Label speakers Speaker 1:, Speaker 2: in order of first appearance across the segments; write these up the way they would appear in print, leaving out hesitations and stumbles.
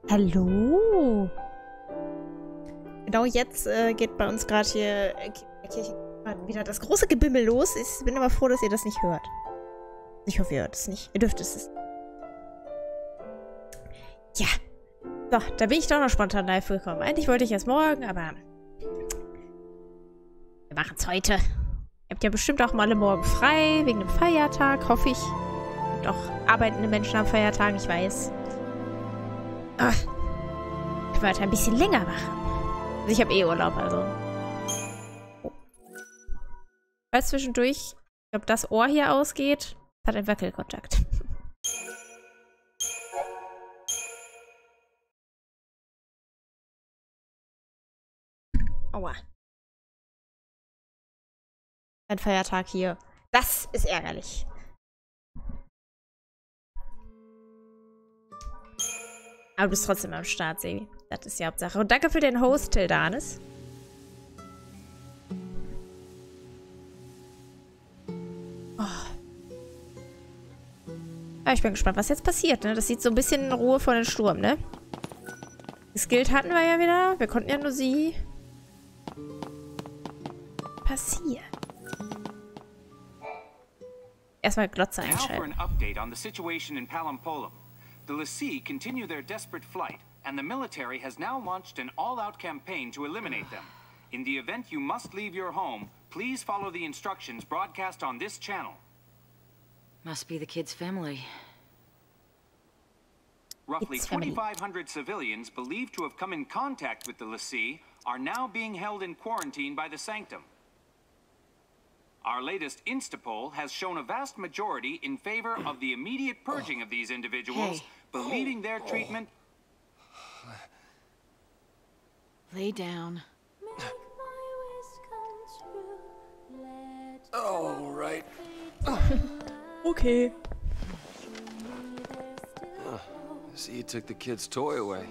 Speaker 1: Hallo? Genau jetzt geht bei uns gerade hier in der Kirche wieder das große Gebimmel los. Ich bin aber froh, dass ihr das nicht hört. Ich hoffe, ihr hört es nicht. Ihr dürft es. Ja. So, da bin ich doch noch spontan live gekommen. Eigentlich wollte ich erst morgen, aber wir machen es heute. Ihr habt ja bestimmt auch mal alle morgen frei, wegen dem Feiertag, hoffe ich. Und auch arbeitende Menschen am Feiertag, ich weiß. Ach, ich wollte ein bisschen länger machen. Also ich habe eh Urlaub, also. Oh. Weil zwischendurch, ich glaube, das Ohr hier ausgeht, hat einen Wackelkontakt. Aua. Ein Feiertag hier. Das ist ärgerlich. Aber du bist trotzdem am Start, Sebi. Das ist die Hauptsache. Und danke für den Host, Tildanis. Oh. Ja, ich bin gespannt, was jetzt passiert, ne? Das sieht so ein bisschen in Ruhe vor den Sturm, ne? Geskillt hatten wir ja wieder. Wir konnten ja nur sie. Passiert. Erstmal Glotze einschalten.
Speaker 2: The Lassie continue their desperate flight, and the military has now launched an all-out campaign to eliminate them. In the event you must leave your home, please follow the instructions broadcast on this channel.
Speaker 3: Must be the kid's family.
Speaker 2: Roughly 2,500 civilians believed to have come in contact with the Lassie are now being held in quarantine by the Sanctum. Our latest Instapoll has shown a vast majority in favor of the immediate purging of these individuals, believing their treatment...
Speaker 3: Lay down.
Speaker 4: Oh, right.
Speaker 1: Okay.
Speaker 4: See, you took the kid's toy away.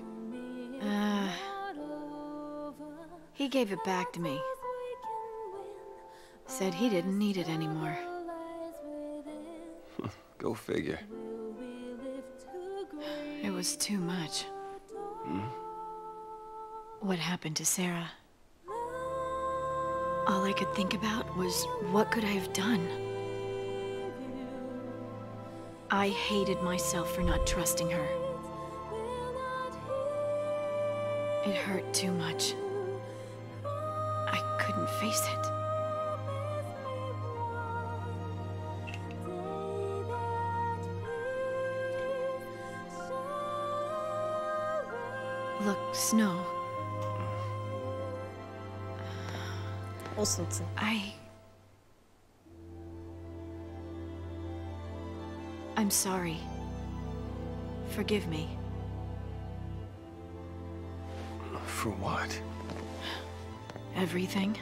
Speaker 3: He gave it back to me. Said he didn't need it anymore.
Speaker 4: Go figure.
Speaker 3: It was too much. What happened to Sarah? All I could think about was, what could I have done? I hated myself for not trusting her. It hurt too much. I couldn't face it. Look, Snow.
Speaker 1: Ausnutzen.
Speaker 3: I'm sorry. Forgive me.
Speaker 4: For what?
Speaker 3: Everything.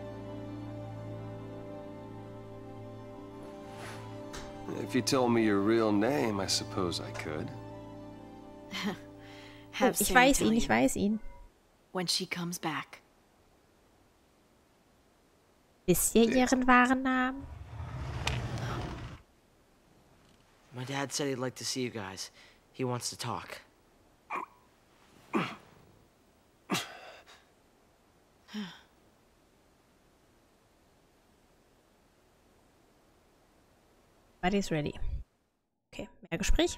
Speaker 4: If you told me your real name, I suppose I could.
Speaker 1: Oh, ich weiß ihn, ich weiß ihn.
Speaker 3: When she comes back.
Speaker 1: Wisst ihr ihren wahren Namen?
Speaker 5: My dad said he'd like to see you guys. He wants to talk.
Speaker 1: Buddy's ready. Okay, mehr Gespräch.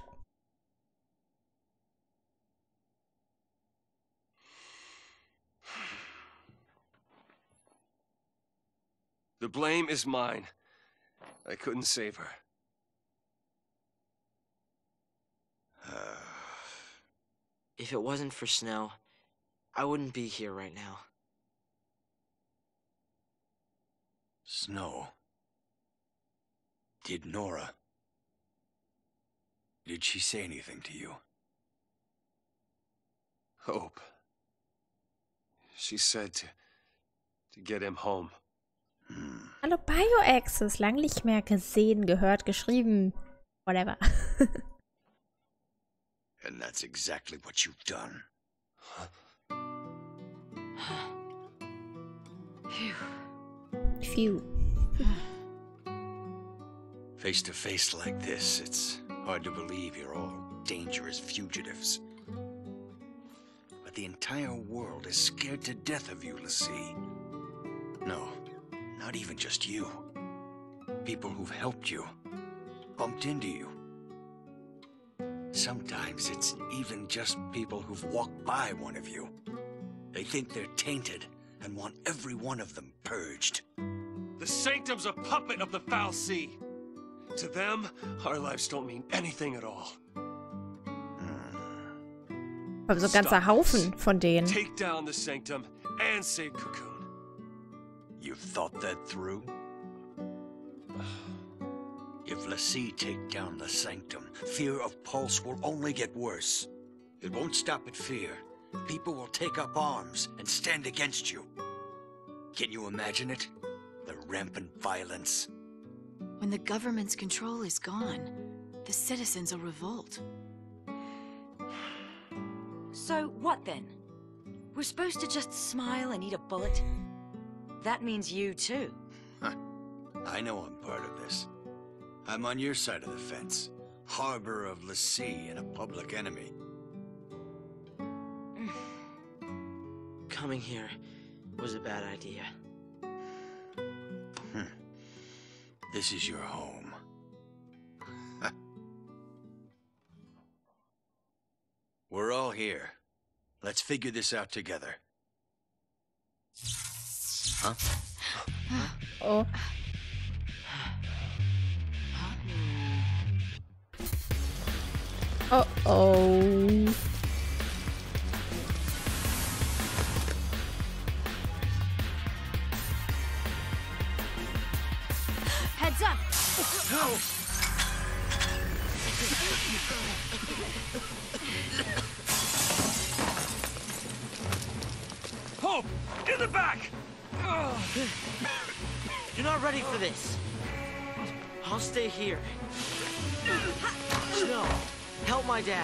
Speaker 4: The blame is mine. I couldn't save her.
Speaker 5: If it wasn't for Snow, I wouldn't be here right now.
Speaker 6: Snow? Did Nora? Did she say anything to you?
Speaker 4: Hope. She said to get him home.
Speaker 1: Hallo Bioaxis, lang nicht mehr gesehen, gehört, geschrieben, whatever.
Speaker 6: And that's exactly what you've done.
Speaker 1: Phew.
Speaker 6: Face to face like this, it's hard to believe you're all dangerous fugitives. but the entire world is scared to death of you, LaCie. No, not even just you. People who've helped you, bumped into you. Sometimes it's even just people who've walked by one of you. They think they're tainted and want every one of them purged.
Speaker 4: The Sanctum's a puppet of the fal'Cie. To them, our lives don't mean anything at all.
Speaker 1: Aber so ein ganzer Haufen von denen.
Speaker 4: Take down the Sanctum and save Cocoon.
Speaker 6: You've thought that through? If LaCie take down the Sanctum, fear of Pulse will only get worse. It won't stop at fear. People will take up arms and stand against you. Can you imagine it? The rampant violence.
Speaker 3: When the government's control is gone, the citizens will revolt.
Speaker 7: So what then? We're supposed to just smile and eat a bullet? That means you too.
Speaker 6: I know I'm part of this. I'm on your side of the fence. Harbor of LaCie and a public enemy.
Speaker 5: Coming here was a bad idea.
Speaker 6: This is your home. We're all here. Let's figure this out together. Huh?
Speaker 1: Oh. Oh, oh.
Speaker 7: Heads up!
Speaker 4: No! Hope! In the back!
Speaker 5: You're not ready for this. I'll stay here. Snow, help my dad.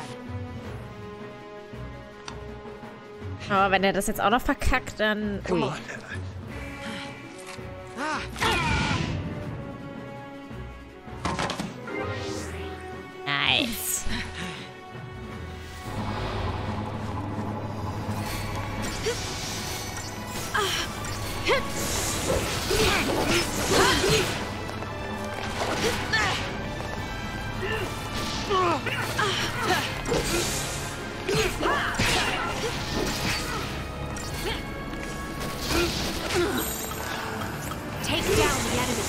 Speaker 1: Aber wenn er das jetzt auch noch verkackt, dann...
Speaker 4: Come
Speaker 1: Ui.
Speaker 4: on.
Speaker 1: Nice.
Speaker 3: Take down the enemy.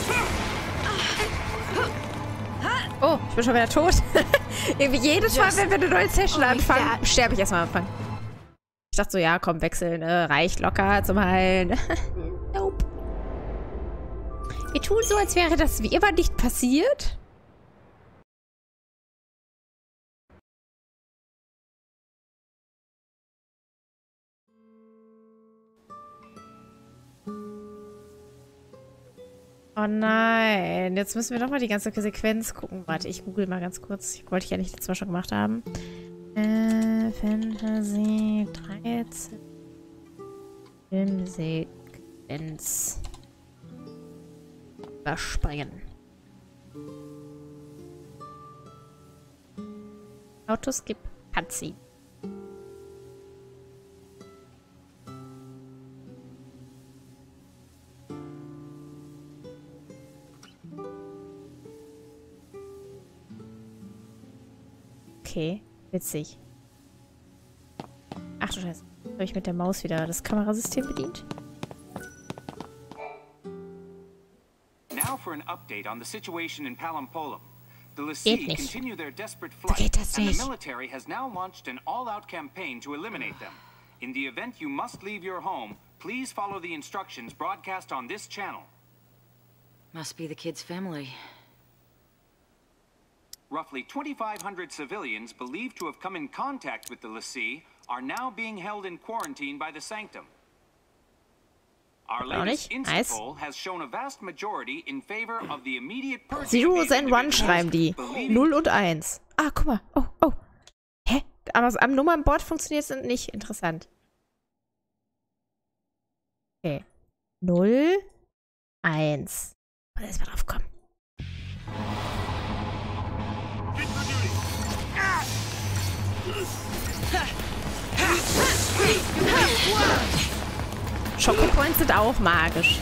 Speaker 1: Oh, ich bin schon wieder tot. Irgendwie jedes Mal, wenn wir eine neue Session anfangen, sterbe ich erstmal am Anfang. Ich dachte so, ja, komm, wechseln, reicht locker zum Heilen. Nope. Wir tun so, als wäre das wie immer nicht passiert. Oh nein, jetzt müssen wir doch mal die ganze Sequenz gucken. Warte, ich google mal ganz kurz. Wollte ich ja nicht letztes Mal schon gemacht haben. Fantasy 13. Filmsequenz. Überspringen. Autoskip Cutscene. Okay, witzig. Ach du Scheiße. Habe ich mit der Maus wieder das Kamerasystem bedient?
Speaker 2: Now for an update on the situation in Palampolum. The LaCie continue their desperate flight, and the military has now launched an all-out campaign to eliminate them. In the event you must leave your home, please follow the instructions broadcast on this channel.
Speaker 7: Must be the kid's family.
Speaker 2: Roughly 2,500 civilians believed to have come in contact with the LaCie are now being held in quarantine by the Sanctum. Our latest Insta poll has shown a vast majority in favor of the immediate purge.
Speaker 1: Zeros and One schreiben die. 0 und 1. Ah, guck mal. Oh, oh. Hä? Aber am Nummernboard funktioniert es nicht. Interessant. Okay. 0, 1. Mal erst mal drauf kommen. Chocopoints sind auch magisch.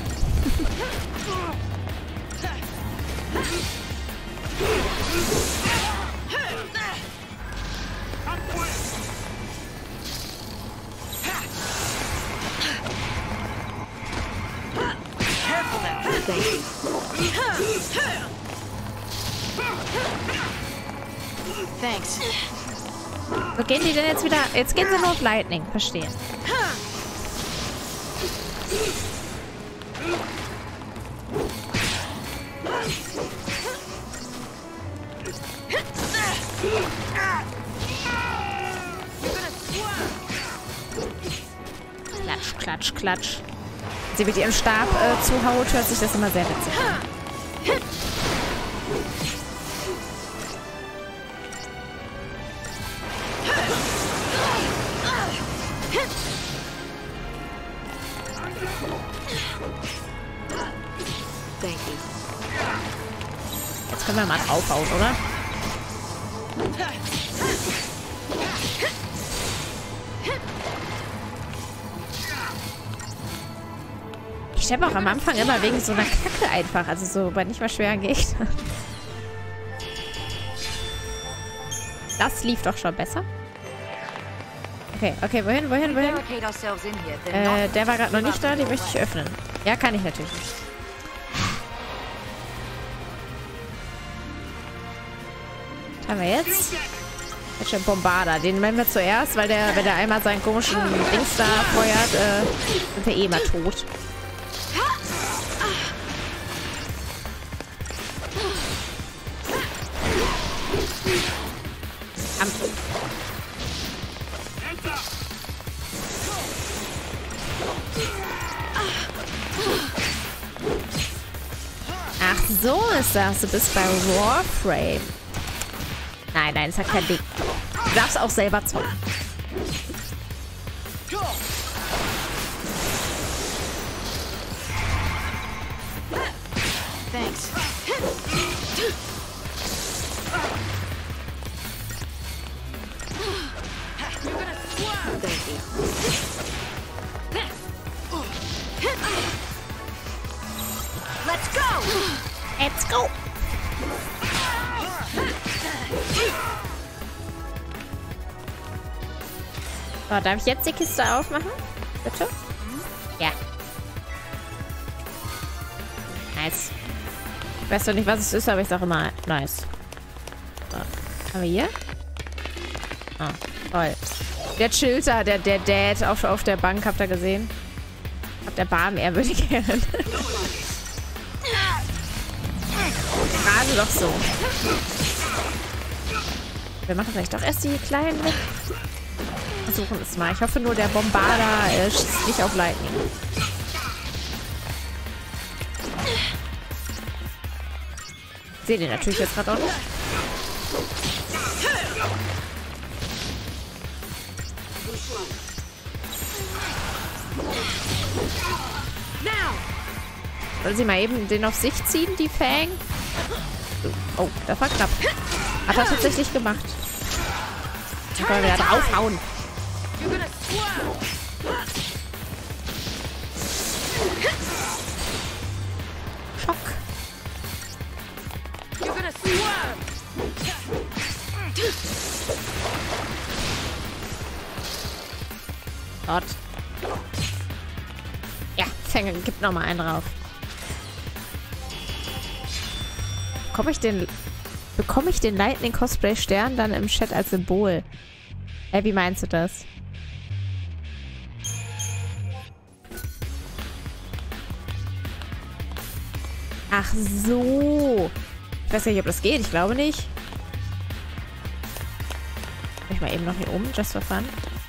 Speaker 3: Thanks.
Speaker 1: Wo gehen die denn jetzt wieder? Jetzt gehen sie nur auf Lightning. Verstehe. Klatsch, klatsch, klatsch. Wenn sie mit ihrem Stab zuhaut, hört sich das immer sehr witzig an. Jetzt können wir mal draufhauen, oder? Ich sterbe auch am Anfang immer wegen so einer Kacke einfach. Also so bei nicht mal schweren Gegnern. Das lief doch schon besser. Okay, okay, wohin? Der war gerade noch nicht da, den möchte ich öffnen. Ja, kann ich natürlich nicht. Was haben wir jetzt? Jetzt schon Bombarder. Den nehmen wir zuerst, weil wenn der einmal seinen komischen Dings da feuert, sind wir eh mal tot. Ach so ist das. Du bist bei Warframe. Nein, nein, das hat kein Ding. Du darfst auch selber zocken.
Speaker 3: Thanks.
Speaker 7: Let's go!
Speaker 1: Let's go! So, darf ich jetzt die Kiste aufmachen? Bitte? Ja. Nice. Ich weiß doch nicht, was es ist, aber ich sage immer nice. So. Haben wir hier? Ah, toll. Der chillt da, der Dad auf der Bank, habt ihr gesehen? Habt der barmehrwürdige Herren. Gerade doch so. Wir machen vielleicht doch erst die Kleinen weg. Versuchen es mal. Ich hoffe nur, der Bombarder schießt nicht auf Lightning. Ich sehe den natürlich jetzt gerade auch nicht. Soll sie mal eben den auf sich ziehen, die Fang? Oh, das war knapp. Hat er tatsächlich gemacht. Dann können wir wieder draufhauen. Schock. Gott. Ja, Fänge, gib noch mal einen drauf. Bekomme ich den Lightning Cosplay Stern dann im Chat als Symbol? Wie meinst du das? Ach so. Ich weiß nicht, ob das geht. Ich glaube nicht. Ich mal eben noch hier oben, just for fun.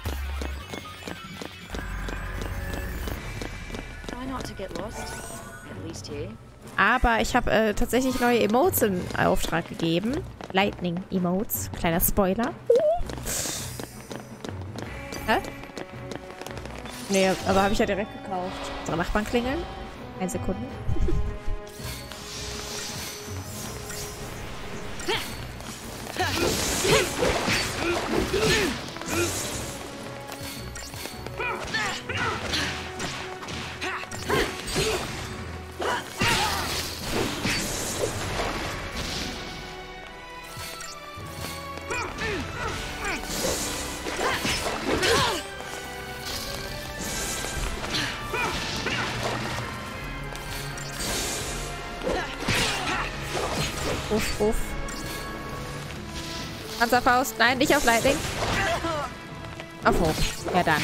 Speaker 1: Aber ich habe tatsächlich neue Emotes in Auftrag gegeben. Lightning Emotes. Kleiner Spoiler. Hä? Nee, aber habe ich ja direkt gekauft. Unsere Nachbarn klingeln. 1 Sekunde. Uff, uff. Panzerfaust. Nein, nicht auf Lightning. Auf Hoch. Ja, dann.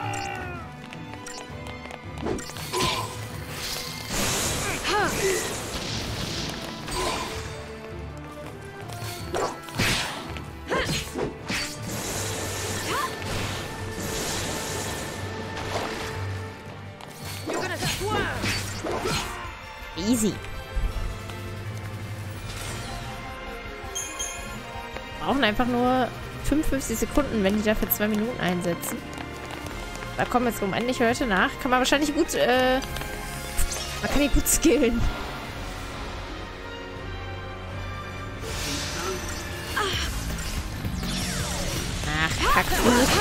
Speaker 1: Easy. Brauchen einfach nur 55 Sekunden, wenn die dafür 2 Minuten einsetzen. Da kommen jetzt unendlich Leute nach. Kann man wahrscheinlich gut, man kann die gut skillen. Ach, Kackfuß.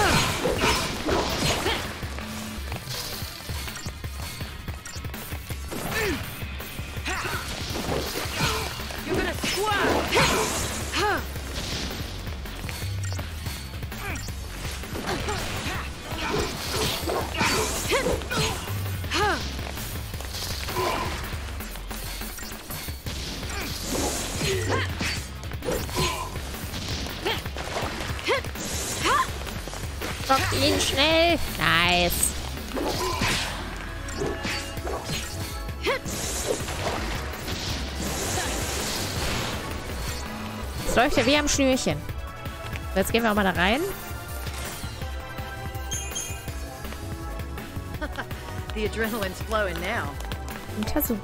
Speaker 1: Stoppt ihn schnell. Nice. Es läuft ja wie am Schnürchen. Jetzt gehen wir auch mal da rein.
Speaker 7: The adrenaline's flowing now.
Speaker 1: Untersuchen.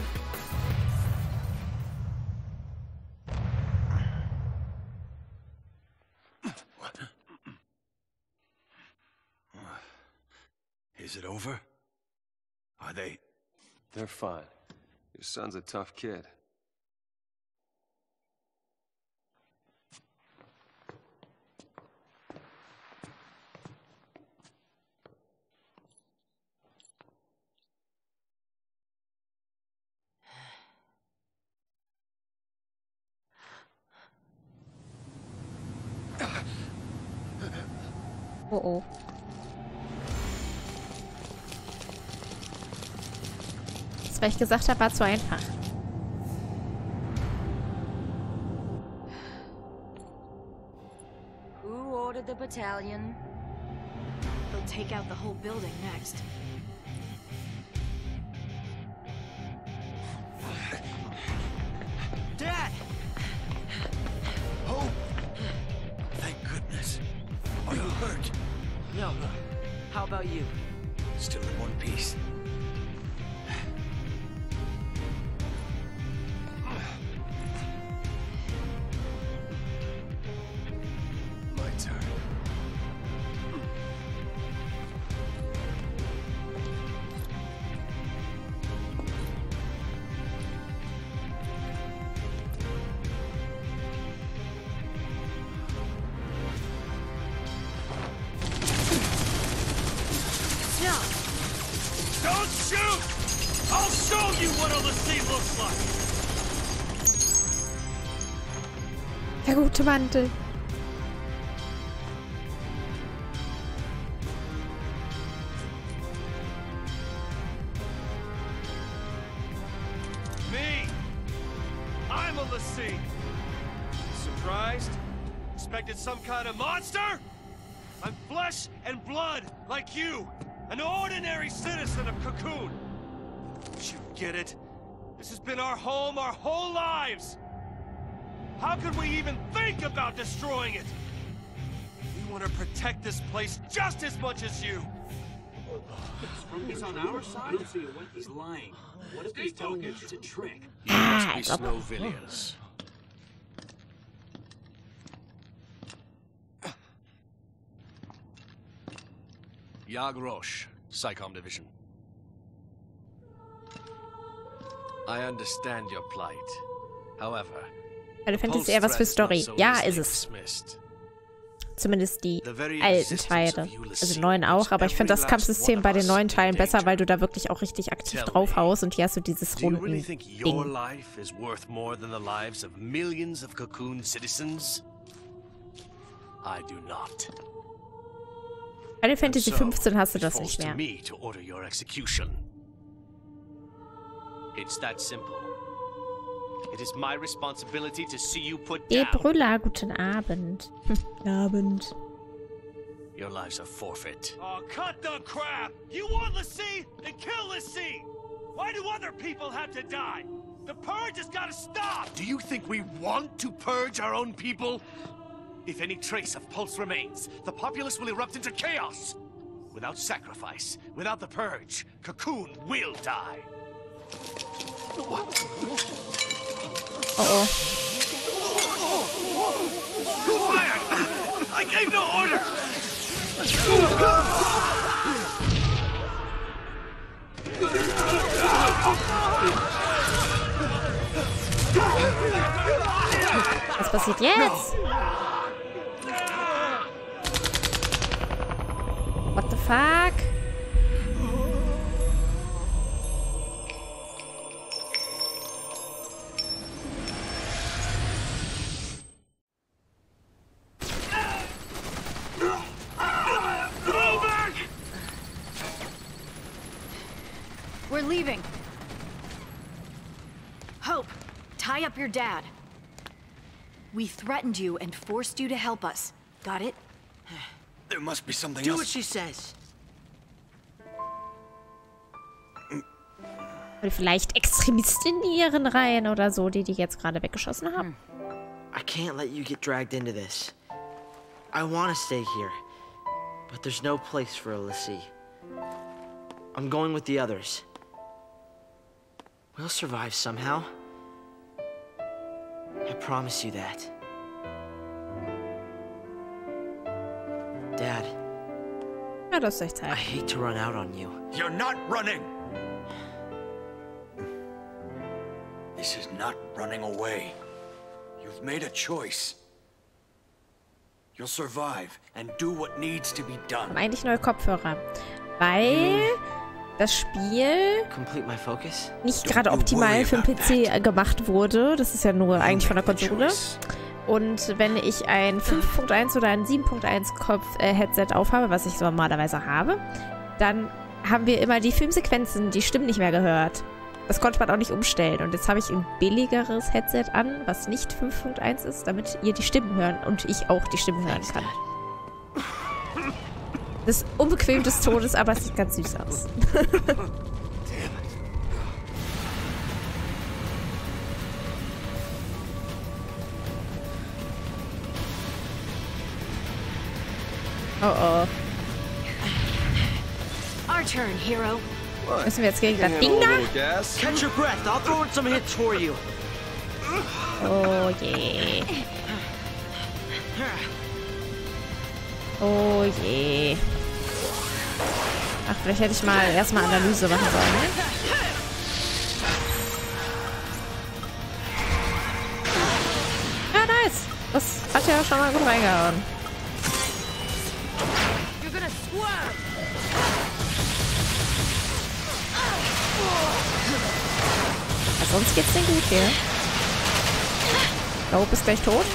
Speaker 6: Is it over? Are they?
Speaker 4: They're fine. Your son's a tough kid.
Speaker 1: Oh oh. Das, was ich gesagt habe, war zu einfach.
Speaker 7: Who ordered the battalion?
Speaker 3: They'll take out the whole building next.
Speaker 6: Dad! Oh! Thank goodness. Are you hurt?
Speaker 5: No. How about you?
Speaker 6: Still in one piece.
Speaker 4: My turn. Don't shoot! I'll show you what a Lassie looks like!
Speaker 1: Der gute Mantel.
Speaker 4: Me! I'm a Lassie! Surprised? Expected some kind of monster? I'm flesh and blood, like you! An ordinary citizen of Cocoon! Don't you get it? This has been our home our whole lives! How could we even think about destroying it? We want to protect this place just as much as you!
Speaker 8: He's on our side? He's lying. What if he's telling you it's a trick?
Speaker 6: You must be Snow Villiers.
Speaker 9: Yag Rosh, SciComm Division. I understand your plight. However,
Speaker 1: Final Fantasy eher was für Story. Ja, ist es. Zumindest die alten Teile. Also die neuen auch, aber ich finde das Kampfsystem bei den neuen Teilen besser, weil du da wirklich auch richtig aktiv drauf haust und hier hast du dieses Runden-Ding. Final Fantasy 15 hast du das nicht mehr.
Speaker 9: It's that simple.
Speaker 4: it is my responsibility to see you put
Speaker 1: Die
Speaker 4: down.
Speaker 1: Brüller, guten Abend. Abend.
Speaker 4: Your lives are forfeit. Oh, cut the crap! You want l'Cie? Then kill l'Cie! Why do other people have to die? The purge has got to stop! Do you think we want to purge our own people? If any trace of Pulse remains, the populace will erupt into chaos. Without sacrifice, without the purge, Cocoon will die.
Speaker 1: Oh.
Speaker 4: Who fired? I gave no order!
Speaker 1: Was passiert jetzt? What the fuck?
Speaker 7: We're leaving. Hope, tie up your dad. We threatened you and forced you to help us. Got it?
Speaker 6: There must be something
Speaker 5: Do
Speaker 6: else.
Speaker 5: what she says.
Speaker 1: Oder vielleicht Extremisten in ihren Reihen oder so, die jetzt gerade weggeschossen haben.
Speaker 5: I can't let you get dragged into this. I want to stay here, but there's no place for a l'Cie. I'm going with the others. We'll survive somehow. I promise you that. Dad,
Speaker 1: Ja, das ist echt
Speaker 5: I
Speaker 1: Zeit.
Speaker 5: hate to run out on you.
Speaker 6: You're not running! This is not running away. You've made a choice. You'll survive and do what needs to be done.
Speaker 1: Haben eigentlich neue Kopfhörer. Weil das Spiel
Speaker 5: Complete my focus?
Speaker 1: nicht gerade optimal für den PC gemacht wurde. Das ist ja nur eigentlich von der Konsole. Und wenn ich ein 5.1 oder ein 7.1 Headset aufhabe, was ich so normalerweise habe, dann haben wir immer die Filmsequenzen, die Stimmen nicht mehr gehört. Das konnte man auch nicht umstellen. Und jetzt habe ich ein billigeres Headset an, was nicht 5.1 ist, damit ihr die Stimmen hören und ich auch die Stimmen hören kann. Das ist unbequem des Todes, aber es sieht ganz süß aus. Oh oh.
Speaker 7: Our turn, hero.
Speaker 1: Müssen wir jetzt gegen das Ding da?
Speaker 5: Catch your breath. I'll throw in some hits for you.
Speaker 1: Oh je. Oh je. Ach, vielleicht hätte ich mal erstmal Analyse machen sollen, ne? Ja, nice. Das hat ja schon mal gut reingehauen. Ja, sonst geht's denen gut hier. Da oben ist gleich tot.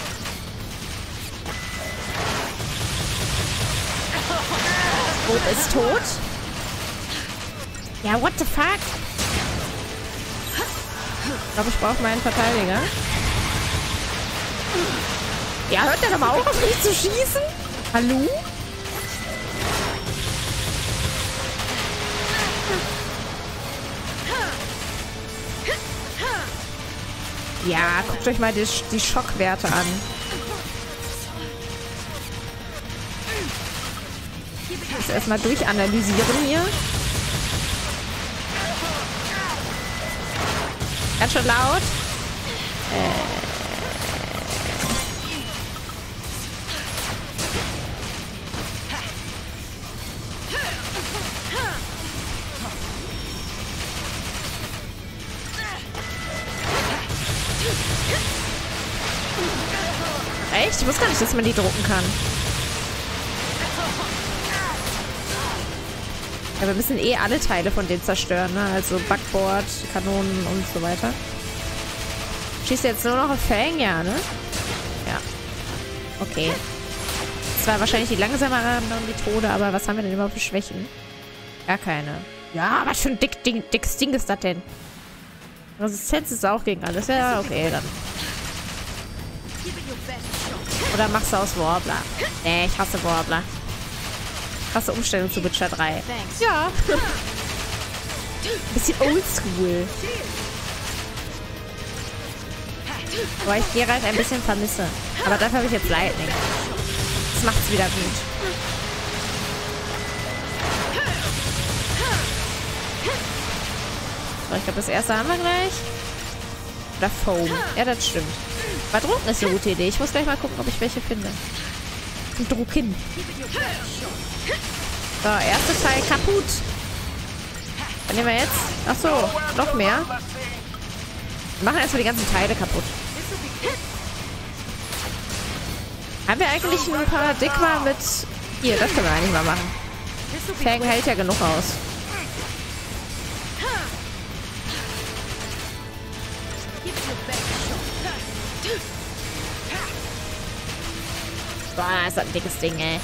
Speaker 1: Hope ist tot. Ja, what the fuck? Ich glaube, ich brauche meinen Verteidiger. Ja, hört der doch mal auf mich zu schießen? Hallo? Ja, guckt euch mal die Schockwerte an. Ich muss erstmal durchanalysieren hier. Ganz schön laut. Echt? Ich wusste gar nicht, dass man die drucken kann. Ja, wir müssen eh alle Teile von denen zerstören, ne? Also Backboard, Kanonen und so weiter. Schießt jetzt nur noch ein Fang, ja, ne? Ja. Okay. Das war wahrscheinlich die langsamere Methode, aber was haben wir denn überhaupt für Schwächen? Gar keine. Ja, was für ein dickes Ding ist das denn? Resistenz ist auch gegen alles. Ja, okay, dann. Oder machst du aus Warbler? Nee, ich hasse Warbler. Krasse Umstellung zu Witcher 3. Ja. Bisschen oldschool. Aber ich Geralt ein bisschen vermisse. Aber dafür habe ich jetzt Lightning. Das macht's wieder gut. So, ich glaube, das erste haben wir gleich. Oder Foam. Ja, das stimmt. Aber Drucken ist eine gute Idee. Ich muss gleich mal gucken, ob ich welche finde. Drucken. So, erster Teil kaputt. Was nehmen wir jetzt? Achso, noch mehr. Wir machen erstmal die ganzen Teile kaputt. Haben wir eigentlich ein Paradigma mit... Hier, das können wir eigentlich mal machen. Fang hält ja genug aus. Boah, ist das ein dickes Ding, ey.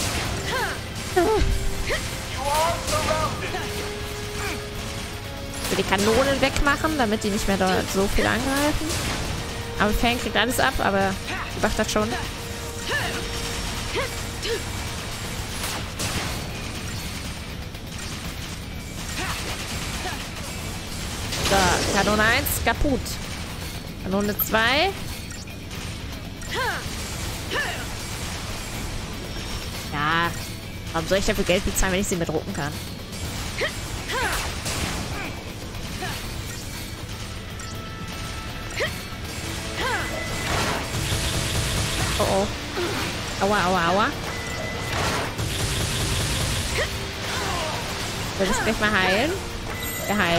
Speaker 1: Ich will die Kanonen wegmachen, damit die nicht mehr dort so viel angreifen. Aber Fang kriegt alles ab, aber die macht das schon. So, Kanone 1 kaputt. Kanone 2. Ja, warum soll ich dafür Geld bezahlen, wenn ich sie bedrucken kann? Oh oh. Aua, aua, aua. Will das gleich mal heilen? Wir heilen.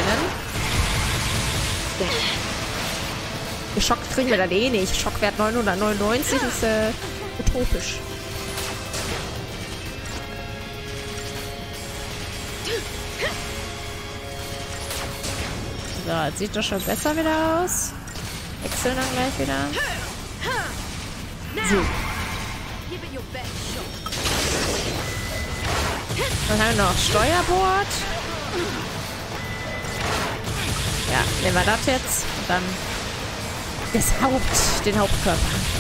Speaker 1: Ja. Geschockt kriegen wir dann eh nicht. Schockwert 999 ist utopisch. So, jetzt sieht das schon besser wieder aus. Wechseln dann gleich wieder. So. Dann haben wir noch Steuerbord. Ja, nehmen wir das jetzt. Und dann den Hauptkörper.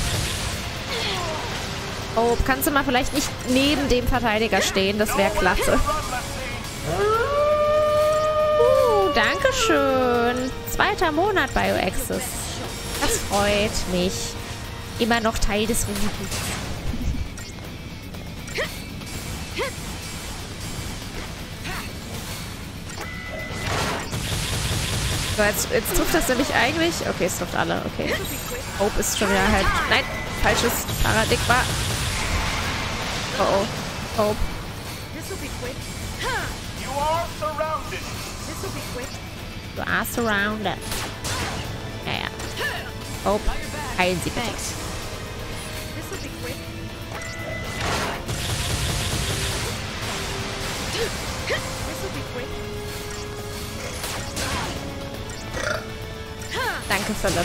Speaker 1: Oh, kannst du mal vielleicht nicht neben dem Verteidiger stehen? Das wäre klasse. Dankeschön. 2. Monat Bioaccess. Das freut mich. Immer noch Teil des Ruhens. So, jetzt trifft das nämlich eigentlich... Okay, es trifft alle. Okay. Hope ist schon wieder halt... Nein, falsches Paradigma. Oh oh. Hope. Du are surrounded. Ja, ja. Hope. Heilen Sie bitte. Danke, Philipp.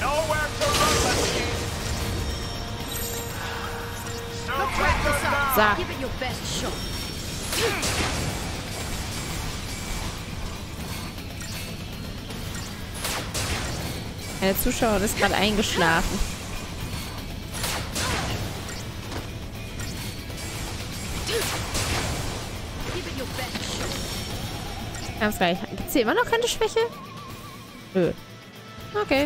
Speaker 1: So. Eine Zuschauerin ist gerade eingeschlafen. Ganz gleich. Gibt es hier immer noch keine Schwäche? Nö. Okay.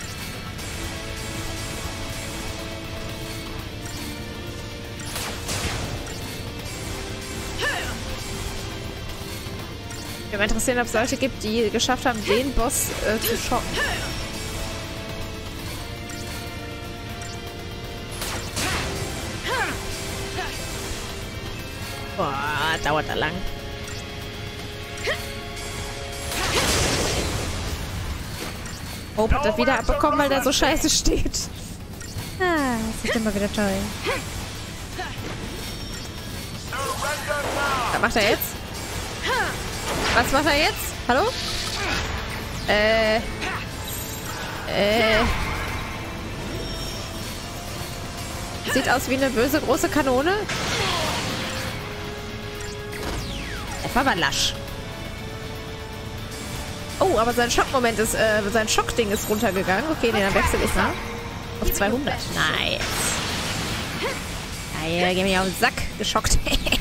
Speaker 1: Ich würde mich interessieren, ob es Leute gibt, die geschafft haben, den Boss zu schocken. Boah, dauert da lang. Hope hat das wieder abbekommen, weil der so scheiße steht. Ah, das ist immer wieder toll. Was macht er jetzt? Was macht er jetzt? Hallo? Sieht aus wie eine böse große Kanone. Er war aber lasch. Oh, aber sein Schockmoment ist, sein Schockding ist runtergegangen. Okay, nee, dann wechsle ich mal. Auf 200. Nice. Geil, geh mir auf den Sack. Geschockt.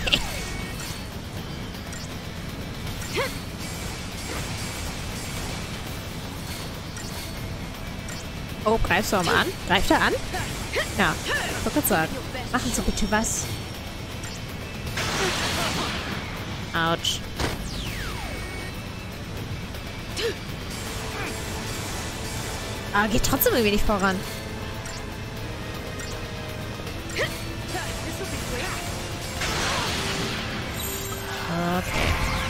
Speaker 1: Oh, greifst du auch mal an? Greift er an? Ja, ich wollte gerade sagen. Machen Sie bitte was. Autsch. Aber geht trotzdem irgendwie nicht voran. Okay.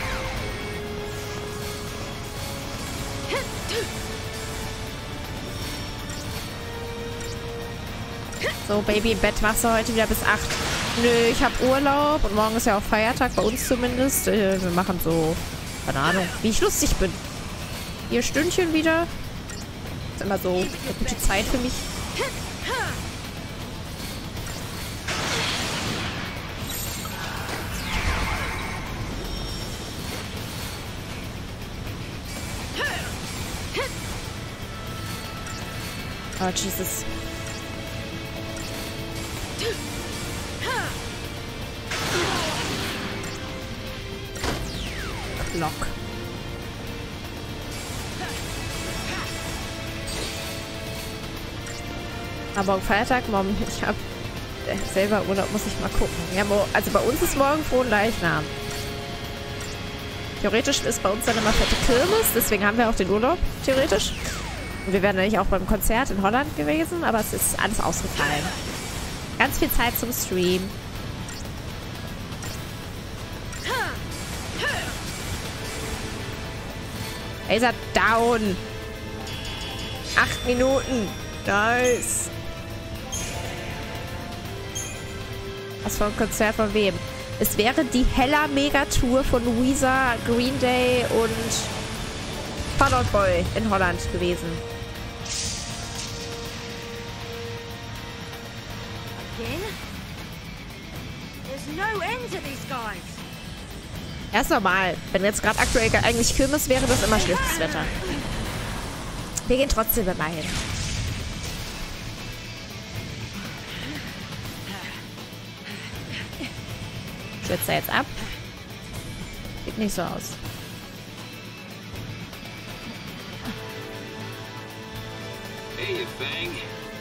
Speaker 1: So, Baby, im Bett machst du heute wieder bis 8. Nö, ich habe Urlaub und morgen ist ja auch Feiertag, bei uns zumindest. Wir machen so, keine Ahnung, wie ich lustig bin. 4 Stündchen wieder. Ist immer so eine gute Zeit für mich. Oh, Jesus. Glock. Aber morgen Feiertag, Mom, ich hab selber Urlaub, muss ich mal gucken. Ja, also bei uns ist morgen Fronleichnam. Theoretisch ist bei uns dann immer fette Kirmes, deswegen haben wir auch den Urlaub, theoretisch. Und wir wären eigentlich auch beim Konzert in Holland gewesen, aber es ist alles ausgefallen. Ganz viel Zeit zum Stream. Laser down. 8 Minuten. Nice. Was für ein Konzert von wem? Es wäre die Hella Megatour von Weezer, Green Day und Fall Out Boy in Holland gewesen. Ja, ist normal. Wenn jetzt gerade aktuell eigentlich Kirmes wäre, das immer schlechtes Wetter. Wir gehen trotzdem immer hin. Stürzt er jetzt ab? Sieht nicht so aus.
Speaker 2: Hey, you thing.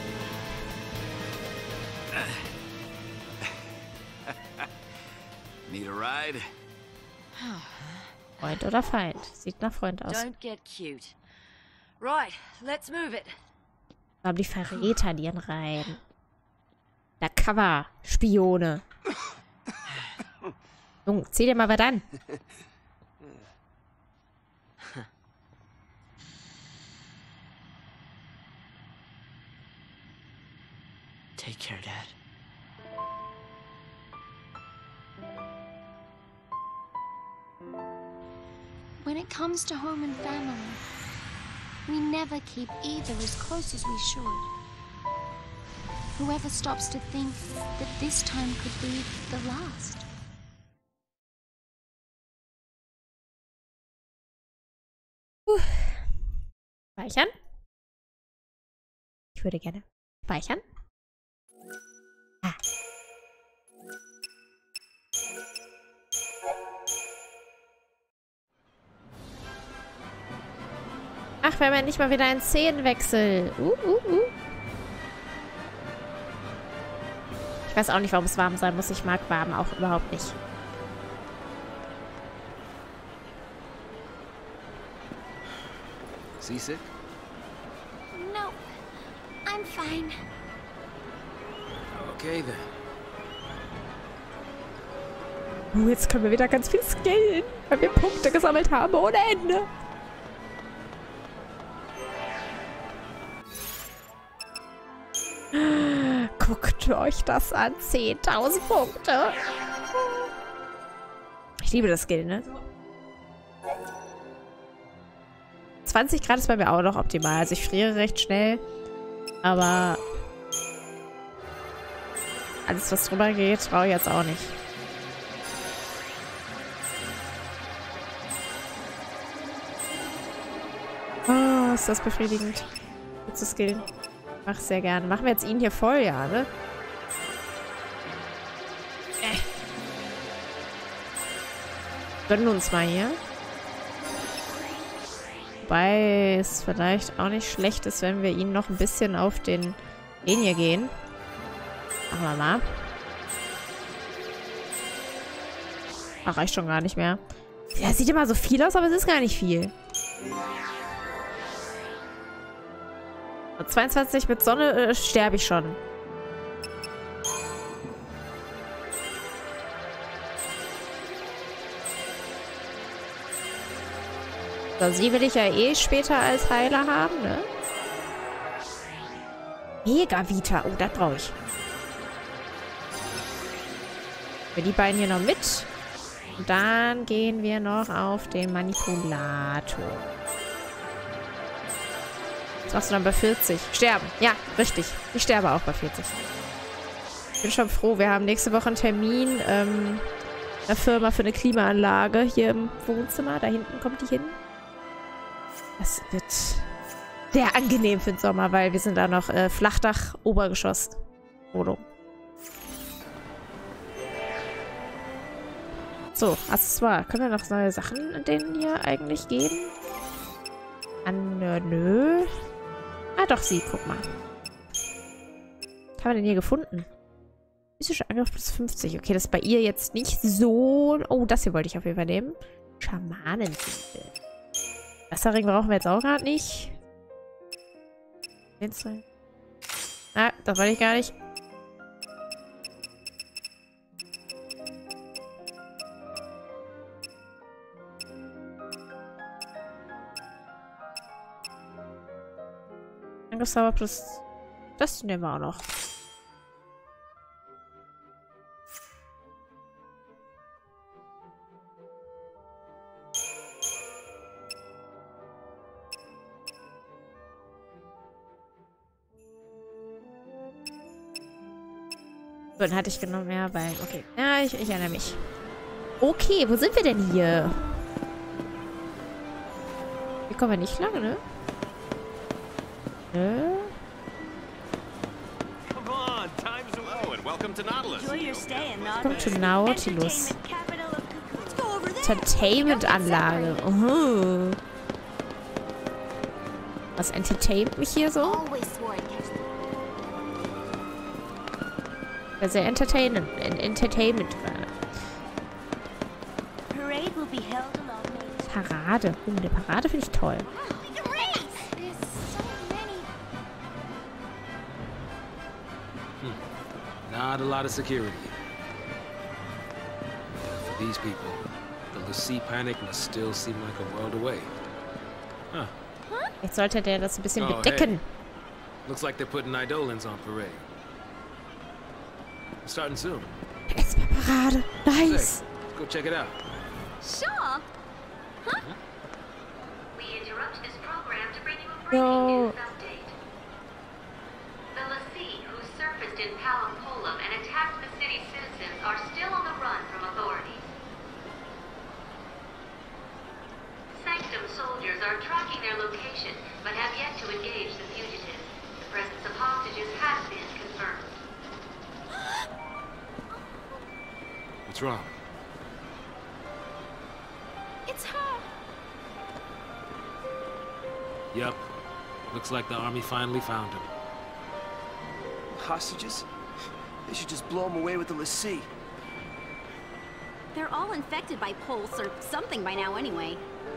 Speaker 2: Need a ride?
Speaker 1: Freund oder Feind? Sieht nach Freund aus.
Speaker 7: Don't get cute. Right, let's move it.
Speaker 1: Aber die Verräter, die rein. Der Cover, Spione. Junge, zieh dir mal was an.
Speaker 5: Take care, Dad.
Speaker 10: When it comes to home and family, we never keep either as close as we should. Whoever stops to think that this time could be the last.
Speaker 1: Speichern? Ich würde gerne speichern. Ah. Ach, wir haben ja nicht mal wieder einen Szenenwechsel. Ich weiß auch nicht, warum es warm sein muss. Ich mag warm auch überhaupt nicht.
Speaker 9: Seasick?
Speaker 10: No, I'm fine.
Speaker 9: Okay, then.
Speaker 1: Jetzt können wir wieder ganz viel skillen, weil wir Punkte gesammelt haben ohne Ende. Guckt euch das an. 10.000 Punkte. Ich liebe das Skill, ne? 20 Grad ist bei mir auch noch optimal. Also ich friere recht schnell. Aber alles, was drüber geht, traue ich jetzt auch nicht. Oh, ist das befriedigend. Gut zu skillen. Mach sehr gerne. Machen wir jetzt ihn hier voll, ja, ne? Gönnen uns mal hier. Wobei es vielleicht auch nicht schlecht ist, wenn wir ihn noch ein bisschen auf den hier gehen. Machen wir mal. Ach, reicht schon gar nicht mehr. Ja, sieht immer so viel aus, aber es ist gar nicht viel. 22 mit Sonne sterbe ich schon. So, sie will ich ja eh später als Heiler haben, ne? Mega Vita. Oh, das brauche ich. Wir die beiden hier noch mit. Und dann gehen wir noch auf den Manipulator. Was machst du dann bei 40? Sterben. Ja, richtig. Ich sterbe auch bei 40. Ich bin schon froh. Wir haben nächste Woche einen Termin in der Firma für eine Klimaanlage hier im Wohnzimmer. Da hinten kommt die hin. Das wird sehr angenehm für den Sommer, weil wir sind da noch Flachdach, Obergeschoss. Wohnung. So, Accessoire. Können wir noch neue Sachen in denen hier eigentlich geben? Nö. Ah, doch, sie. Guck mal. Was haben wir denn hier gefunden? Physischer Angriff plus 50. Okay, das ist bei ihr jetzt nicht so... Oh, das hier wollte ich auf jeden Fall nehmen. Schamanensiegel. Wasserring brauchen wir jetzt auch gerade nicht. Ah, das wollte ich gar nicht. Angriffszauber plus... Das nehmen wir auch noch. Dann hatte ich genommen, ja, weil... Okay. Ja, ich erinnere mich. Okay, wo sind wir denn hier? Hier kommen wir nicht lang, ne? Nö. Welcome to Nautilus. Entertainment-Anlage. Was entertaint mich hier so? Sehr entertainment. Parade. Eine Parade finde ich toll.
Speaker 11: Not a lot of security. For these people, the l'Cie panic must still seem like a world away. Huh.
Speaker 1: Jetzt sollte der das ein bisschen bedecken.
Speaker 11: Hey. Looks like they're putting Eidolons on parade. Starting soon.
Speaker 1: Parade. Nice.
Speaker 11: Say, go check it out.
Speaker 10: Sure. Huh?
Speaker 12: We interrupt this program to bring you a breaking news update. The l'Cie, who surfaced in Palom and attacked the city's citizens, are still on the run from authorities. Sanctum soldiers are tracking their location, but have yet to engage the fugitives. The presence of hostages has been confirmed.
Speaker 11: What's wrong?
Speaker 10: It's her.
Speaker 11: Yep. Looks like the army finally found him.
Speaker 13: Hostages? They should just blow them away with the l'Cie.
Speaker 14: They're all infected by pulse or something by now anyway.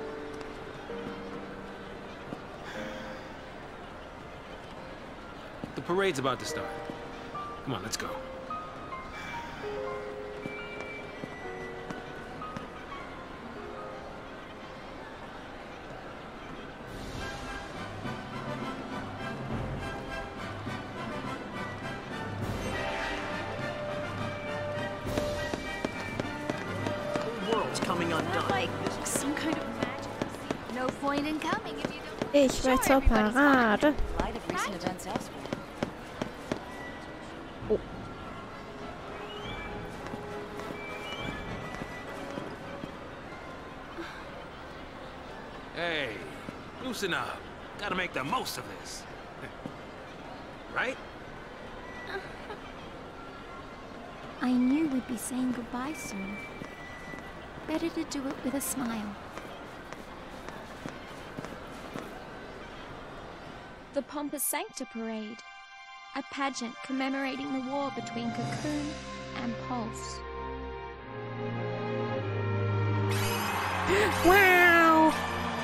Speaker 11: The parade's about to start. Come on, let's go.
Speaker 1: Ich will zur Parade. Oh.
Speaker 11: Hey, loosen up. Gotta make the most of this. Right?
Speaker 10: I knew we'd be saying goodbye soon. Better to do it with a smile. The Pompous Sancta Parade. A pageant commemorating the war between Cocoon and Pulse.
Speaker 1: Wow!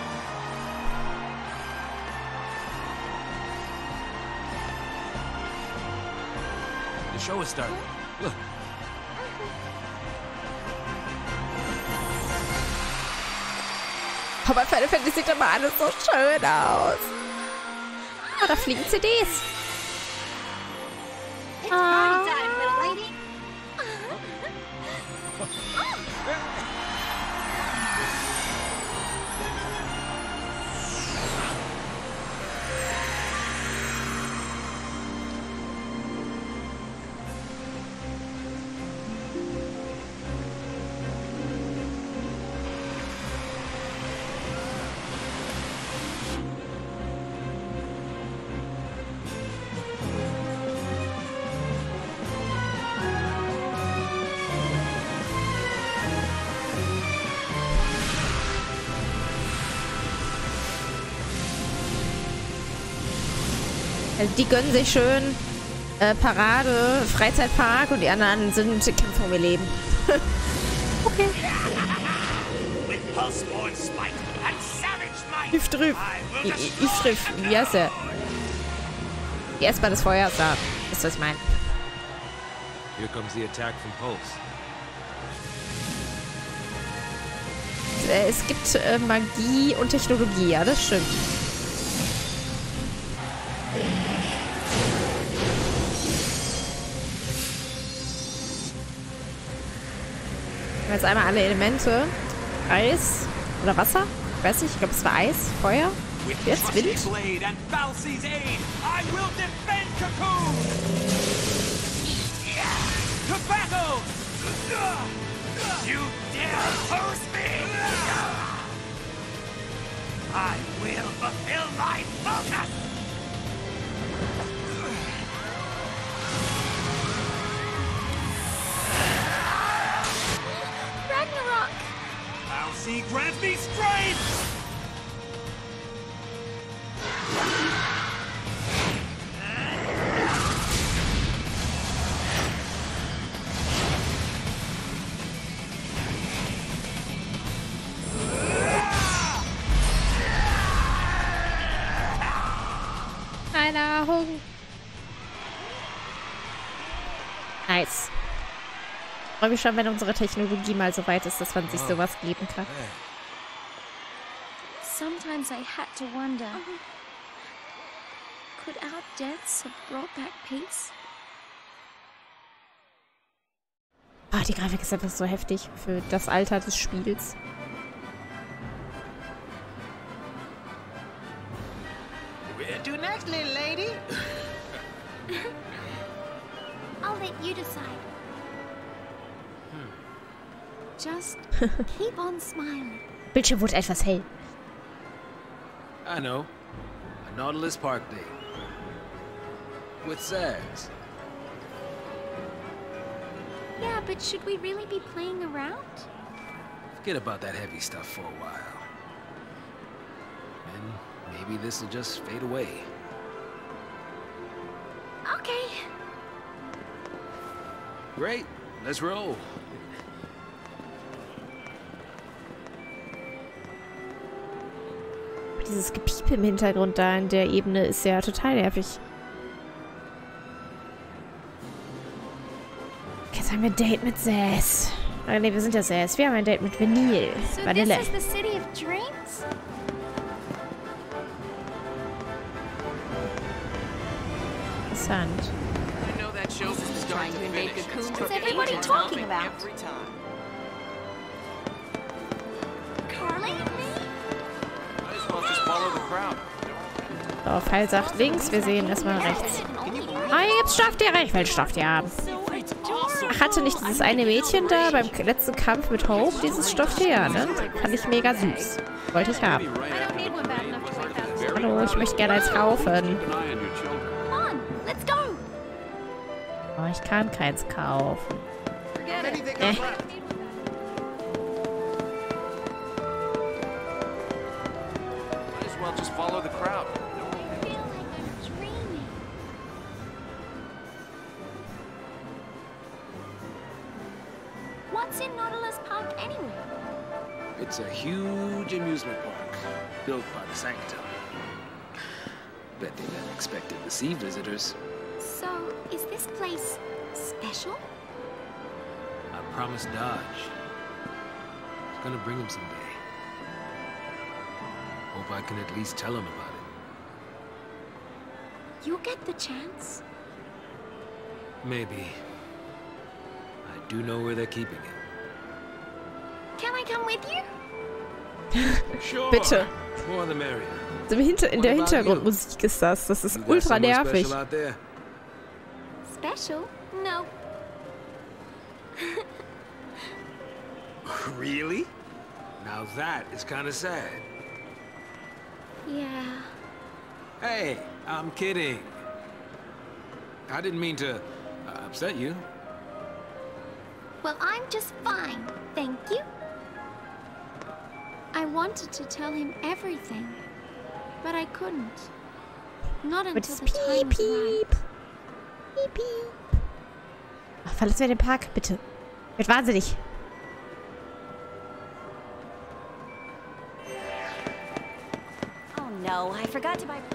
Speaker 11: The show is starting. Look.
Speaker 1: Aber Final Fantasy sieht immer alles so schön aus. Ah, da fliegen CDs. Ah. Also die gönnen sich schön Parade, Freizeitpark und die anderen sind kämpfen um ihr Leben. Okay. Iftrif. Iftrif. Wie heißt der? Die S-Bahn des Feuers da. Ist das mein?
Speaker 11: Here comes the attack from Pulse.
Speaker 1: Es gibt Magie und Technologie, ja, das stimmt. Jetzt einmal alle Elemente. Eis oder Wasser? Ich weiß nicht, ich glaube es war Eis, Feuer. Jetzt Wind.
Speaker 4: I will fulfill my focus!
Speaker 10: Ragnarok!
Speaker 4: I'll see grant me strength!
Speaker 1: Nice. Ich freue mich schon, wenn unsere Technologie mal so weit ist, dass man sich sowas geben kann.
Speaker 10: Sometimes I had to wonder, could our deaths have brought back peace?
Speaker 1: Ah, die Grafik ist einfach so heftig für das Alter des Spiels.
Speaker 15: Where to next, little lady?
Speaker 10: I'll let you decide. Just keep on smiling.
Speaker 1: Bildschirm wurde etwas hell.
Speaker 11: I know. A Nautilus Park Day. With Zaz.
Speaker 10: Yeah, but should we really be playing around?
Speaker 11: Forget about that heavy stuff for a while. And maybe this will just fade away.
Speaker 10: Okay.
Speaker 11: Great. Let's roll.
Speaker 1: Dieses Gepiepe im Hintergrund da in der Ebene ist ja total nervig. Jetzt haben wir ein Date mit Zaz. Ne, wir sind ja Zaz. Wir haben ein Date mit Vanille.
Speaker 10: So
Speaker 1: Vanille.
Speaker 10: this is the city of dreams?
Speaker 1: Interessant.
Speaker 15: I know that show from start to finish.
Speaker 14: What's everybody talking about?
Speaker 15: Every time.
Speaker 14: Carly?
Speaker 15: Might as well just follow the crowd.
Speaker 1: So, Pfeil sagt links, wir sehen erstmal rechts. Ah, hier gibt's Stofftiere. Ich will Stofftiere haben. Ach, hatte nicht dieses eine Mädchen da beim letzten Kampf mit Hope dieses Stofftier, ne? Fand ich mega süß. Wollte ich haben. Hallo, ich möchte gerne eins kaufen.
Speaker 14: Come on, let's go.
Speaker 1: Oh, ich kann keins kaufen.
Speaker 2: Might as well just follow the crowd.
Speaker 10: I feel like I'm dreaming.
Speaker 14: What's in Nautilus Park anyway?
Speaker 11: It's a huge amusement park built by the Sanctum. Bet they never expected to see visitors.
Speaker 14: So, is this place special?
Speaker 11: I promised Dodge. I was gonna bring him someday. Hope I can at least tell him about it.
Speaker 14: You'll get the chance?
Speaker 11: Maybe. I do know where they're keeping it.
Speaker 14: Can I come with you?
Speaker 11: Sure.
Speaker 1: Bitte.
Speaker 11: More the merrier.
Speaker 1: In der Hintergrundmusik ist das. Das ist ultra nervig.
Speaker 14: Special? No.
Speaker 11: Really? Now that is kind of sad.
Speaker 14: Yeah.
Speaker 11: Hey, I'm kidding. I didn't mean to upset you.
Speaker 14: Well, I'm just fine, thank you. I wanted to tell him everything, but I couldn't. Not until the time was right.
Speaker 1: Piep, piep. Ach, verlassen wir den Park, bitte. Wird wahnsinnig.
Speaker 14: Oh no, I forgot to buy.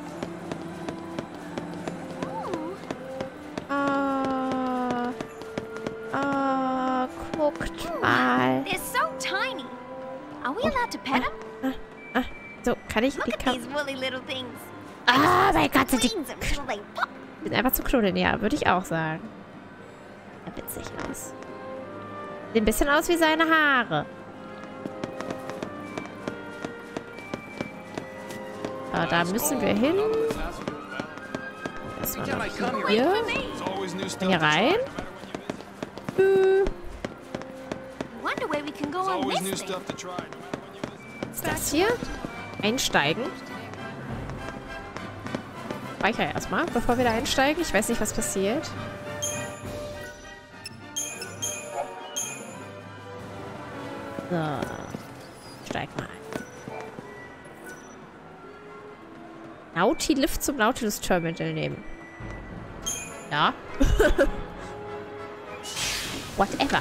Speaker 1: Guckt mal.
Speaker 14: They're so tiny. Are we allowed to pet them?
Speaker 1: So, kann ich...
Speaker 14: Look at these woolly little things.
Speaker 1: Ah, mein Gott, sind die...
Speaker 14: Cleans them till they pop.
Speaker 1: Sind einfach zu knuddeln, ja, würde ich auch sagen. Sieht witzig aus. Sieht ein bisschen aus wie seine Haare. Aber da müssen wir hin. Erstmal noch hier. Hier rein.
Speaker 14: Wonder where we can go on this thing.
Speaker 1: Ist das hier? Einsteigen. Speicher erstmal, bevor wir da einsteigen. Ich weiß nicht, was passiert. So. Steig mal ein. Nautilus zum Nautilus Terminal nehmen. Ja. Whatever.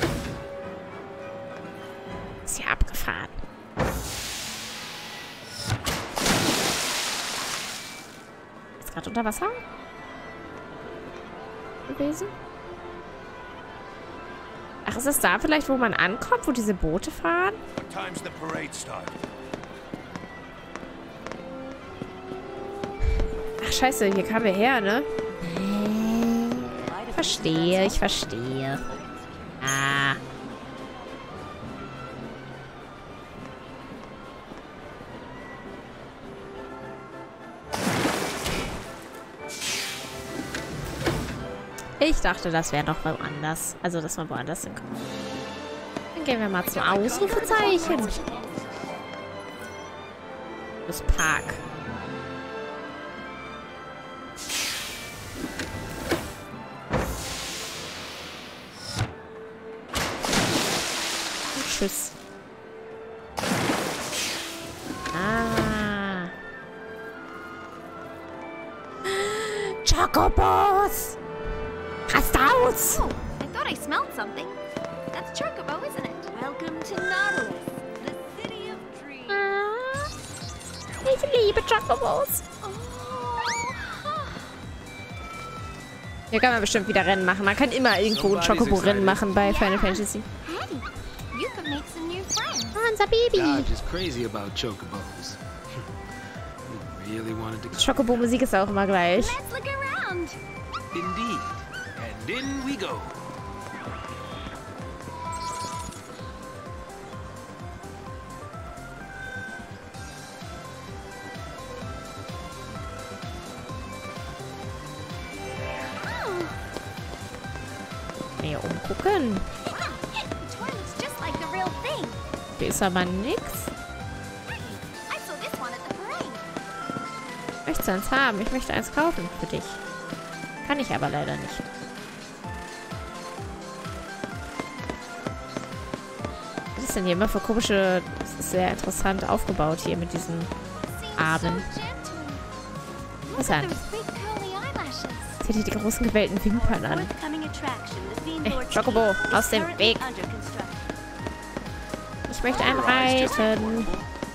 Speaker 1: Ist ja abgefahren. Ist gerade unter Wasser gewesen? Ach, ist es da vielleicht, wo man ankommt, wo diese Boote fahren? Ach, scheiße, hier kamen wir her, ne? Verstehe, ich verstehe. Ah. Ich dachte, das wäre noch woanders. Also, dass man woanders hinkommt. Dann gehen wir mal zum Ausrufezeichen. Das Park. Und tschüss. Ah. Chocobos! Rast aus!
Speaker 14: Oh, I thought I smelled something. That's Chocobo, isn't it? Welcome to Nautilus, the city of dreams.
Speaker 1: Ich liebe Chocobos. Hier kann man bestimmt wieder Rennen machen. Man kann immer irgendwo ein Chocobo-Rennen machen bei Final Fantasy.
Speaker 14: Hey, you could make some new friends.
Speaker 1: Unser Baby.
Speaker 11: Dodge is crazy about chocobos. Really wanted to.
Speaker 1: Chocobo-Musik ist auch immer gleich.
Speaker 14: Let's look around.
Speaker 11: Indeed. And in we go.
Speaker 1: Hier umgucken.
Speaker 14: The toilet's just like the real thing.
Speaker 1: Hier ist aber nix.
Speaker 14: Hey, I saw this one at the parade.
Speaker 1: Möchtest du eins haben? Ich möchte eins kaufen für dich. Kann ich aber leider nicht. Was ist denn hier immer für komische... Das ist sehr interessant aufgebaut hier mit diesen Armen. Interessant. Seht ihr die großen gewellten Wimpern an? Chocobo, aus dem Weg. Ich möchte einen reiten.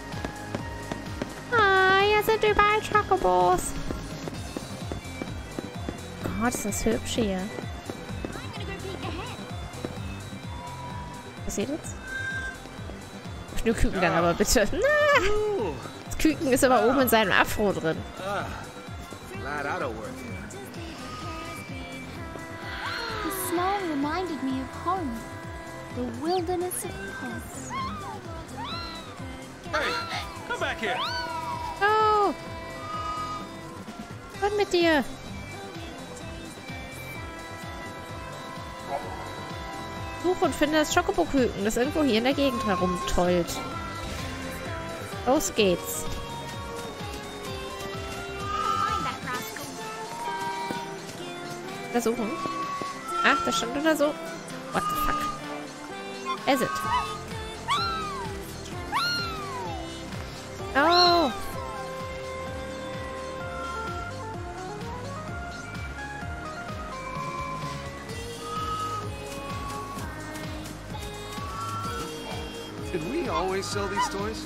Speaker 1: Ah, hier sind überall Chocobos. Gott, ist das hübsch hier. Was passiert jetzt? Nur Küken dann aber bitte. Das Küken ist aber oben in seinem Afro drin.
Speaker 10: The smell reminded me of home. The wilderness of Pulse.
Speaker 4: Hey, come back here.
Speaker 1: Oh! Was mit dir? Suche und finde das Chocobo-Küken, das irgendwo hier in der Gegend herumtollt. Los geht's. Versuchen. Ach, das stand oder so. What the fuck? Is it? Oh!
Speaker 11: Did we always sell these toys?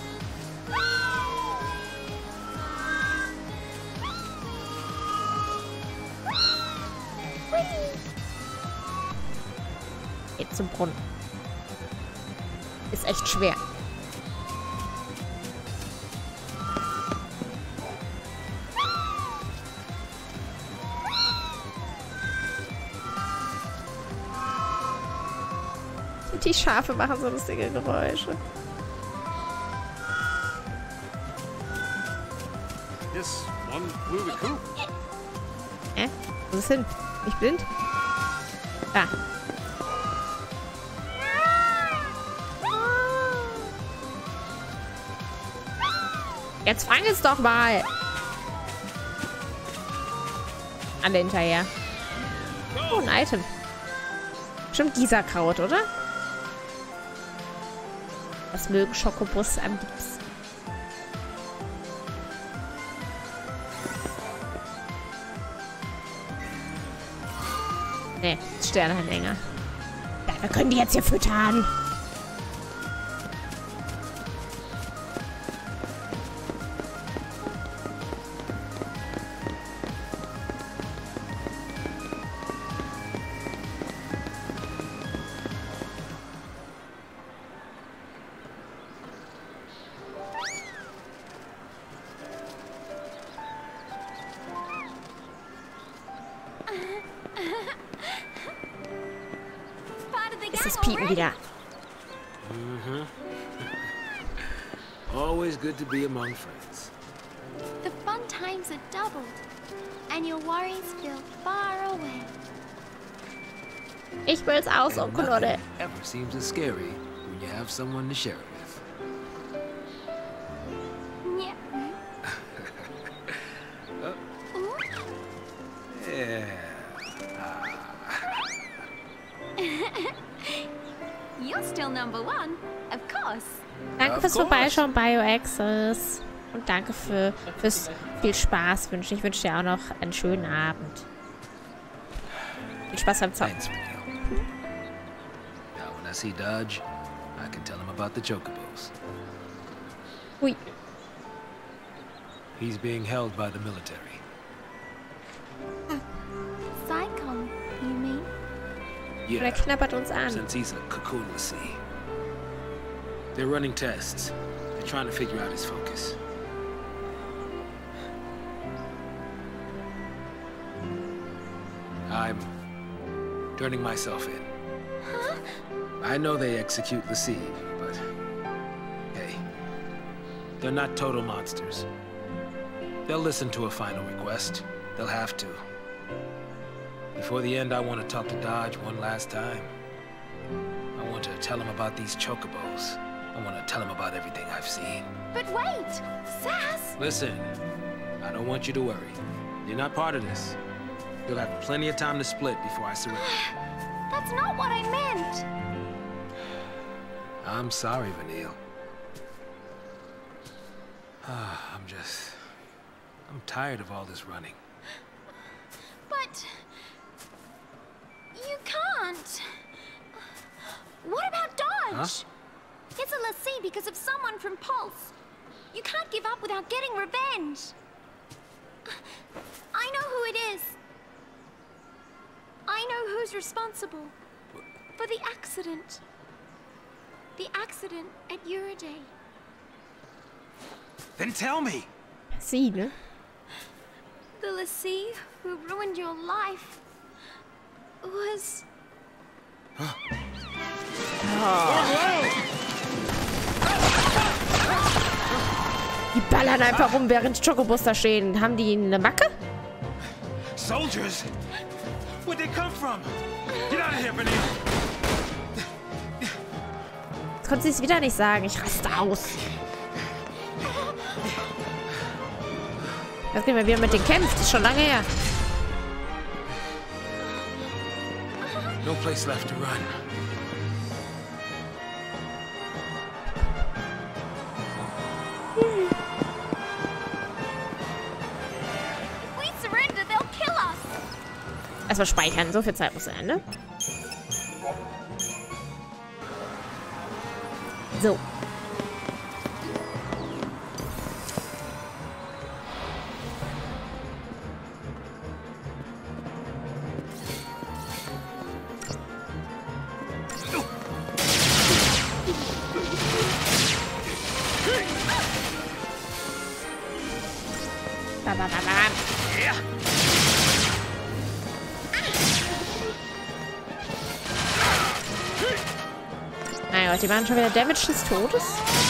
Speaker 1: Geht zum Brunnen. Ist echt schwer. Die Schafe machen so lustige Geräusche.
Speaker 4: This one flew the coop.
Speaker 1: Wo ist hin? Ich blind? Da. Jetzt fang es doch mal. Alle hinterher. Oh, ein Item. Stimmt, Gisa-Kraut, oder? Das mögen Schokobus am liebsten. Ne, Sternenanhänger. Ja, wir können die jetzt hier füttern. Ist das Piepen wieder.
Speaker 11: Always good to be among friends.
Speaker 10: The fun times are doubled, and your worries feel far away.
Speaker 1: Ich will's aus, Onkel Leute.
Speaker 11: Ever seems as scary when you have someone to share it with.
Speaker 10: Yeah. You're still number one, of course.
Speaker 1: Danke fürs Vorbeischauen, BioAccess. Und danke fürs viel Spaß wünschen. Ich wünsche dir auch noch einen schönen Abend. Viel Spaß beim Zocken.
Speaker 11: Now when I see Dodge, I can tell him about the Chocobos.
Speaker 1: Ui.
Speaker 11: He's being held by the military.
Speaker 10: Psychon, you mean?
Speaker 1: Der knabbert uns an.
Speaker 11: Since he's a cocoon Lassie. They're running tests. They're trying to figure out his focus. I'm turning myself in.
Speaker 10: Huh?
Speaker 11: I know they execute Lassie, but hey, they're not total monsters. They'll listen to a final request. They'll have to. Before the end, I want to talk to Dodge one last time. I want to tell him about these Chocobos. I want to tell him about everything I've seen.
Speaker 10: But wait! Sass!
Speaker 11: Listen, I don't want you to worry. You're not part of this. You'll have plenty of time to split before I surrender.
Speaker 14: That's not what I meant.
Speaker 11: I'm sorry, Vanille. I'm tired of all this running.
Speaker 14: But you can't. What about Dodge?
Speaker 11: Huh?
Speaker 14: It's a lessee because of someone from Pulse. You can't give up without getting revenge. I know who it is. I know who's responsible for the accident. The accident at Uriday.
Speaker 11: Then tell me.
Speaker 1: Sie, ne?
Speaker 14: The lessee who ruined your life was...
Speaker 1: Die ballern einfach rum, während die Chocobos da stehen. Haben die eine Macke?
Speaker 11: Soldiers? Where'd they come from? Get out of here, Vanille.
Speaker 1: Jetzt konnte sie es wieder nicht sagen. Ich raste aus. Ich weiß nicht mehr, wie er mit denen kämpft. Das ist schon lange her.
Speaker 11: No place left to run.
Speaker 14: If we surrender, they'll kill us.
Speaker 1: Erstmal speichern. So viel Zeit muss sein, ne? So. Mein Gott, die waren schon wieder Damage des Todes.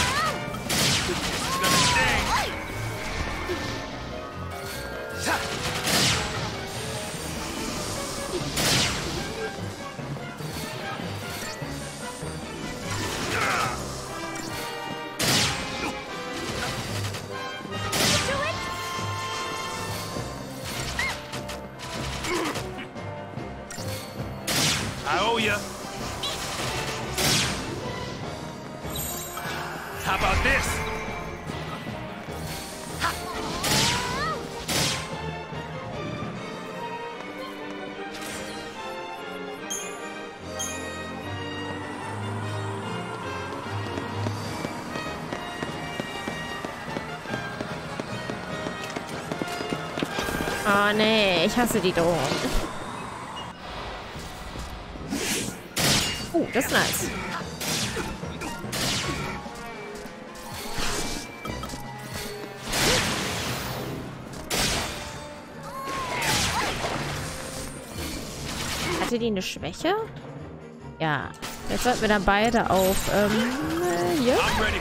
Speaker 11: I owe ya. How about this?
Speaker 1: Oh nee, ich hasse die Drohung. Das ist nice. Hatte die eine Schwäche? Ja. Jetzt sollten wir dann beide auf, hier.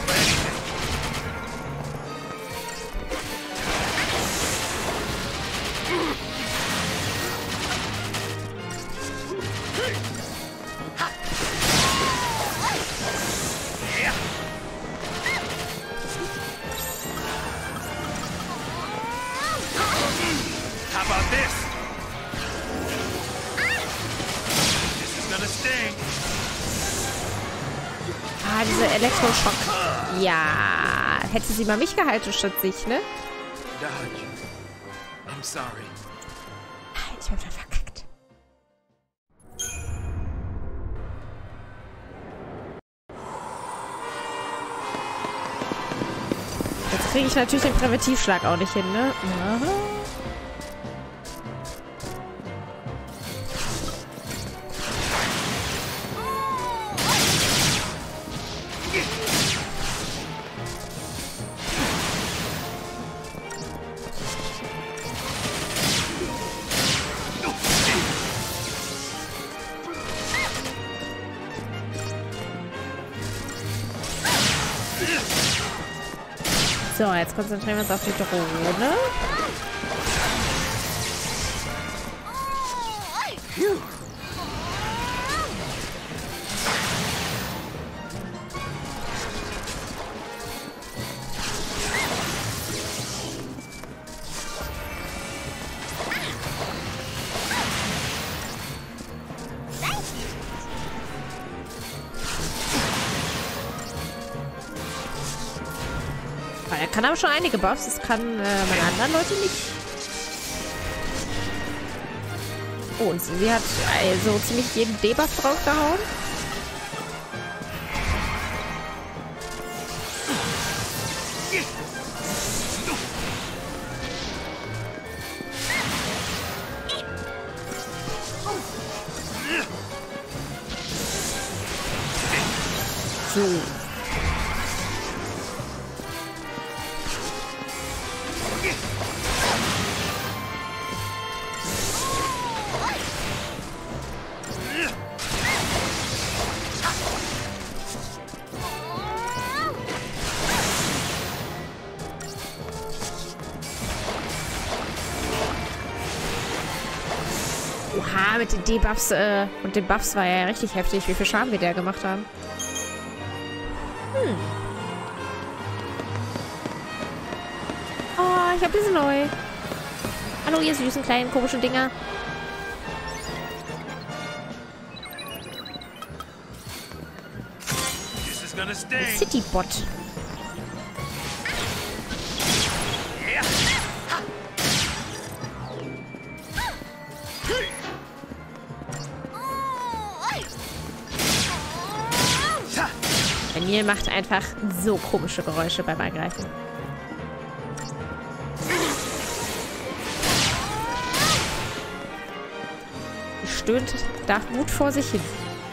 Speaker 1: Ah, diese Elektroschock. Ja, hätte sie mal mich gehalten statt sich, ne?
Speaker 11: Dodge. I'm sorry.
Speaker 1: Ich hab wieder verkackt. Jetzt kriege ich natürlich den Präventivschlag auch nicht hin, ne? Ja. So, jetzt konzentrieren wir uns auf die Drohne. Er kann aber schon einige Buffs. Das kann meine anderen Leute nicht. Oh, und sie hat also ziemlich jeden Debuff draufgehauen. So. Oha, mit den Debuffs und den Buffs war ja richtig heftig, wie viel Schaden wir da gemacht haben. Oh, ich hab diese neu. Hallo, ihr süßen kleinen komischen Dinger. Citybot. Daniel macht einfach so komische Geräusche beim Angreifen. Stöhnt da gut vor sich hin.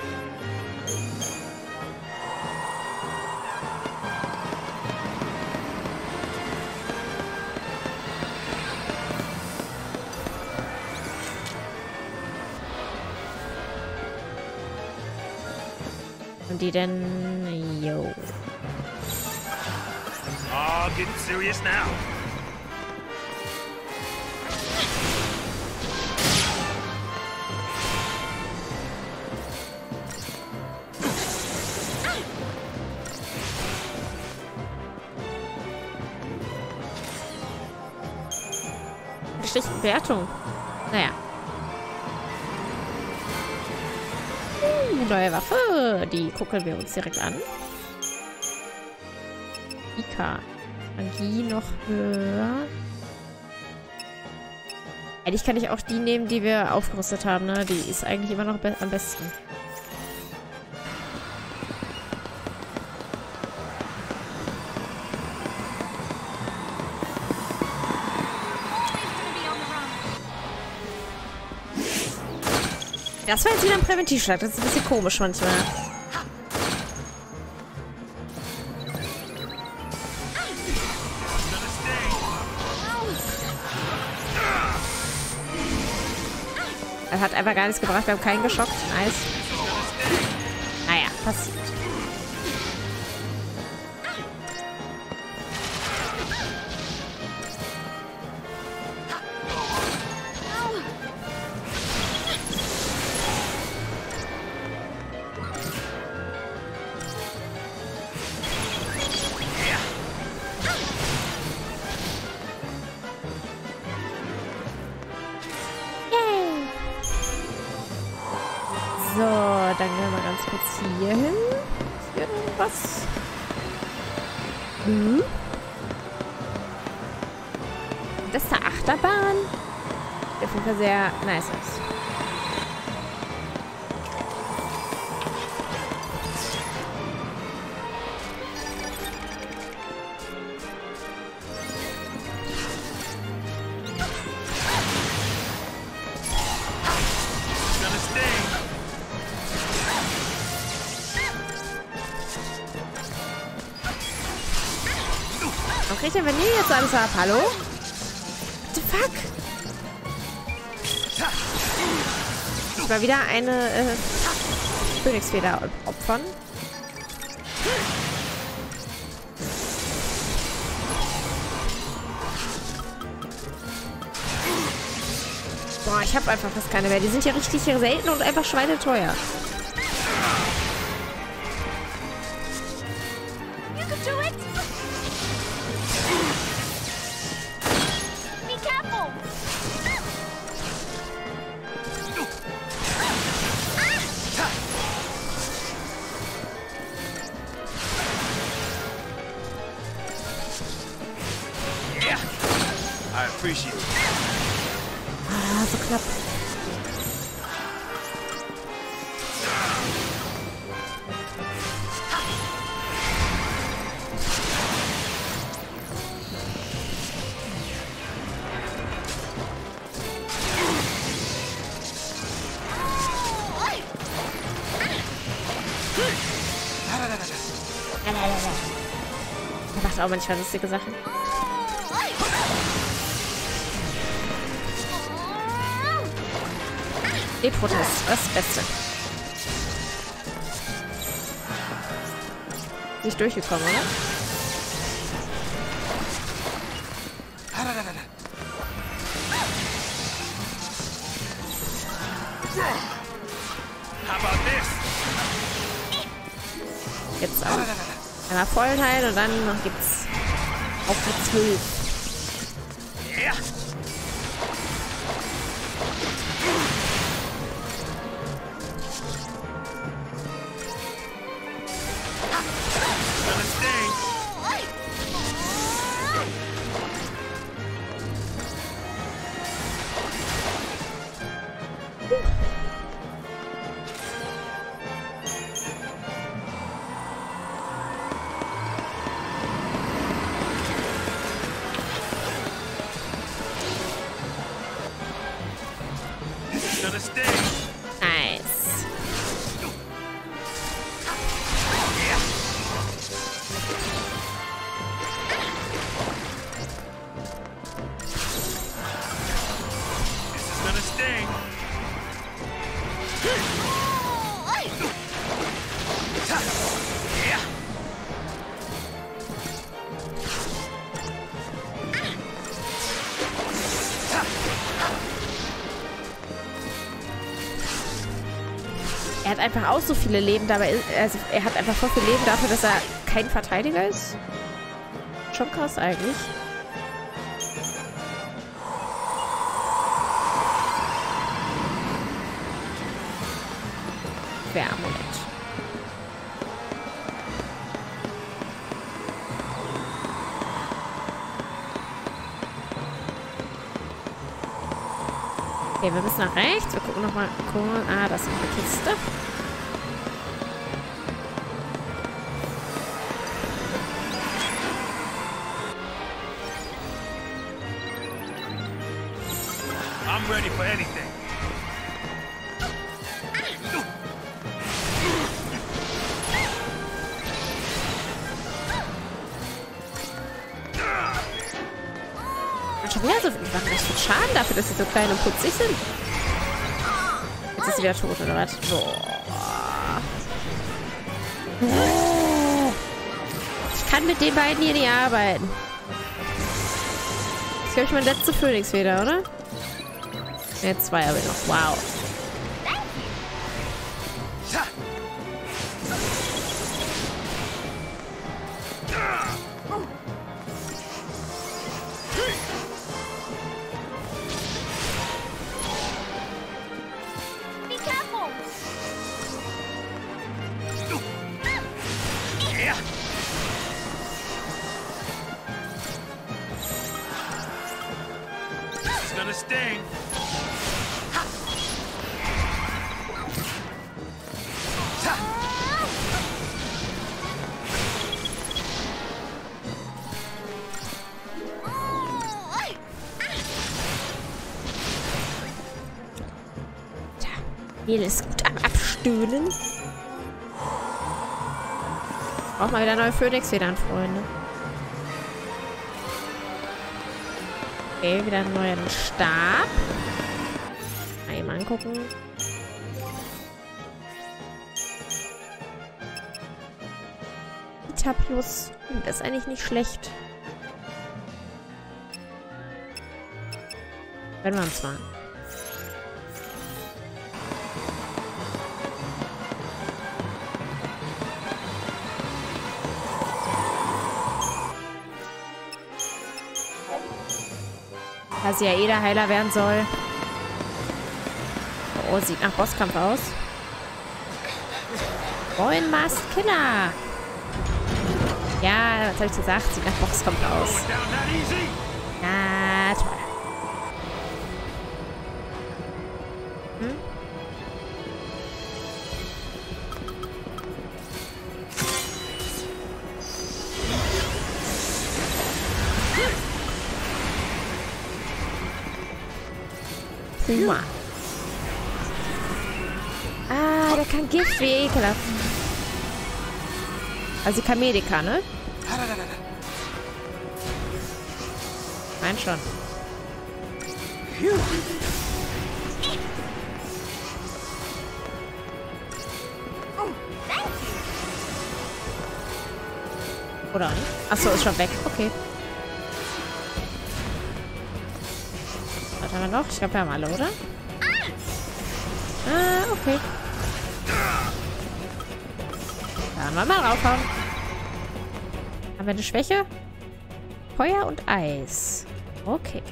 Speaker 1: Und die denn... Yo.
Speaker 4: Oh, getting serious now.
Speaker 1: Wertung. Naja. Neue Waffe. Die gucken wir uns direkt an. Ika. Magie noch höher. Eigentlich kann ich auch die nehmen, die wir aufgerüstet haben, ne? Die ist eigentlich immer noch am besten. Das war jetzt wieder ein Präventivschlag. Das ist ein bisschen komisch manchmal. Das hat einfach gar nichts gebracht. Wir haben keinen geschockt. Nice. Naja, passiert. So, dann gehen wir mal ganz kurz hier hin. Ist hier irgendwas? Das ist eine Achterbahn. Sieht auf jeden Fall sehr nice aus. Kriegt der Vanille jetzt alles ab? Hallo? What the fuck? Ich war wieder eine Königsfeder opfern. Boah, ich habe einfach fast keine mehr. Die sind ja richtig selten und einfach schweineteuer.
Speaker 4: I appreciate it.
Speaker 1: Ah, so knapp. Er macht auch manchmal lustige Sachen. E-Protest, das Beste. Nicht durchgekommen, oder? Jetzt auch. Einmal vollen heilen und dann gibt's auf die 12.
Speaker 4: Yeah.
Speaker 1: Nice. Er hat einfach auch so viele Leben dabei. Also er hat einfach voll viel Leben dafür, dass er kein Verteidiger ist. Schon krass eigentlich. Amulett. Okay, wir müssen nach rechts. Wir gucken nochmal. Ah, das ist eine Kiste.
Speaker 4: I'm ready for anything.
Speaker 1: Schon wieder so viel. Was für Schaden dafür, dass sie so klein und putzig sind. Jetzt ist sie wieder tot, oder was? Boah. Ich kann mit den beiden hier nicht arbeiten. Das ist, glaube ich, mein letzter Phönixfeder, oder? Jetzt 2 habe ich noch. Wow.
Speaker 4: Gonna sting.
Speaker 1: Nele ist gut am Abstöhnen. Braucht mal wieder neue Phönixfedern, Freunde. Okay, wieder einen neuen Stab. Einmal angucken. Vita Plus. Das ist eigentlich nicht schlecht. Wenn wir uns mal. Da sie ja eh der Heiler werden soll. Oh, sieht nach Bosskampf aus. Moin, Masked Killer. Ja, was habe ich gesagt? Sieht nach Bosskampf aus. Ja, Na toll. Hm? Prima. Ah, der kann Gift, wie ekelhaft. Also die Kamedika, ne? Mein schon. Oder nicht? Achso, ist schon weg. Okay. Was haben wir noch? Ich glaube, wir haben alle, oder? Ah, okay. Dann mal raufhauen. Haben wir eine Schwäche? Feuer und Eis. Okay.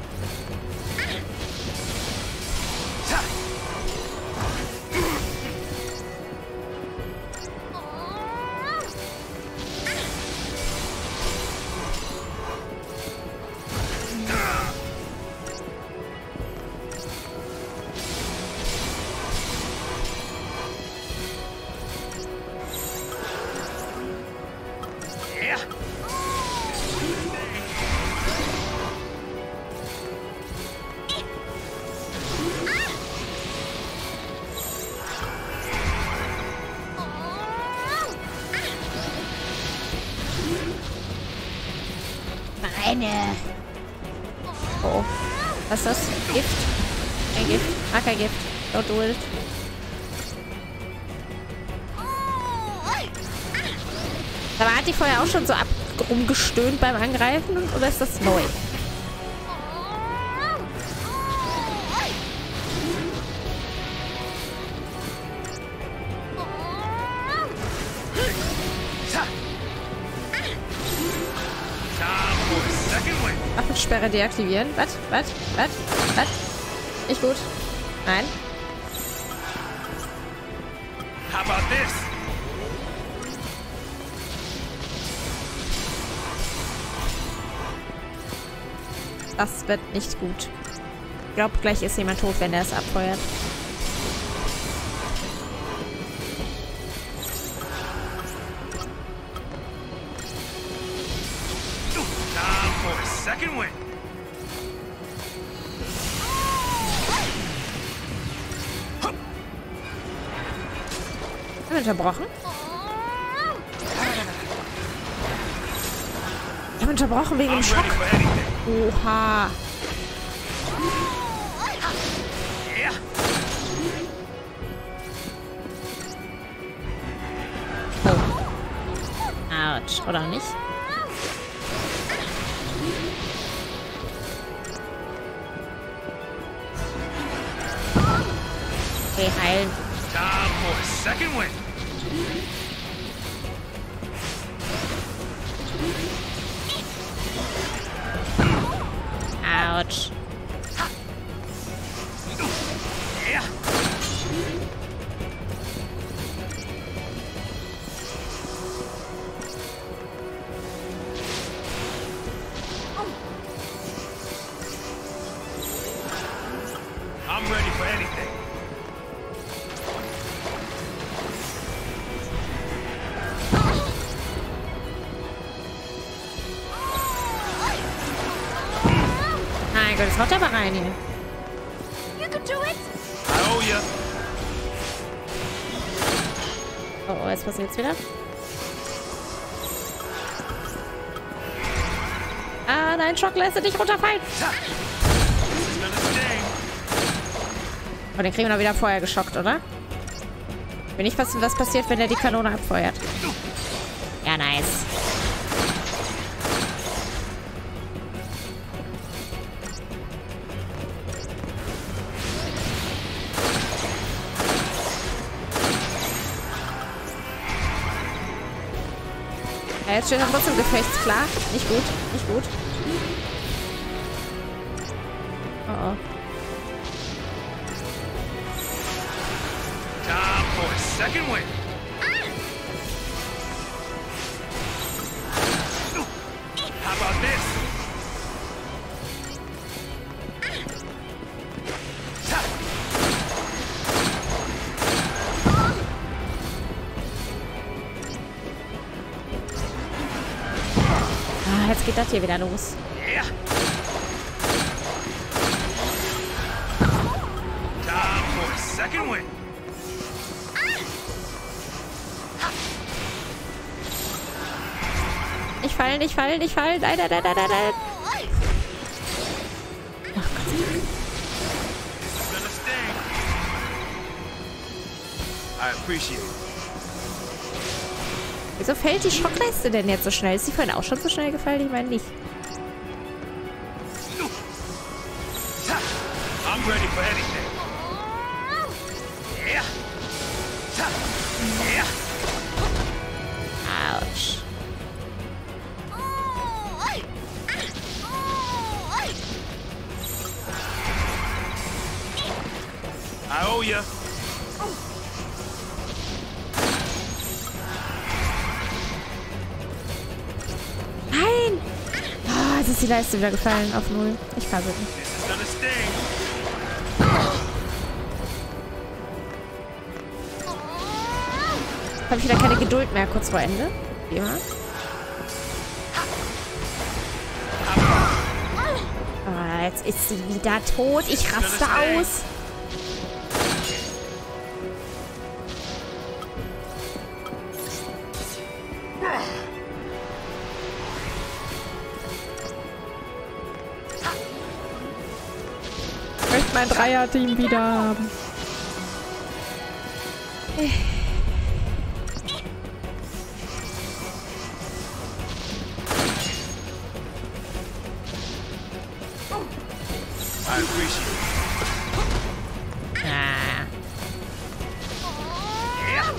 Speaker 1: Oh. Was ist das? Gift? Kein Gift. Ah, kein Gift. Don't do it. Aber hat die vorher auch schon so rumgestöhnt beim Angreifen? Oder ist das neu? Waffensperre deaktivieren. Was? Nicht gut. Nein.
Speaker 4: How about this?
Speaker 1: Das wird nicht gut. Ich glaube, gleich ist jemand tot, wenn er es abfeuert.
Speaker 4: Second win.
Speaker 1: Haben wir unterbrochen? Wir haben unterbrochen wegen dem Schock. Oha. Oh. Autsch, oder nicht? Okay, heilen.
Speaker 4: Time for a second win.
Speaker 1: Autsch.
Speaker 4: I'm ready for anything.
Speaker 1: Mein Gott, das haut aber rein hier.
Speaker 4: Oh ja.
Speaker 1: Oh, jetzt passiert's wieder. Ah, nein, Schock lässt dich runterfallen. Oh, den kriegen wir doch wieder vorher geschockt, oder? Bin ich was passiert, wenn der die Kanone abfeuert. Ja, nice. Ja, jetzt steht er trotzdem gefechtsklar. Nicht gut, nicht gut. Oh oh.
Speaker 4: Time for a second win. How about this?
Speaker 1: geht das hier wieder los?
Speaker 4: Yeah. Time for a second win.
Speaker 1: Nicht fallen, nicht fallen, nicht fallen. Nein, nein, nein, nein, nein. Ach Gott.
Speaker 4: I appreciate it.
Speaker 1: Wieso fällt die Schockleiste denn jetzt so schnell? Ist die vorhin auch schon so schnell gefallen? Ich meine nicht.
Speaker 4: I'm ready for anything. Yeah. Yeah.
Speaker 1: Autsch.
Speaker 4: I owe ya.
Speaker 1: Nein! Ah, jetzt ist die Leiste wieder gefallen auf 0. Ich fasse nicht. Habe ich wieder keine Geduld mehr kurz vor Ende. Wie immer. Ah, jetzt ist sie wieder tot. Ich raste aus. Ich möchte mein Dreier-Team wieder haben.
Speaker 4: I appreciate it.
Speaker 1: Ah.
Speaker 4: Yeah.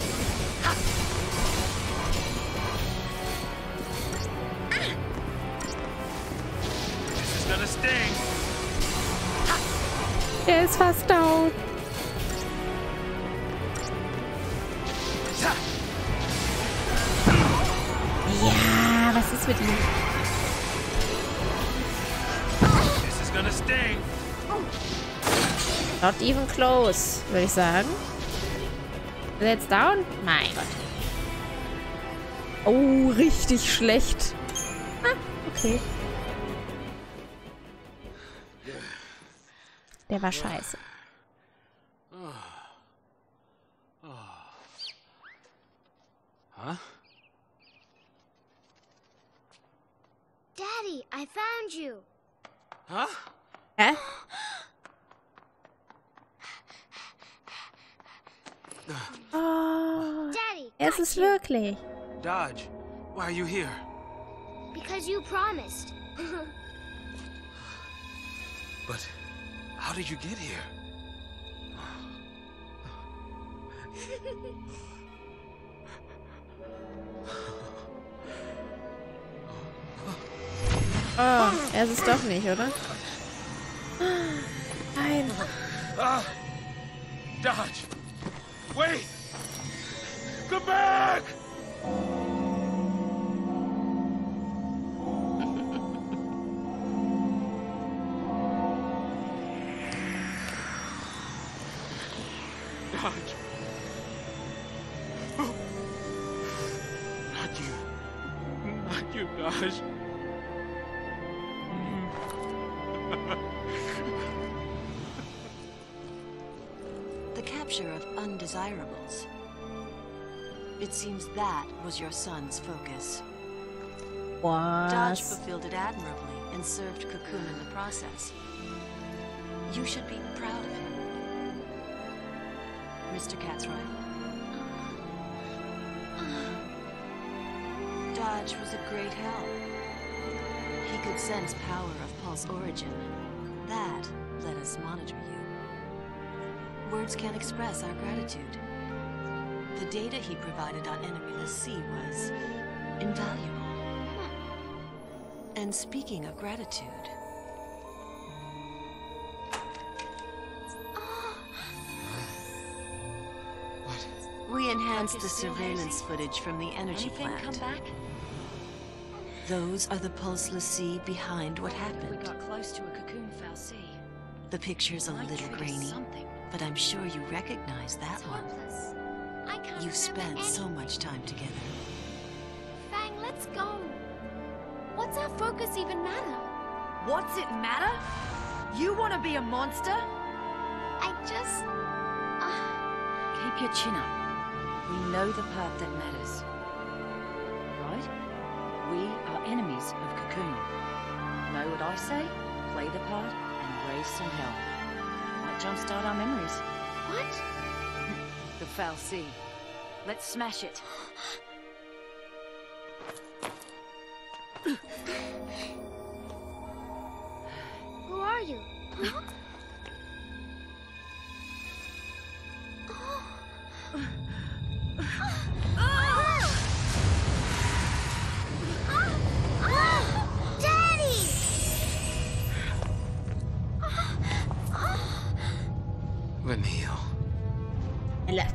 Speaker 4: This is gonna sting.
Speaker 1: Er ist fast down. Ja, was ist mit ihm?
Speaker 4: This is gonna sting.
Speaker 1: Not even close, würde ich sagen. Ist er jetzt down? Mein Gott. Oh, richtig schlecht. Ah, okay. Der war scheiße.
Speaker 11: Huh?
Speaker 14: Daddy, I found you.
Speaker 11: Huh?
Speaker 1: Hä? Oh,
Speaker 14: Daddy,
Speaker 1: es ist wirklich.
Speaker 11: Dodge, why are you here?
Speaker 14: because you promised.
Speaker 11: But how did you get here?
Speaker 1: Oh, er ist es doch nicht, oder? Nein.
Speaker 4: Dodge! Wait! Come back! Dodge! Not you. Not you, Dodge.
Speaker 7: The capture of undesirables. It seems that was your son's focus. Dodge
Speaker 1: Was?
Speaker 7: fulfilled it admirably and served Cocoon in the process. You should be proud of him. Mr. Catsroy. Dodge was a great help. He could sense power of Pulse origin. That let us monitor you. Words can't express our gratitude. The data he provided on Enemyless Sea was invaluable. And speaking of gratitude, we enhanced the surveillance footage from the energy plant.
Speaker 3: Come back?
Speaker 7: Those are the Pulseless Sea behind what happened.
Speaker 3: We got close to a Cocoon Fal'Cie.
Speaker 7: The picture's a little grainy, but I'm sure you recognize that one.
Speaker 14: I can't
Speaker 7: You've spent
Speaker 14: remember
Speaker 7: so much time together.
Speaker 14: Fang, let's go. What's our focus even matter?
Speaker 16: What's it matter? You want to be a monster?
Speaker 14: I just...
Speaker 7: Keep your chin up. We know the part that matters. Right? We are enemies of Cocoon. Know what I say? Play the part and raise some hell. Might jumpstart our memories.
Speaker 14: What?
Speaker 7: The Foul Sea. Let's smash it.
Speaker 14: Who are you? Huh?
Speaker 11: Vanille.
Speaker 1: Ella.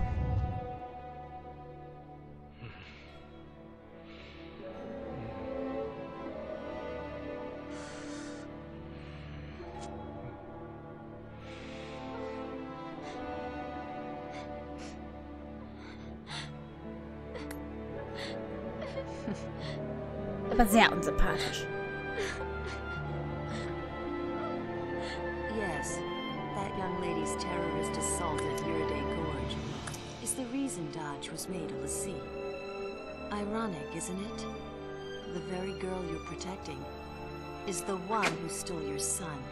Speaker 1: Aber sehr unsympathisch.
Speaker 7: Yes, that young lady's terrorist assault at Yuriday Gorge is the reason Dodge was made a l'Cie. Ironic, isn't it? The very girl you're protecting is the one who stole your son.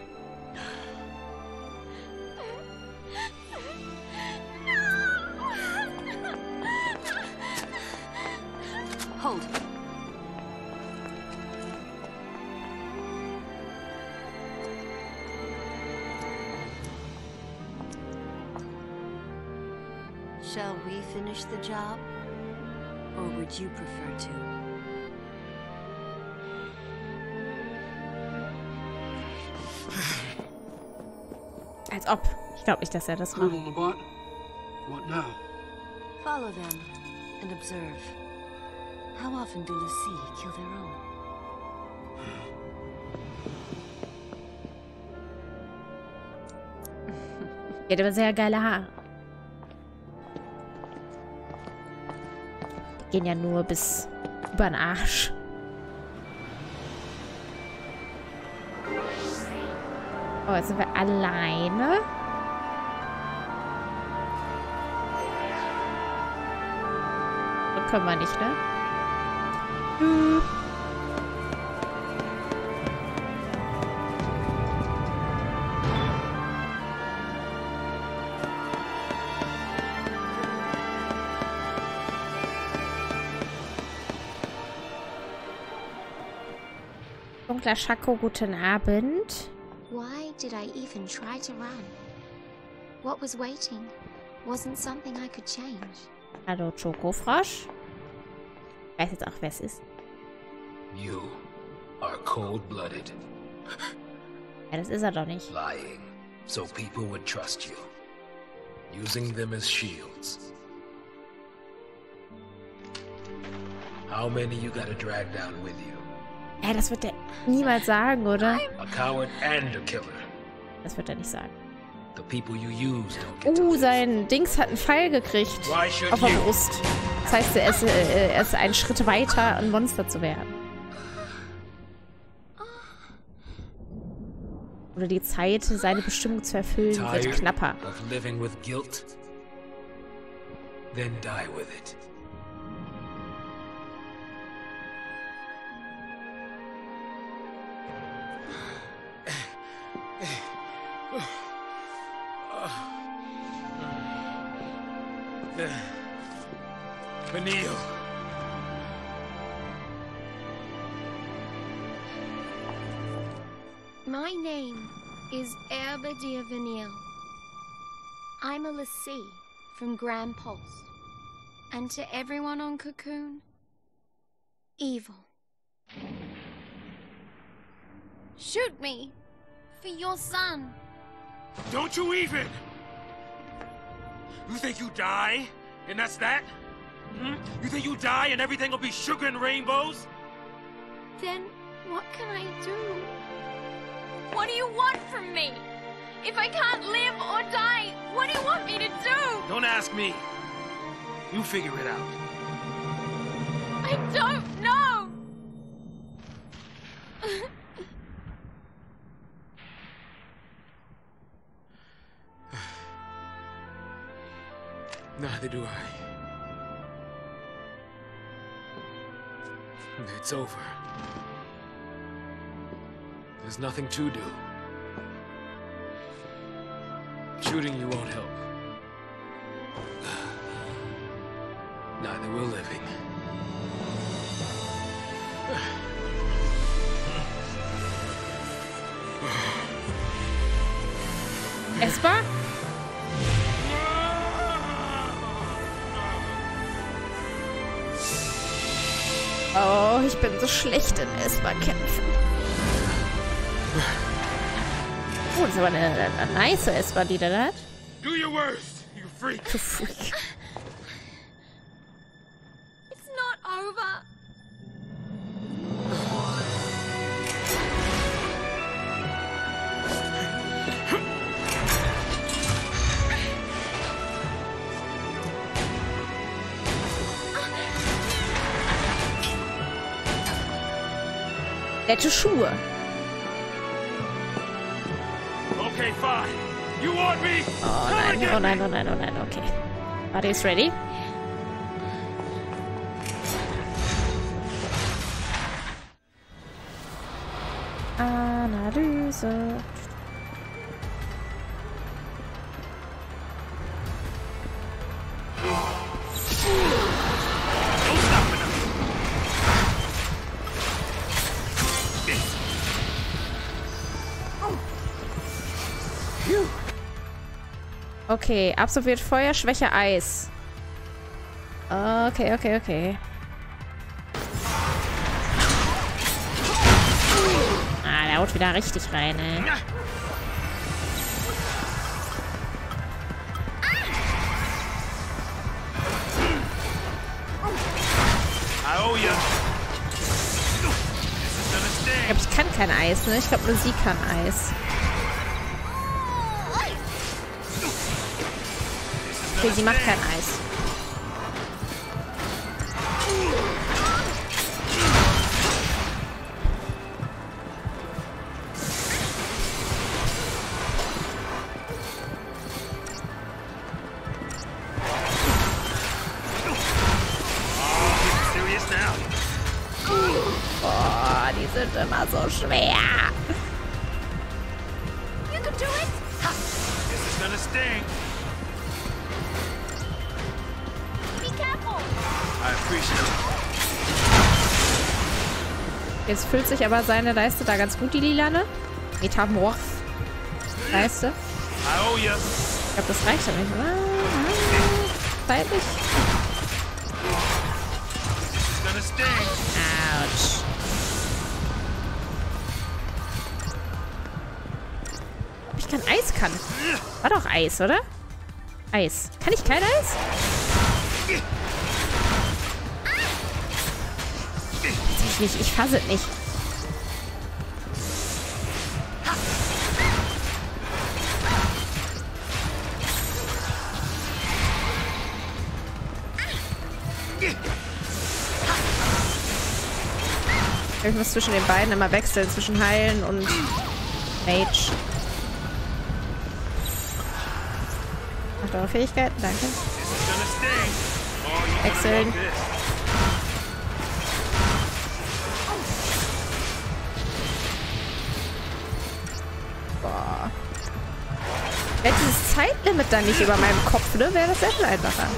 Speaker 7: Hold. Shall we finish the job? Or would you prefer to?
Speaker 1: Als ob. Ich glaube nicht, dass er das macht.
Speaker 13: Colonel Labat, what now?
Speaker 7: Follow them and observe. How often do l'Cie kill their own?
Speaker 1: Die hat aber sehr geile Haare. Die gehen ja nur bis über den Arsch. Oh, jetzt sind wir alleine. So können wir nicht, ne? Dunkler Schako, guten Abend.
Speaker 14: Why did I even try to run? What was waiting wasn't something I could change.
Speaker 1: Hallo, Schokofrosch. Ich weiß jetzt auch, wer es ist.
Speaker 11: You are cold-blooded.
Speaker 1: Ja, das ist er doch nicht.
Speaker 11: Lying, so people would trust you. Using them as shields. How many you gotta drag down with you?
Speaker 1: Ja, das wird er niemals sagen, oder?
Speaker 11: A coward and a killer.
Speaker 1: Das wird er nicht sagen.
Speaker 11: The people you use don't get
Speaker 1: Sein Dings hat einen Pfeil gekriegt. Auf der Brust. Das heißt, er ist einen Schritt weiter, ein Monster zu werden. Oder die Zeit, seine Bestimmung zu erfüllen, wird knapper.
Speaker 11: Of living with guilt? Then die with it. Vanille.
Speaker 14: My name is Herbadia Vanille. I'm a l'Cie from Grand Pulse. And to everyone on Cocoon, evil. Shoot me for your son.
Speaker 4: Don't you even! You think you die, and that's that? Hmm? You think you die and everything will be sugar and rainbows?
Speaker 14: Then what can I do?
Speaker 10: What do you want from me? If I can't live or die, what do you want me to do?
Speaker 11: Don't ask me. You figure it out.
Speaker 10: I don't know!
Speaker 11: Neither do I. It's over. There's nothing to do. Shooting you won't help. Neither will living.
Speaker 1: Esper? Oh, ich bin so schlecht in Esper-Kämpfen. Oh, das ist aber eine nice Esper, die der da hat.
Speaker 4: Do your worst, you freak.
Speaker 1: Du Freak.
Speaker 14: It's not over.
Speaker 1: Nette Schuhe.
Speaker 4: Okay, fine. You want me?
Speaker 1: Oh nein, oh nein, oh nein, oh nein, okay. Buddy is ready. Analyse. Okay, absolviert Feuer, Schwäche, Eis. Okay, okay, okay. Ah, der haut wieder richtig rein, ey. Ich glaube, ich kann kein Eis, ne? Ich glaube, nur sie kann Eis. Okay, sie macht kein Eis. Boah, die sind immer so schwer.
Speaker 14: You can do it.
Speaker 4: This is gonna sting. I appreciate it.
Speaker 1: Jetzt füllt sich aber seine Leiste da ganz gut, die lilane. Metamorph. Leiste. Ich glaube, das reicht ja nicht, oder? Zeitlich. Autsch. Ob ich kein Eis kann? War doch Eis, oder? Eis. Kann ich kein Eis? Ich fasse es nicht. Ich muss zwischen den beiden immer wechseln, zwischen Heilen und Mage. Macht eure Fähigkeiten, danke. Wechseln. Boah. Wäre dieses Zeitlimit dann nicht über meinem Kopf, ne? Wäre das sehr viel einfacher.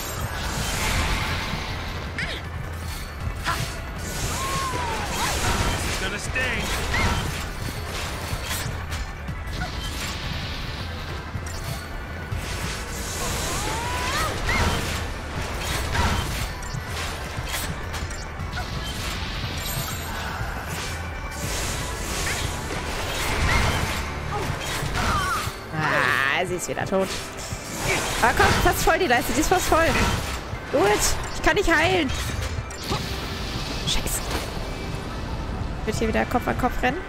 Speaker 1: Sie ist wieder tot. Ah, komm, fast voll die Leiste. Sie ist fast voll. Gut. Ich kann nicht heilen. Scheiße. Wird hier wieder Kopf an Kopf rennen.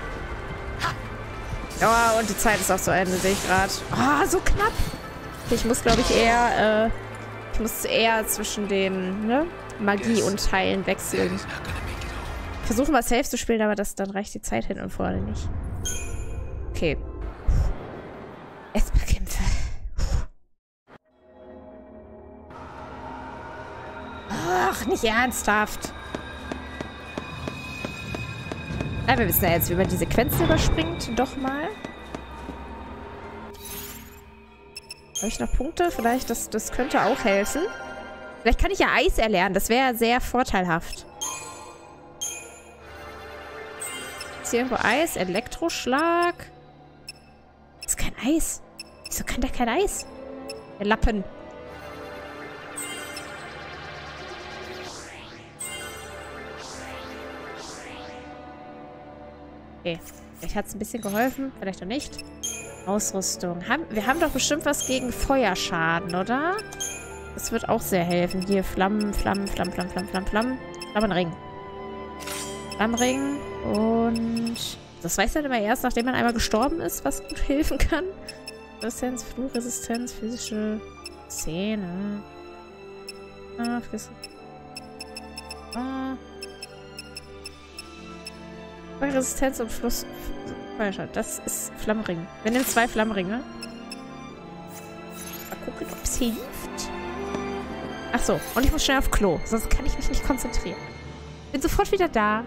Speaker 1: Ja, und die Zeit ist auch zu Ende, sehe ich gerade. Oh, so knapp. Ich muss, glaube ich, eher, zwischen dem, ne? Magie und Heilen wechseln. Versuchen mal safe zu spielen, aber dann reicht die Zeit hin und vorne nicht. Okay. Esper-Kämpfe. Ach, nicht ernsthaft. Ja, wir wissen ja jetzt, wie man die Sequenzen überspringt. Doch mal. Habe ich noch Punkte? Vielleicht, das könnte auch helfen. Vielleicht kann ich ja Eis erlernen. Das wäre sehr vorteilhaft. Ist hier irgendwo Eis? Elektroschlag? Das ist kein Eis. Wieso kann der kein Eis? Der Lappen. Okay. Vielleicht hat es ein bisschen geholfen. Vielleicht auch nicht. Ausrüstung. Wir haben doch bestimmt was gegen Feuerschaden, oder? Das wird auch sehr helfen. Hier, Flammenring. Flammenring. Und das weiß man immer erst, nachdem man einmal gestorben ist, was gut helfen kann. Resistenz, Fluchresistenz, physische Zähne. Feuerresistenz und Feuerschaden. Das ist Flammenring. Wir nehmen 2 Flammenringe. Mal gucken, ob es hilft. Achso, und ich muss schnell auf Klo. Sonst kann ich mich nicht konzentrieren. Bin sofort wieder da.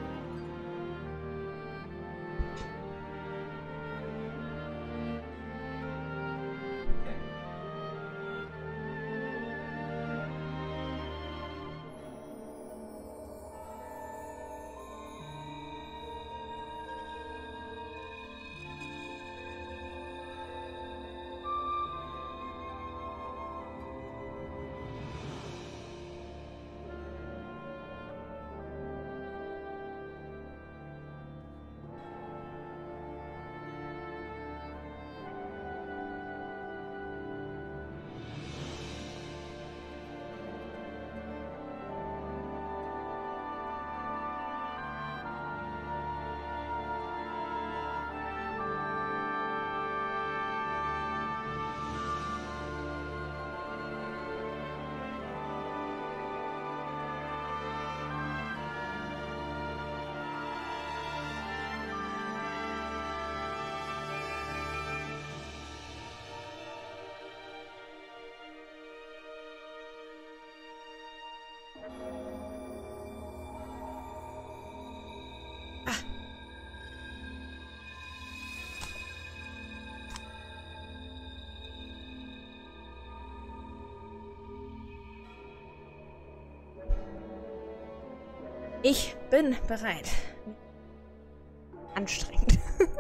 Speaker 1: Ich bin bereit. Anstrengend.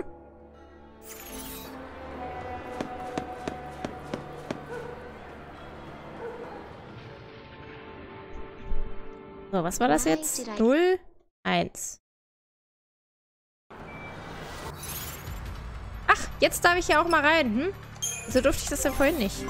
Speaker 1: So, was war das jetzt? 0, 1. Ach, jetzt darf ich ja auch mal rein, hm? Wieso durfte ich das denn vorhin nicht?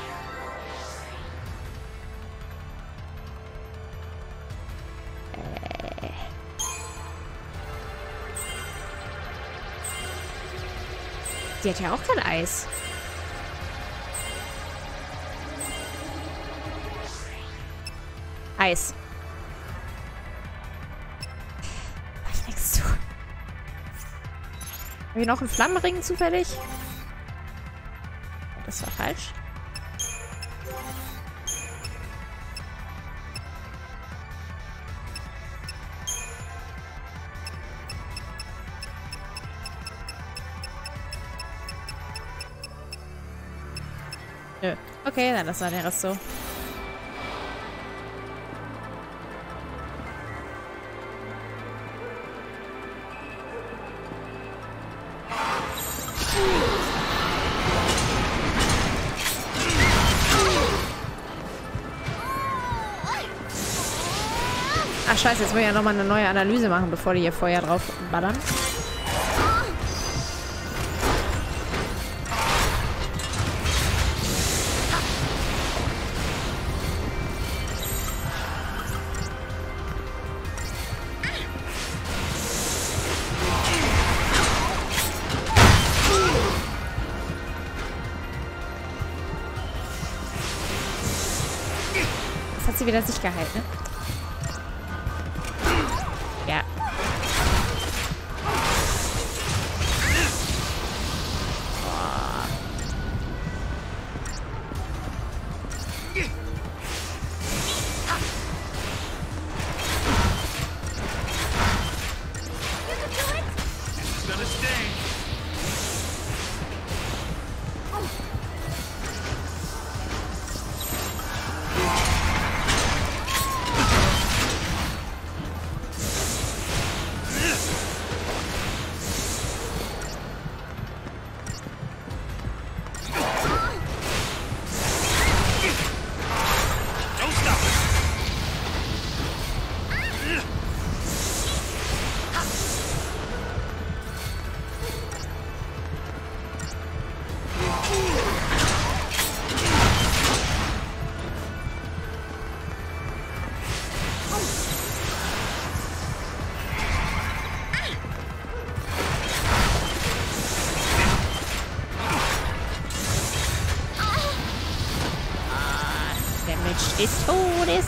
Speaker 1: Die hat ja auch kein Eis. Eis. Was denkst du? Habe ich noch einen Flammenring zufällig? Das war falsch. Nö. Okay, dann lassen wir den Rest so. Ach scheiße, jetzt will ich ja nochmal eine neue Analyse machen, bevor die hier Feuer drauf ballern. Jetzt hat sie wieder sich gehalten, ne? Ja.
Speaker 4: gonna sting.
Speaker 1: Des Todes.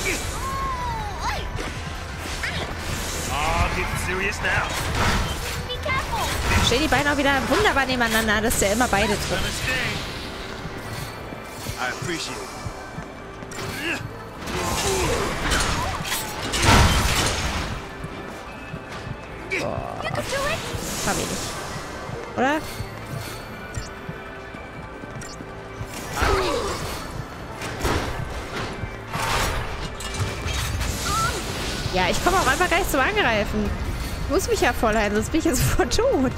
Speaker 4: Oh, getting serious now.
Speaker 1: Stehen die Beine auch wieder wunderbar nebeneinander, dass der immer beide trifft.
Speaker 4: I appreciate it.
Speaker 1: Boah. Hab ich nicht. Oder? Ja, ich komme auch einfach gar nicht zum Angreifen. Ich muss mich ja voll heilen, sonst bin ich ja sofort tot.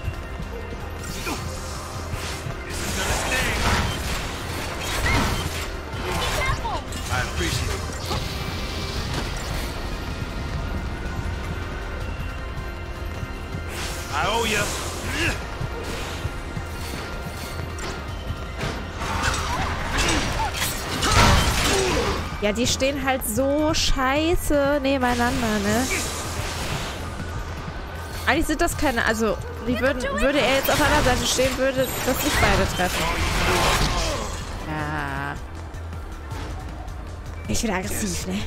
Speaker 4: I owe you.
Speaker 1: Ja, die stehen halt so scheiße nebeneinander, ne? Eigentlich sind das keine, also, würde er jetzt auf einer Seite stehen, würde das nicht beide treffen. Ja. Ich bin aggressiv, ne?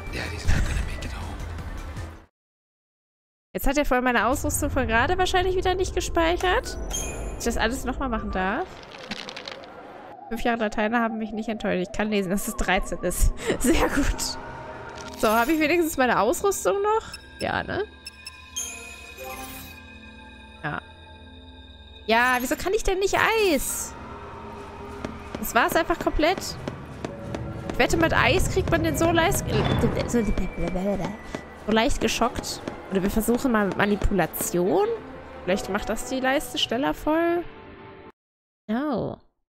Speaker 1: Jetzt hat er vorhin meine Ausrüstung von gerade wahrscheinlich wieder nicht gespeichert. Dass ich das alles nochmal machen darf. 5 Jahre Dateien haben mich nicht enttäuscht. Ich kann lesen, dass es 13 ist. Sehr gut. So, habe ich wenigstens meine Ausrüstung noch? Ja, ne? Ja. Ja, wieso kann ich denn nicht Eis? Das war es einfach komplett. Ich wette, mit Eis kriegt man den so leicht geschockt. Oder wir versuchen mal mit Manipulation. Vielleicht macht das die Leiste schneller voll. Oh.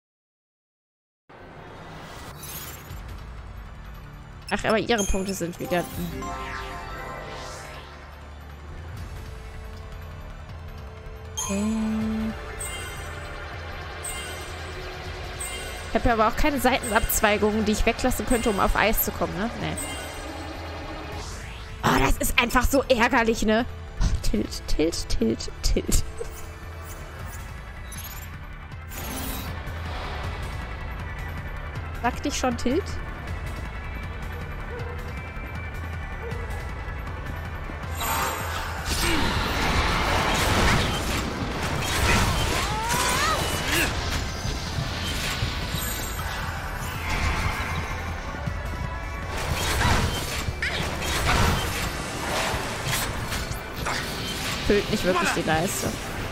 Speaker 1: Ach, aber ihre Punkte sind wieder... Okay. Ich habe ja aber auch keine Seitenabzweigungen, die ich weglassen könnte, um auf Eis zu kommen, ne? Nee. Oh, das ist einfach so ärgerlich, ne? Oh, Tilt. Sag dich schon Tilt? Füllt nicht wirklich die Leiste.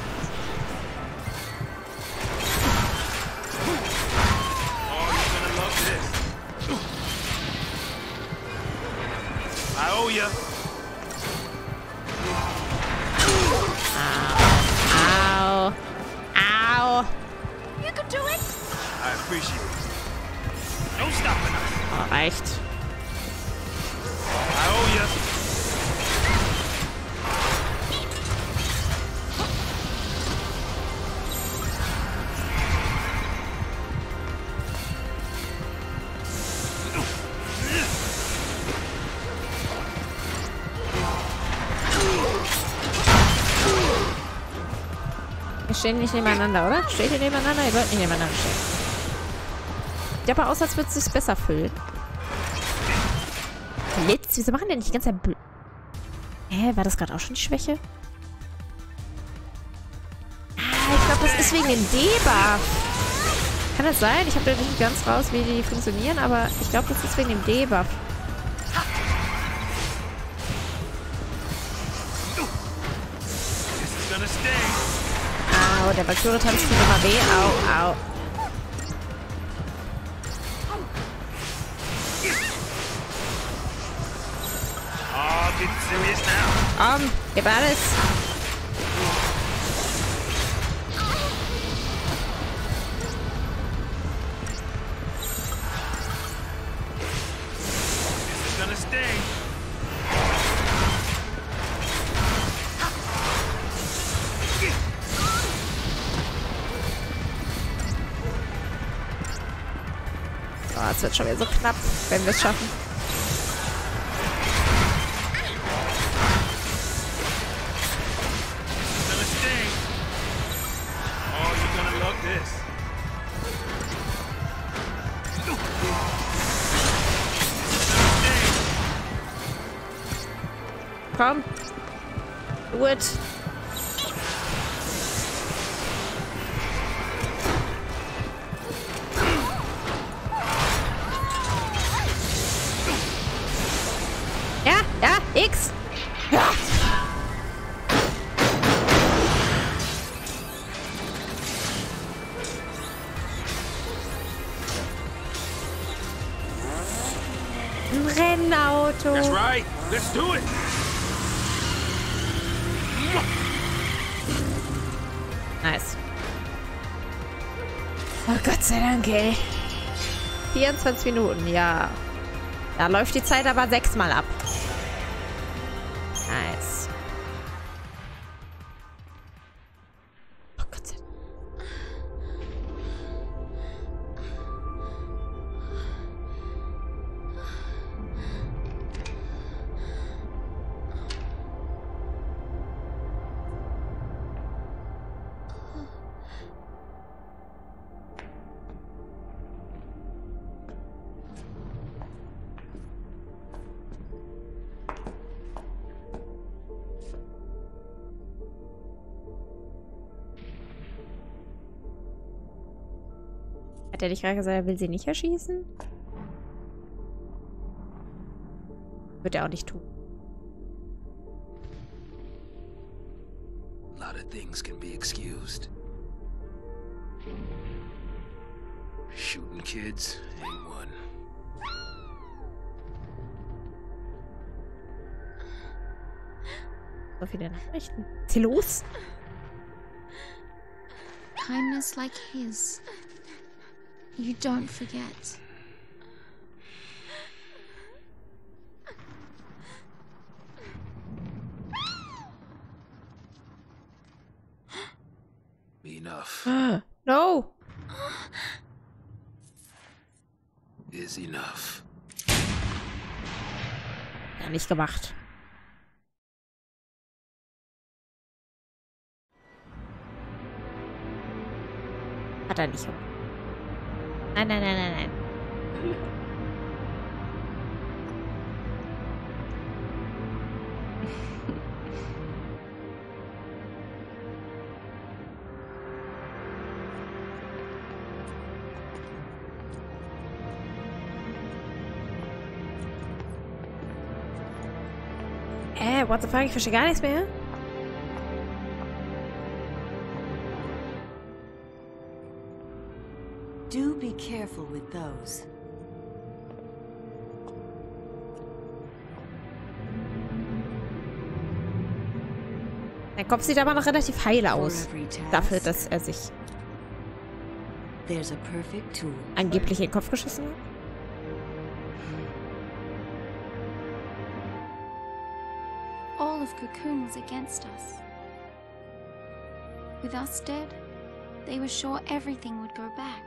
Speaker 1: Au. Au.
Speaker 16: You can do it.
Speaker 4: I appreciate it. No stopping us.
Speaker 1: Oh, reicht.
Speaker 4: I owe you.
Speaker 1: Wir stehen nicht nebeneinander, oder? Steht ihr nebeneinander? Ihr sollt nicht nebeneinander stehen. Sieht aber aus, als würde es sich besser fühlen. Blitz? Wieso machen denn nicht die ganze Zeit Blitz? Hä? War das gerade auch schon die Schwäche? Ah, ich glaube, das ist wegen dem Debuff. Kann das sein? Ich habe da nicht ganz raus, wie die funktionieren, aber ich glaube, das ist wegen dem Debuff.
Speaker 4: This is gonna
Speaker 1: Au, der Valkyrie-Tanz tut immer weh. Au, au. Gib alles. Oh, es wird schon wieder so knapp, wenn wir es schaffen. Komm. Do it. Ja, ja, X. Ja. Ein Rennauto.
Speaker 11: That's right. Let's do it.
Speaker 1: Nice. Oh Gott sei Dank, ey. 24 Minuten, ja. Da läuft die Zeit aber 6-mal ab. Nice. Oh Gott sei Dank. Hat er nicht gerade gesagt, er will sie nicht erschießen? Wird er auch nicht tun.
Speaker 11: A lot of things can be excused. Shooting kids ain't one.
Speaker 1: So viele Nachrichten. Was ist hier los?
Speaker 10: Kindness like his. You don't forget.
Speaker 11: Enough.
Speaker 1: No.
Speaker 11: Is enough.
Speaker 1: Ja, nicht gemacht. Hat er nicht gemacht. Nein, nein, nein, nein, nein. What the fuck? Ich verstehe gar nichts mehr.
Speaker 7: Do be careful with those.
Speaker 1: Sein Kopf sieht aber noch relativ heil aus. Dafür, dass er sich angeblich in den Kopf geschossen hat.
Speaker 10: All of Cocoon was against us. With us dead, they were sure everything would go back.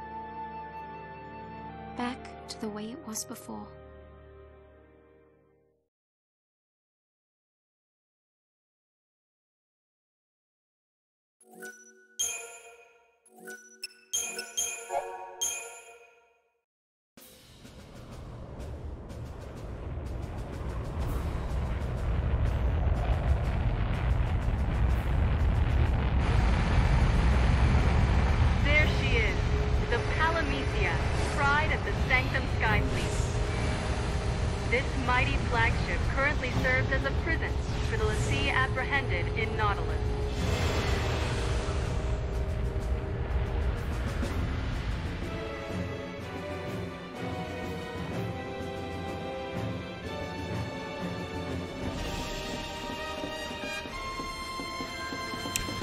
Speaker 10: Back to the way it was before.
Speaker 12: This mighty flagship currently serves as a prison for the Lassie apprehended in Nautilus.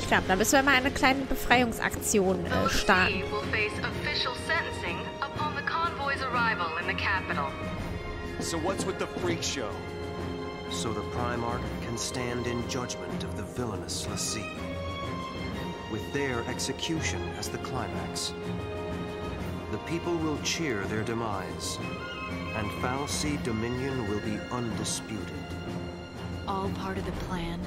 Speaker 1: Klar, da müssen wir mal eine kleine Befreiungsaktion starten.
Speaker 12: will face official sentencing upon the convoy's arrival in the capital.
Speaker 4: So what's with the freak show?
Speaker 17: So the Primarch can stand in judgment of the villainous l'Cie, with their execution as the climax. The people will cheer their demise, and fal'Cie dominion will be undisputed.
Speaker 7: All part of the plan?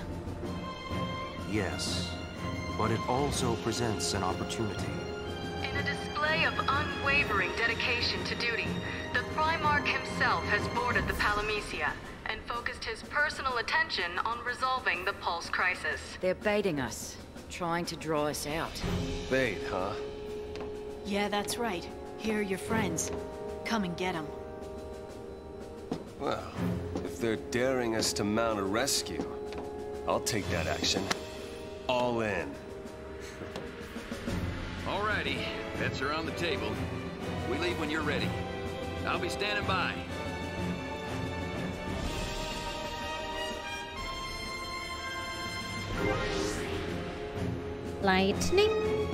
Speaker 17: Yes, but it also presents an opportunity.
Speaker 12: In a display of unwavering dedication to duty, the Primarch himself has boarded the Palamecia and focused his personal attention on resolving the Pulse crisis.
Speaker 3: They're baiting us, trying to draw us out.
Speaker 9: Bait, huh?
Speaker 7: Yeah, that's right. Here are your friends. Come and get them.
Speaker 4: Well, if they're daring us to mount a rescue, I'll take that action. All in.
Speaker 15: Alrighty, bets are on the table. We leave when you're ready. I'll be standing by.
Speaker 1: Lightning.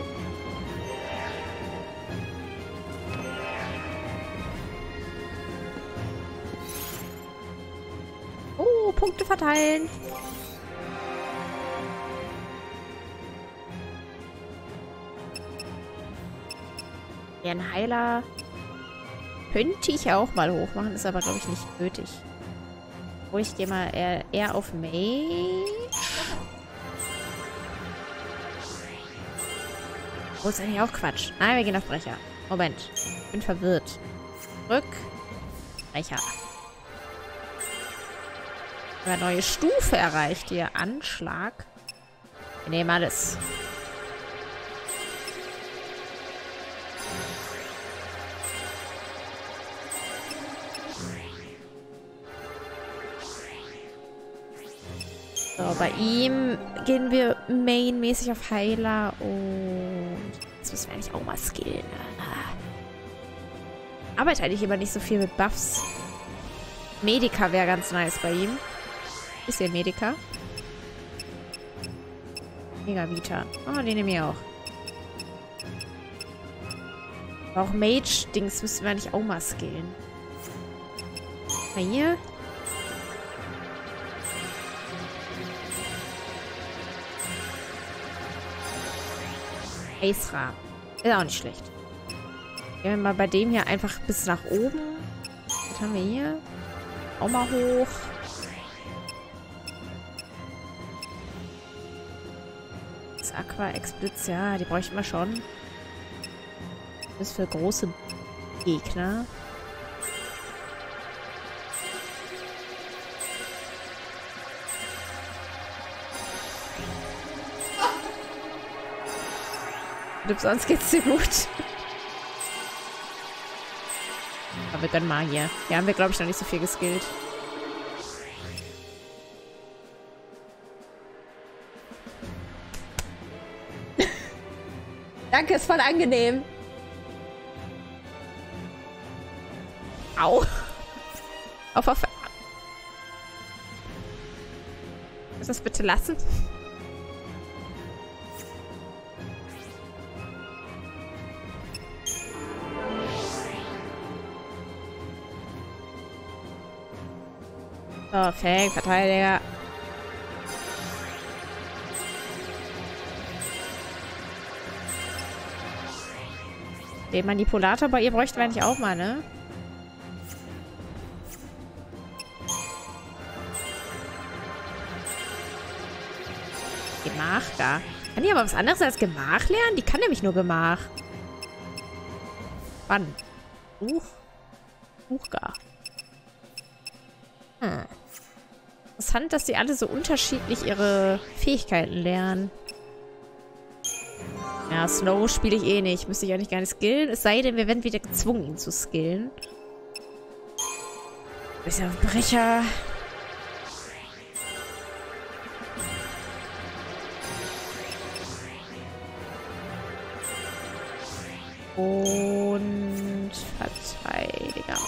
Speaker 1: Oh, Punkte verteilen. Ja, ein Heiler könnte ich auch mal hochmachen, ist aber, glaube ich, nicht nötig. Wo ich gehe mal eher auf Mage. Oh, ist eigentlich auch Quatsch. Nein, wir gehen auf Brecher. Moment. Ich bin verwirrt. Zurück. Brecher. Eine neue Stufe erreicht hier. Anschlag. Wir nehmen alles. So, bei ihm gehen wir mainmäßig auf Heiler und jetzt müssen wir eigentlich auch mal skillen. Arbeite eigentlich immer nicht so viel mit Buffs. Medica wäre ganz nice bei ihm. Ist hier Medica? Mega Vita. Oh, den nehme ich auch. Aber auch Mage-Dings müssen wir eigentlich auch mal skillen. Mal hier. Ace-Ra. Ist auch nicht schlecht. Gehen wir mal bei dem hier einfach bis nach oben. Was haben wir hier? Auch mal hoch. Das Aqua-Explits, ja, die bräuchten wir schon. Das ist für große Gegner. Sonst geht's dir gut. Aber wir gönnen mal hier. Hier haben wir, glaube ich, noch nicht so viel geskillt. Danke, ist voll angenehm. Au. Auf. Kannst du das bitte lassen? So, Fang, Verteidiger. Den Manipulator bei ihr bräuchten wir eigentlich auch mal, ne? Gemach da. Kann die aber was anderes als Gemach lernen? Die kann nämlich nur Gemach. Wann? Gar. Interessant, dass die alle so unterschiedlich ihre Fähigkeiten lernen. Ja, Snow spiele ich eh nicht. Müsste ich eigentlich gar nicht skillen. Es sei denn, wir werden wieder gezwungen, ihn zu skillen. Bisschen auf Brecher. Und Verteidiger.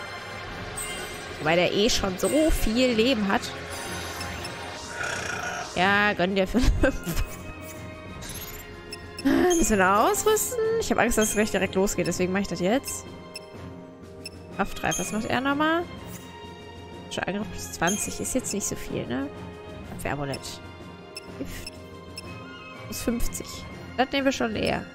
Speaker 1: Weil der eh schon so viel Leben hat. Ja, gönn dir 5. Müssen wir noch ausrüsten? Ich habe Angst, dass es gleich direkt losgeht, deswegen mache ich das jetzt. Kraftreif, was macht er nochmal? Angriff plus 20. Ist jetzt nicht so viel, ne? Abwehramulett. Gift. Plus 50. Das nehmen wir schon eher.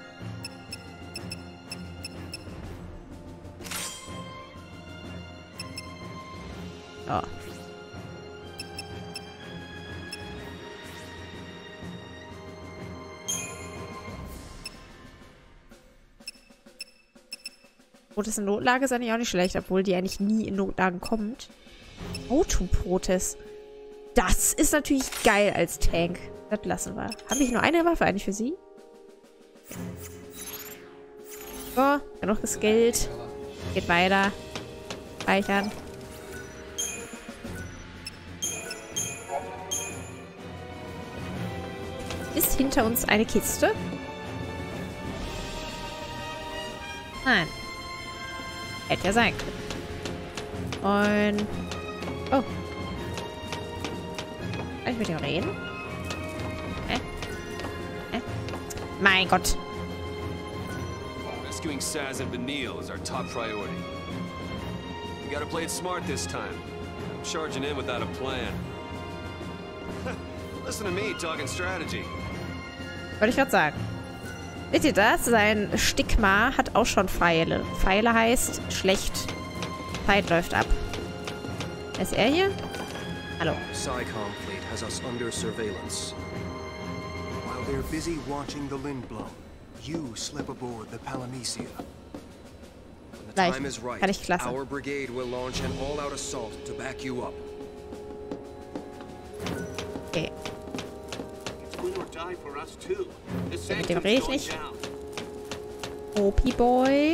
Speaker 1: So. Protes in Notlage ist eigentlich auch nicht schlecht, obwohl die eigentlich nie in Notlagen kommt. Autoprotes. Das ist natürlich geil als Tank. Das lassen wir. Habe ich nur eine Waffe eigentlich für sie? So, genug geskillt. Geht weiter. Speichern. Ist hinter uns eine Kiste? Nein. Hätte ja sein können. Und... Oh. Kann ich mit ihm reden? Mein Gott.
Speaker 4: Rescuing Saz and Benil is our top priority. We gotta play it smart this time. I'm charging in without a plan. Listen to me talking strategy.
Speaker 1: Wollte ich gerade sagen. Seht ihr das? Sein Stigma hat auch schon Pfeile. Pfeile heißt schlecht. Zeit läuft ab. Wer ist er hier? Hallo.
Speaker 17: SciComm fleet has us under surveillance. While they're busy watching the Lindblom, you slip aboard the Palamecia. When the time is right, our brigade will launch an all-out assault to back you up.
Speaker 1: Okay. Mit dem rede ich nicht. Opie-Boy.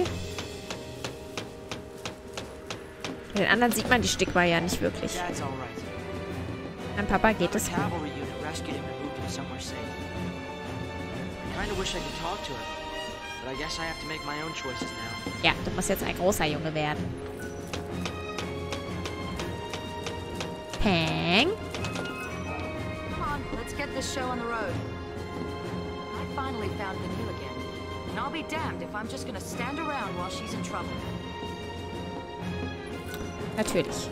Speaker 1: Den anderen sieht man die Stigma ja nicht wirklich. Mein Papa geht es gut. Ja, du musst jetzt ein großer Junge werden. Peng.
Speaker 16: Let's get this show on the road. I finally found Benil again. And I'll be damned if I'm just gonna stand around while she's in trouble.
Speaker 1: Natürlich.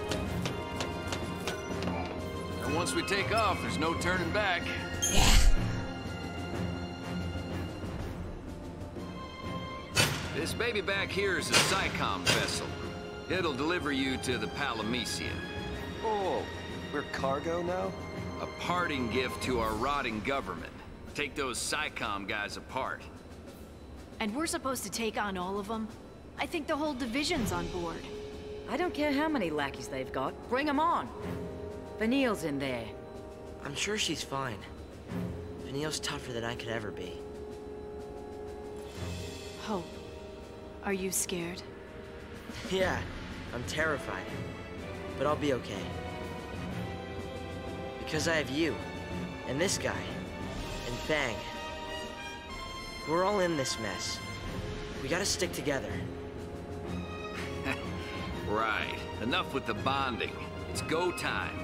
Speaker 15: And once we take off, there's no turning back.
Speaker 1: Yeah.
Speaker 15: This baby back here is a SciComm vessel. It'll deliver you to the Palamecia.
Speaker 17: Oh, we're cargo now?
Speaker 15: A parting gift to our rotting government. Take those SciComm guys apart.
Speaker 7: And we're supposed to take on all of them? I think the whole division's on board.
Speaker 16: I don't care how many lackeys they've got. Bring them on. Benil's in there.
Speaker 5: I'm sure she's fine. Benil's tougher than I could ever be.
Speaker 7: Hope, are you scared?
Speaker 5: Yeah, I'm terrified. But I'll be okay. Because I have you, and this guy, and Fang. We're all in this mess. We gotta stick together.
Speaker 15: Right. Enough with the bonding. It's go time.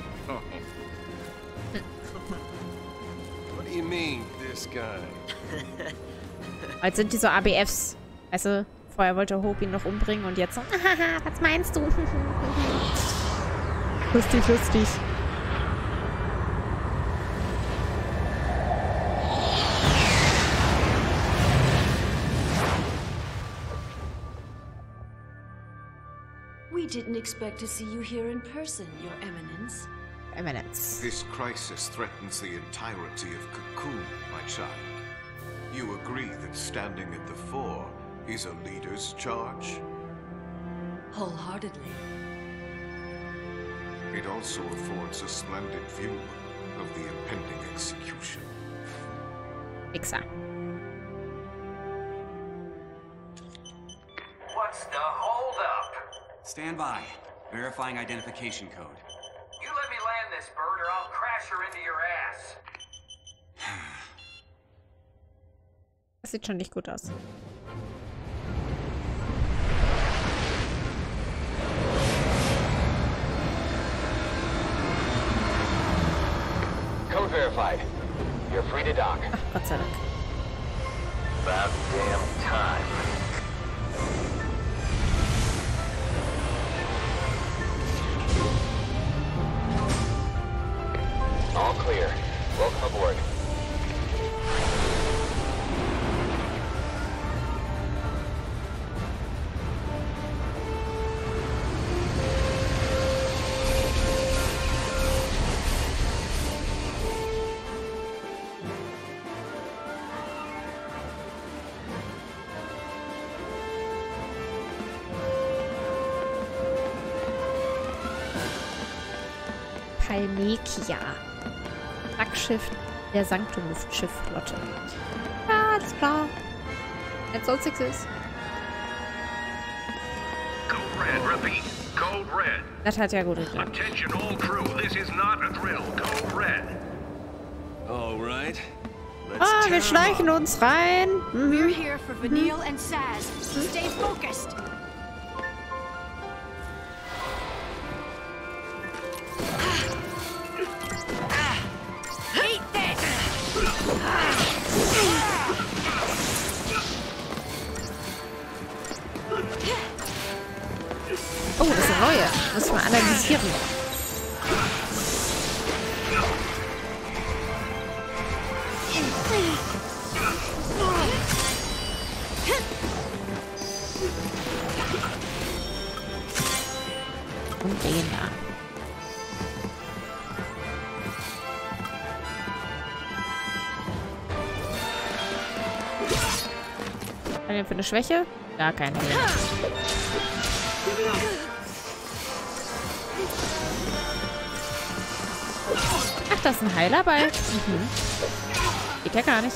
Speaker 4: What do you mean, this guy?
Speaker 1: Als sind die so ABFs. Weißt du, vorher wollte Hope ihn noch umbringen und jetzt so, haha, was meinst du? Lustig, lustig.
Speaker 7: We didn't expect to see you here in person, Your Eminence.
Speaker 1: Eminence.
Speaker 18: This crisis threatens the entirety of Cocoon, my child. You agree that standing at the fore is a leader's charge?
Speaker 7: Wholeheartedly.
Speaker 18: It also affords a splendid view of the impending execution.
Speaker 1: Fixer.
Speaker 2: What's the holdup?
Speaker 8: Stand by. Verifying identification code.
Speaker 2: You let me land this bird or I'll crash her into your ass.
Speaker 1: Das sieht schon nicht gut aus.
Speaker 19: verified. You're free to dock.
Speaker 1: Ach, Gott sei Dank.
Speaker 19: About damn time. All clear. Welcome aboard.
Speaker 1: Palmekia. Flaggschiff der Sanctum-Luftschiff-Flotte. Ja, alles klar. Wenn sonst nichts ist.
Speaker 20: Code Red, repeat. Code Red.
Speaker 1: Das hat ja gut geklappt.
Speaker 20: Attention all crew, this is not a drill. Code Red.
Speaker 4: All right.
Speaker 1: Ah, wir schleichen uns rein.
Speaker 16: We're here for Vanille and Saz. Stay focused.
Speaker 1: Oh, das ist eine neue. Muss ich mal analysieren. Und den da. Was denn für eine Schwäche? Gar keine. Ach, da ist ein Heiler bei. Mhm. Geht ja gar nicht.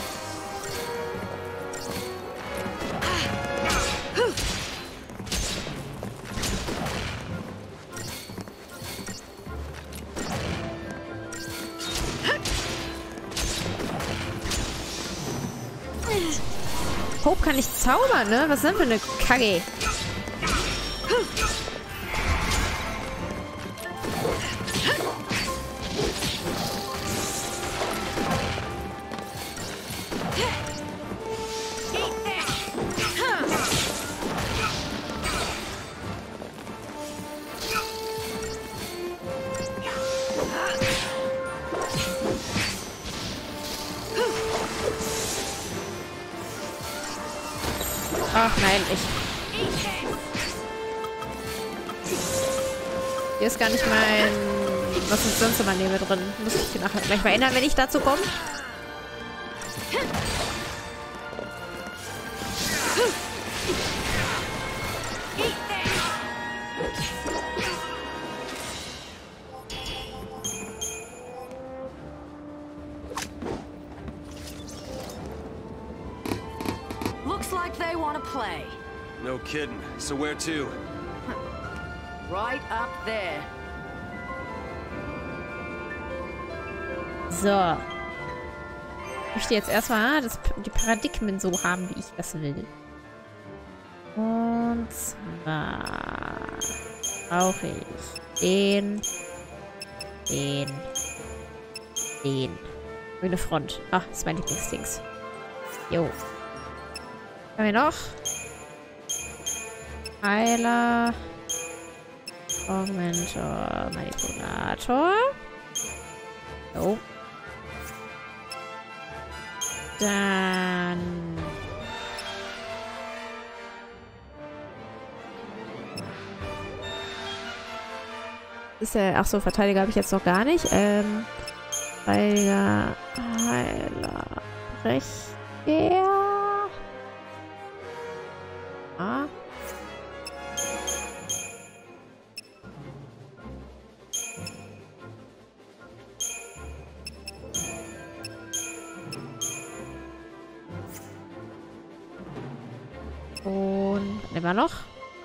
Speaker 1: Hope kann nicht zaubern, ne? Was ist denn für eine Kacke? Ach nein, Hier ist gar nicht mein... Was ist sonst immer neben drin? Muss ich nachher gleich mal ändern, wenn ich dazu komme.
Speaker 16: Looks like they want to play.
Speaker 4: No kidding. So where to?
Speaker 16: Right up there.
Speaker 1: So. Ich möchte jetzt erstmal die Paradigmen so haben, wie ich das will. Und zwar brauche ich den. Grüne Front. Ach, das ist mein Lieblingsdings. Jo. Was haben wir noch? Heiler. Augmentor. Manipulator. So. Dann... Ist der... Ach so, Verteidiger habe ich jetzt noch gar nicht. Heiler... Brecher... Ah. Und was nehmen wir noch?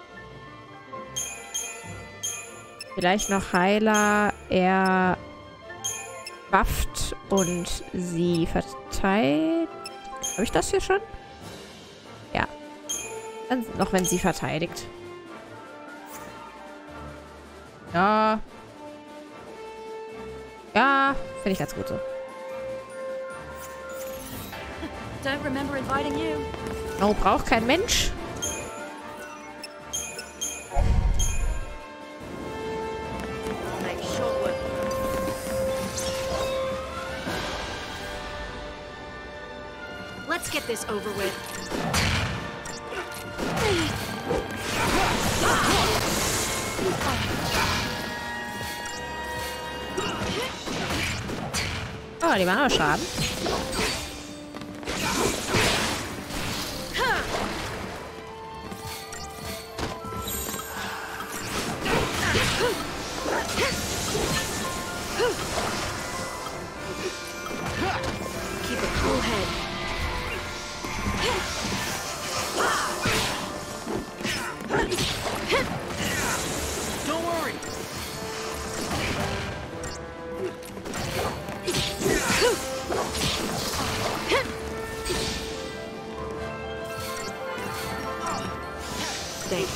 Speaker 1: Vielleicht noch Heiler. Er bufft und sie verteidigt. Habe ich das hier schon? Ja. Dann noch, wenn sie verteidigt. Ja. Ja, finde ich ganz gut so.
Speaker 16: Don't remember inviting you.
Speaker 1: Oh, braucht kein Mensch.
Speaker 16: Make short work.
Speaker 7: Let's get this over with.
Speaker 1: Oh, die machen auch Schaden.
Speaker 7: Keep a cool head.
Speaker 4: Don't worry.
Speaker 7: Thank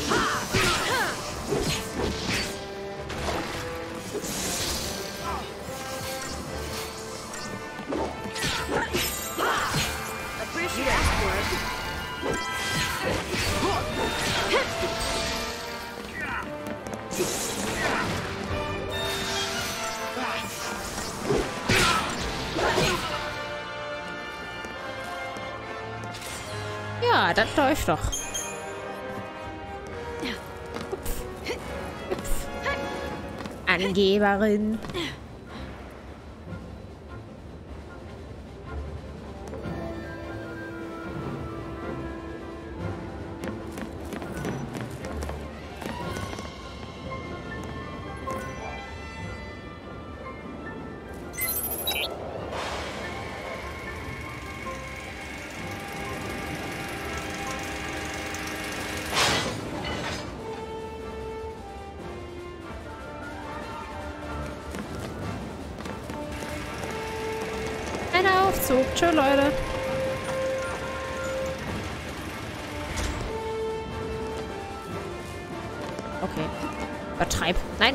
Speaker 16: Appreciate it.
Speaker 1: Ja, das läuft doch. Angeberin. Aufzug. Tschö, Leute. Okay. Übertreib. Nein.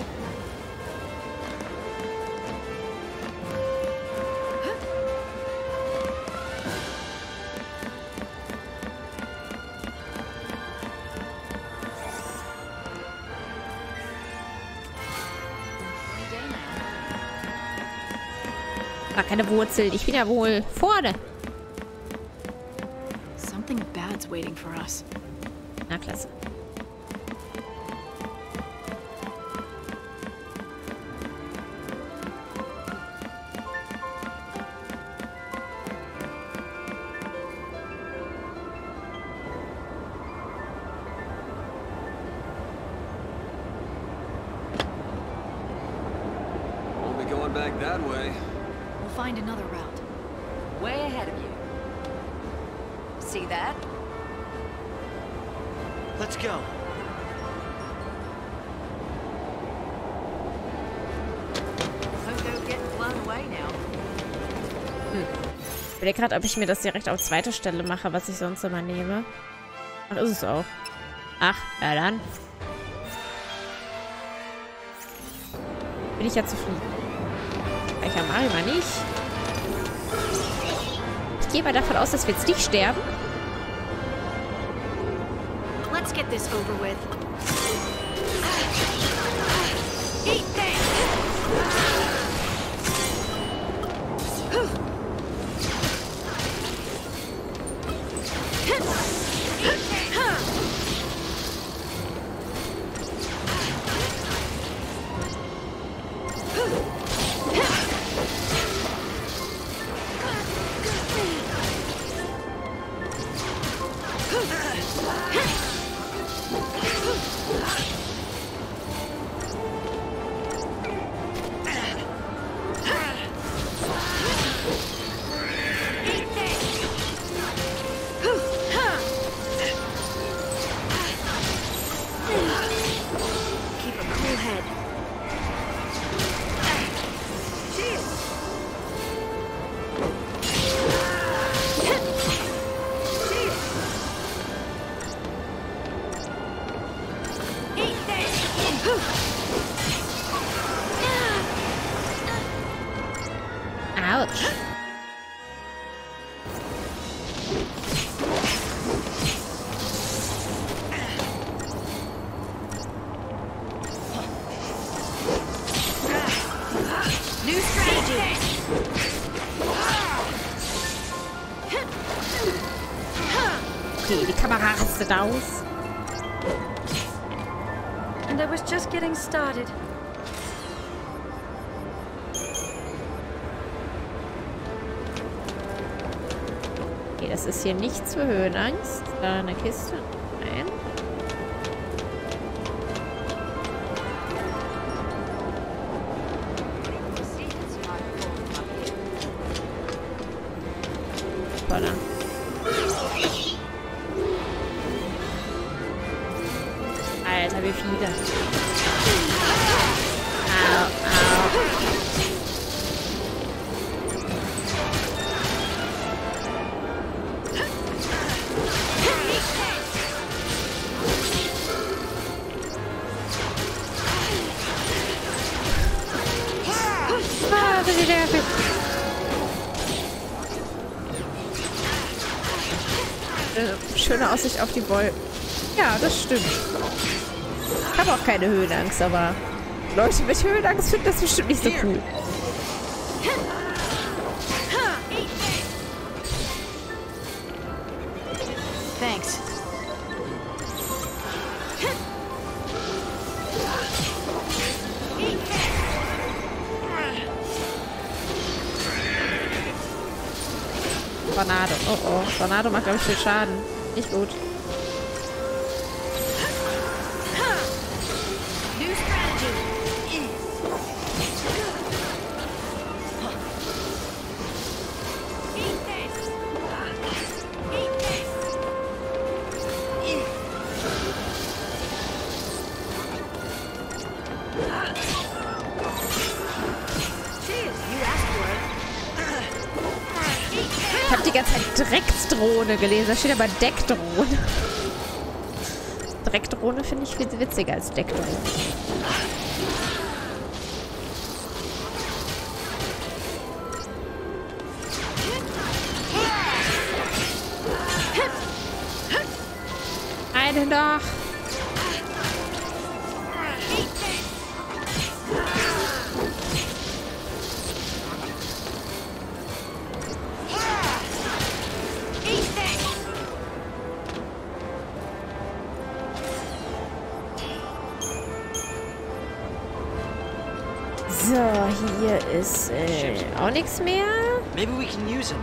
Speaker 1: Gar keine Wurzel. Ich bin ja wohl vorne.
Speaker 7: Something bad's waiting for us.
Speaker 1: Na, klasse.
Speaker 15: Won't be going back that way.
Speaker 7: We'll find another route.
Speaker 16: Way ahead of you. See that?
Speaker 5: Let's go.
Speaker 16: Don't go getting blown away now.
Speaker 1: Ich überlege gerade, ob ich mir das direkt auf zweite Stelle mache, was ich sonst immer nehme. Ach, ist es auch. Ach, ja dann. Bin ich ja zufrieden. Welcher Mario mal nicht. Ich gehe mal davon aus, dass wir jetzt nicht sterben.
Speaker 7: Let's get this over with. Eat this!
Speaker 1: Okay, die Kamera rastet aus.
Speaker 16: And I was just getting started.
Speaker 1: Okay, das ist hier nichts für Höhenangst. Da eine Kiste. Nein. Hoppala. Alter, wie viele. Au, au. Ah, das ist nervig. Schöne Aussicht auf die Wolken. Ja, das stimmt. Ich habe auch keine Höhenangst, aber Leute mit Höhenangst finden das bestimmt nicht so cool.
Speaker 3: Thanks.
Speaker 1: Tornado. Oh oh. Tornado macht, glaube ich, viel Schaden. Nicht gut. Ich habe die ganze Zeit Drecksdrohne gelesen. Da steht aber Deckdrohne. Dreckdrohne finde ich viel witziger als Deckdrohne. Eine noch. So, hier ist auch nichts mehr.
Speaker 5: Maybe we can use him.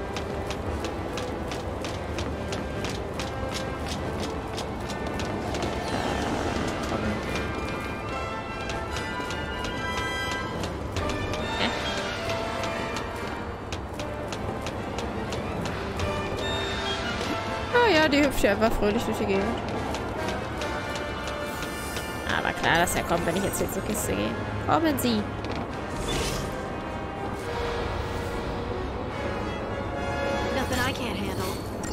Speaker 1: Oh ja, die hüpft hier einfach fröhlich durch die Gegend. Aber klar, dass er kommt, wenn ich jetzt hier zur Kiste gehe. Kommen Sie.
Speaker 3: Nothing I can't handle.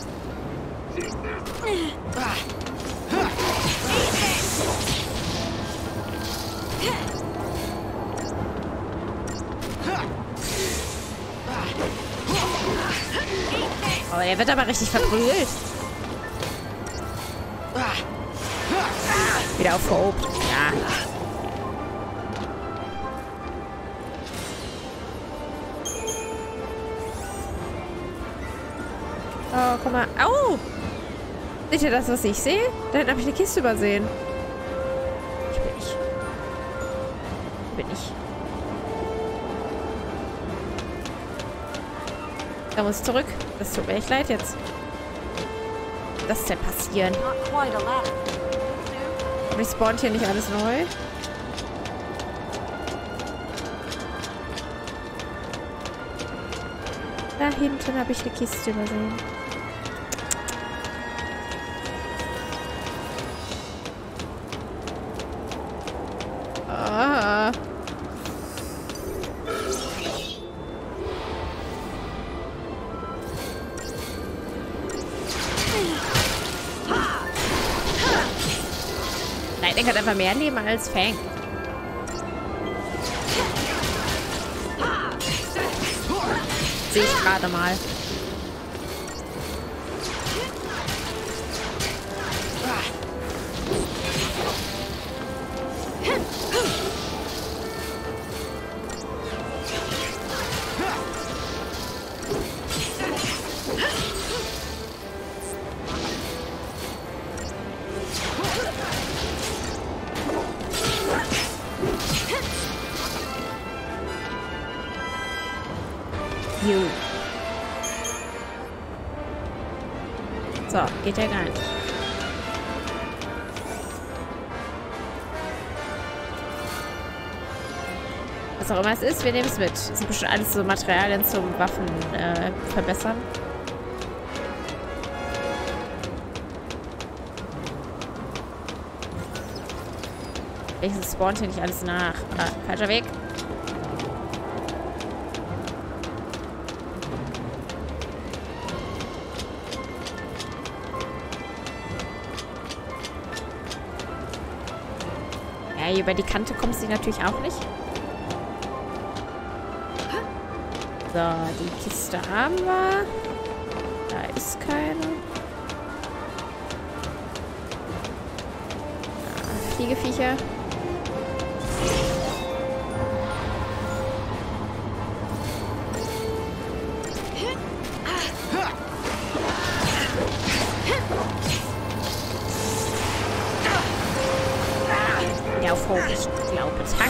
Speaker 1: Oh, er wird aber richtig verprügelt. Wieder auf Hope. Ja. Oh, guck mal. Au! Seht ihr das, was ich sehe? Da hinten habe ich eine Kiste übersehen. Ich bin nicht. Ich bin nicht. Da muss ich zurück. Das tut mir echt leid jetzt. Was ist denn passieren? Aber ich spawnt hier nicht alles neu. Da hinten habe ich eine Kiste übersehen. Ah. Lightning hat einfach mehr Leben als Fang. Sehe ich gerade mal. So, geht ja gar nicht. Was auch immer es ist, wir nehmen es mit. Das sind bestimmt alles so Materialien zum Waffen verbessern. Welches spawnt hier nicht alles nach? Ah, falscher Weg. Ja, über die Kante kommt sie natürlich auch nicht. So, die Kiste haben wir. Da ist keine. Ja, Fliegeviecher. Ja, auf hoch, ich glaube, zack.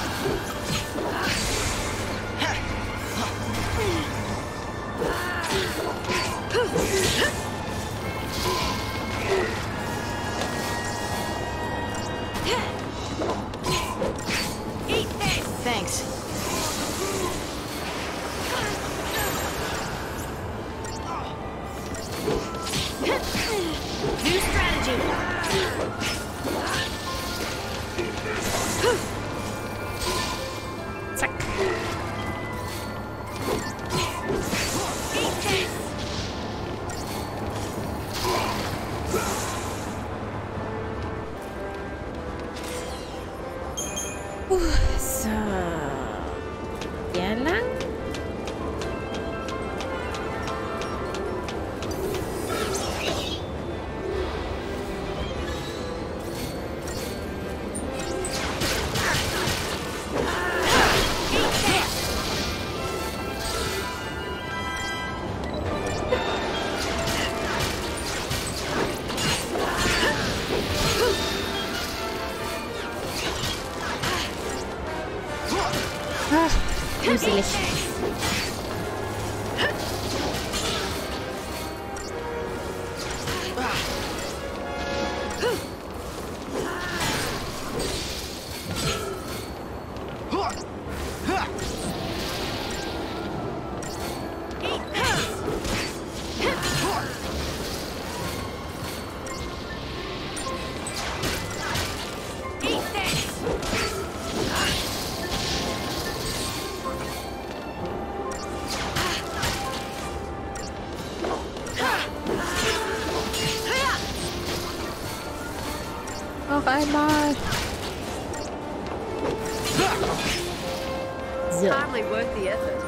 Speaker 3: Thanks. New strategy.
Speaker 1: Zack. So. Hier lang. Gruselig. Noch einmal. So.
Speaker 16: Hardly worth the effort.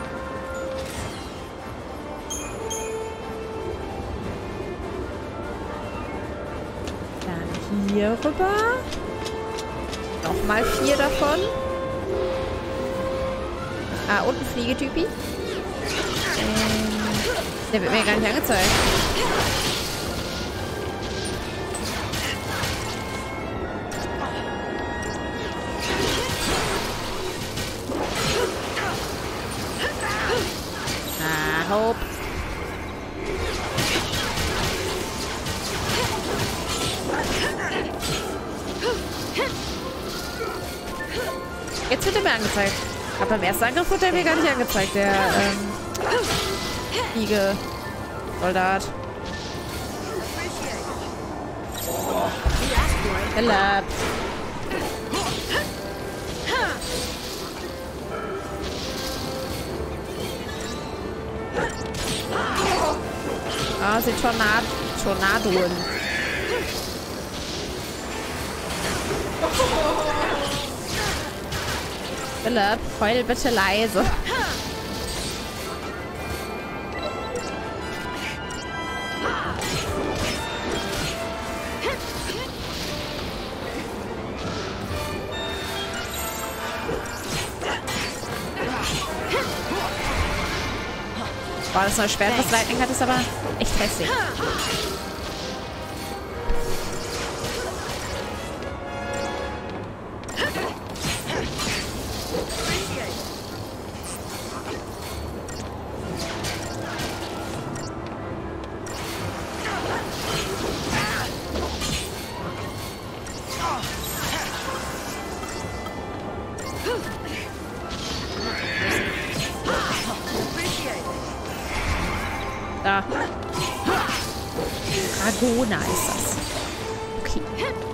Speaker 1: Dann hier rüber. Nochmal 4 davon. Ah, und ein Fliegetypi. Der wird mir gar nicht angezeigt. Hope. Jetzt wird er mir angezeigt. Aber beim ersten Angriff wurde er mir gar nicht angezeigt, der Fliege-Soldat. Philipp. Ah, sind Tornadoen. Philipp, heul bitte leise. Boah, das neue Schwert, was Lightning hat, ist aber echt hässlich. Da. Dragona ist das. Okay.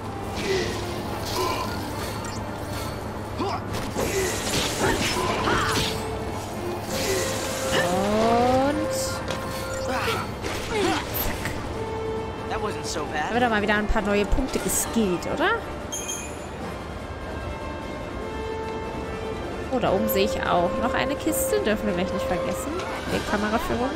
Speaker 1: Da wird doch mal wieder ein paar neue Punkte geskillt, oder? Oh, da oben sehe ich auch noch eine Kiste. Dürfen wir gleich nicht vergessen. Die Kameraführung.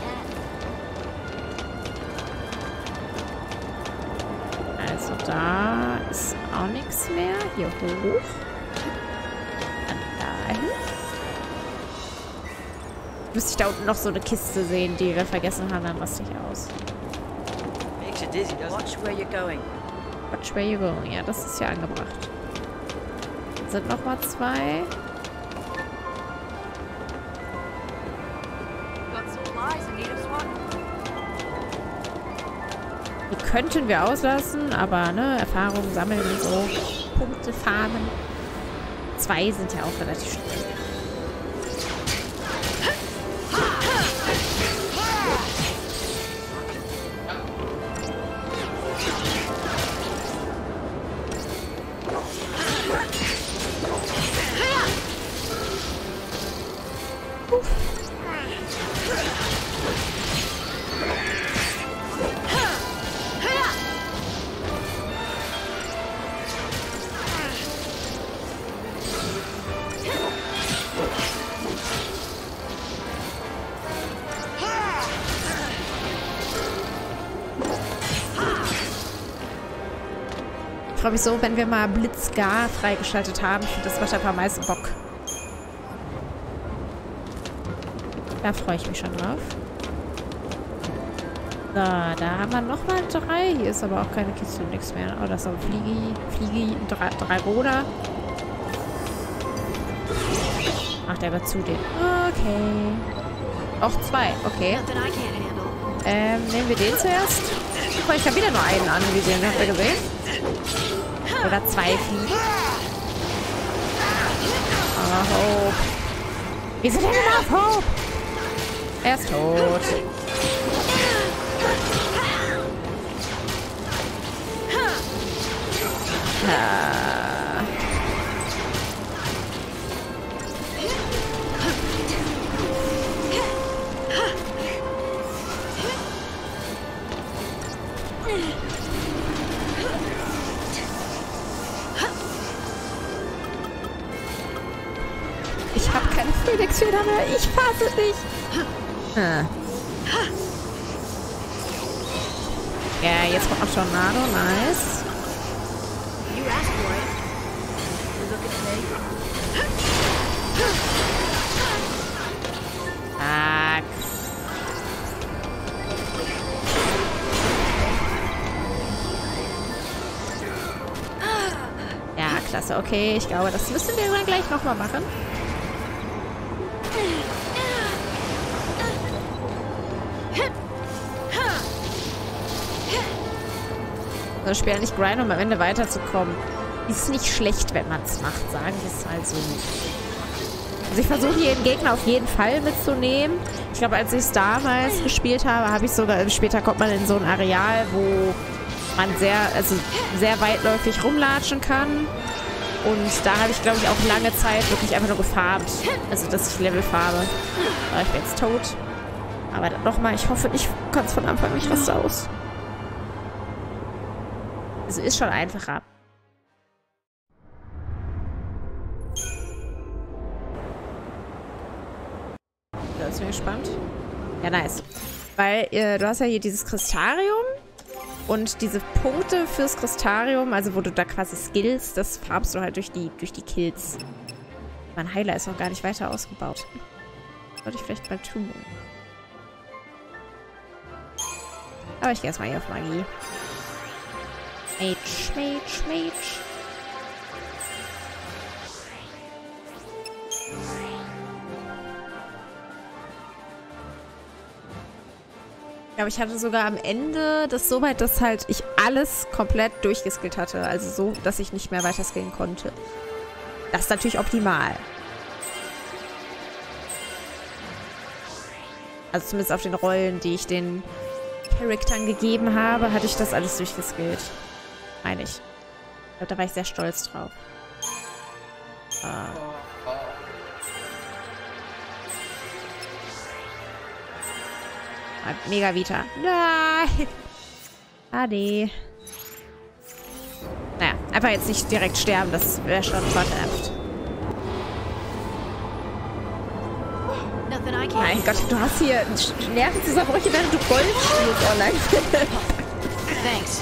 Speaker 1: Also da ist auch nichts mehr. Hier hoch. Dann dahin. Müsste ich da unten noch so eine Kiste sehen, die wir vergessen haben, dann raste ich aus.
Speaker 16: Watch where you're going.
Speaker 1: Watch where you're going. Ja, das ist ja angebracht. Sind noch mal 2. Die könnten wir auslassen, aber ne, Erfahrung sammeln und so. Punkte farmen. 2 sind ja auch relativ schnell. Ich freue mich so, wenn wir mal Blitzgar freigeschaltet haben. Ich finde, das macht einfach am meisten Bock. Da freue ich mich schon drauf. So, da haben wir nochmal 3. Hier ist aber auch keine Kiste und nichts mehr. Oh, das ist aber Fliegi, Dragona. Ach, der wird zu dem. Okay. Auch 2, okay. Nehmen wir den zuerst. Guck mal, ich habe wieder nur einen anvisieren. Habt ihr gesehen? Oder 2 Fliegen. Oh, Hope. Wie sind denn auf Hope? Er ist tot. Ich habe keine Phoenix-Feder mehr. Ich fasse nicht. Ja, jetzt kommt auch Tornado. Nice. Zack. Ja, klasse. Okay, ich glaube, das müssen wir dann gleich nochmal machen. Das Spiel nicht grinden, um am Ende weiterzukommen. Ist nicht schlecht, wenn man es macht, sagen wir es mal so. Also ich versuche jeden Gegner auf jeden Fall mitzunehmen. Ich glaube, als ich es damals gespielt habe, habe ich sogar, später kommt man in so ein Areal, wo man sehr weitläufig rumlatschen kann. Und da habe ich, glaube ich, auch lange Zeit wirklich einfach nur gefarmt. Also, dass ich Level farbe. Aber ich bin jetzt tot. Aber nochmal, ich hoffe, ich kann es von Anfang nicht was aus. Also ist schon einfacher. Da ist mir gespannt. Ja, nice. Weil du hast ja hier dieses Kristarium und diese Punkte fürs Kristarium, also wo du da quasi skillst, das farbst du halt durch die Kills. Mein Heiler ist noch gar nicht weiter ausgebaut. Sollte ich vielleicht mal tun. Aber ich gehe erstmal hier auf Magie. Mage. Ich glaube, ich hatte sogar am Ende das so weit, dass halt ich alles komplett durchgeskillt hatte. Also so, dass ich nicht mehr weiter skillen konnte. Das ist natürlich optimal. Also zumindest auf den Rollen, die ich den Charaktern gegeben habe, hatte ich das alles durchgeskillt. Meine ich. Ich glaube, da war ich sehr stolz drauf. Mega Vita. Nein! Ade. Naja, einfach jetzt nicht direkt sterben, das wäre schon vorteilhaft. Mein Gott, du hast hier Nervenzusammenbrüche, während du Golf spielst online.
Speaker 7: Thanks.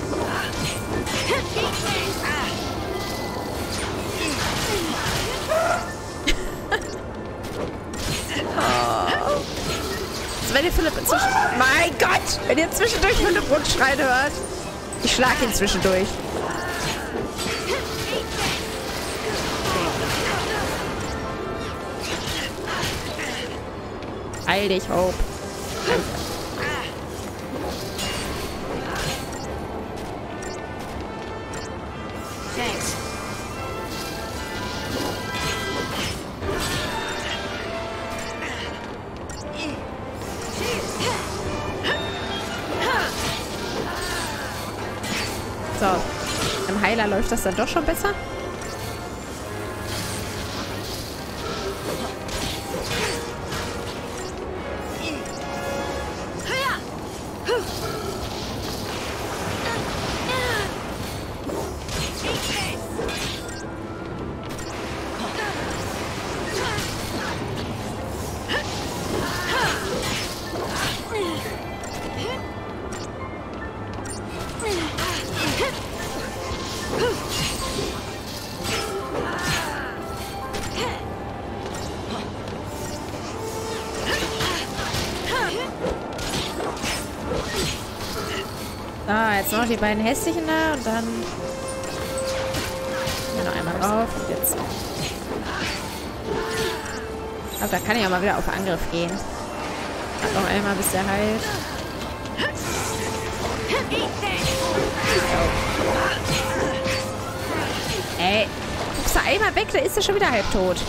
Speaker 1: Oh. Wenn ihr Philipp inzwischen... Mein Gott! Wenn ihr zwischendurch Philipp schreien hört. Ich schlag ihn zwischendurch. Heil dich, Hope.
Speaker 7: Thanks.
Speaker 1: So, im Heiler läuft das dann doch schon besser. So, jetzt noch die beiden hässlichen da und dann noch einmal drauf und jetzt. Aber da kann ich auch mal wieder auf Angriff gehen. Noch einmal, bis der heilt. Ey, guckst du einmal weg, da ist er schon wieder halbtot.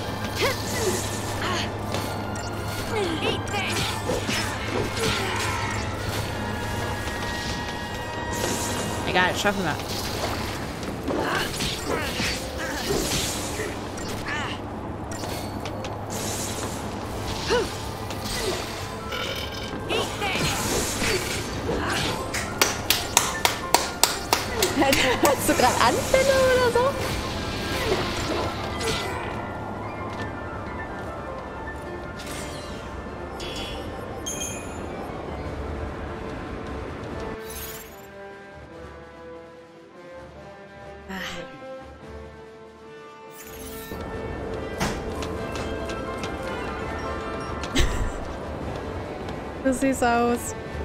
Speaker 1: Egal, schaffen wir. Hast du gerade Anfälle oder so? Das sieht aus.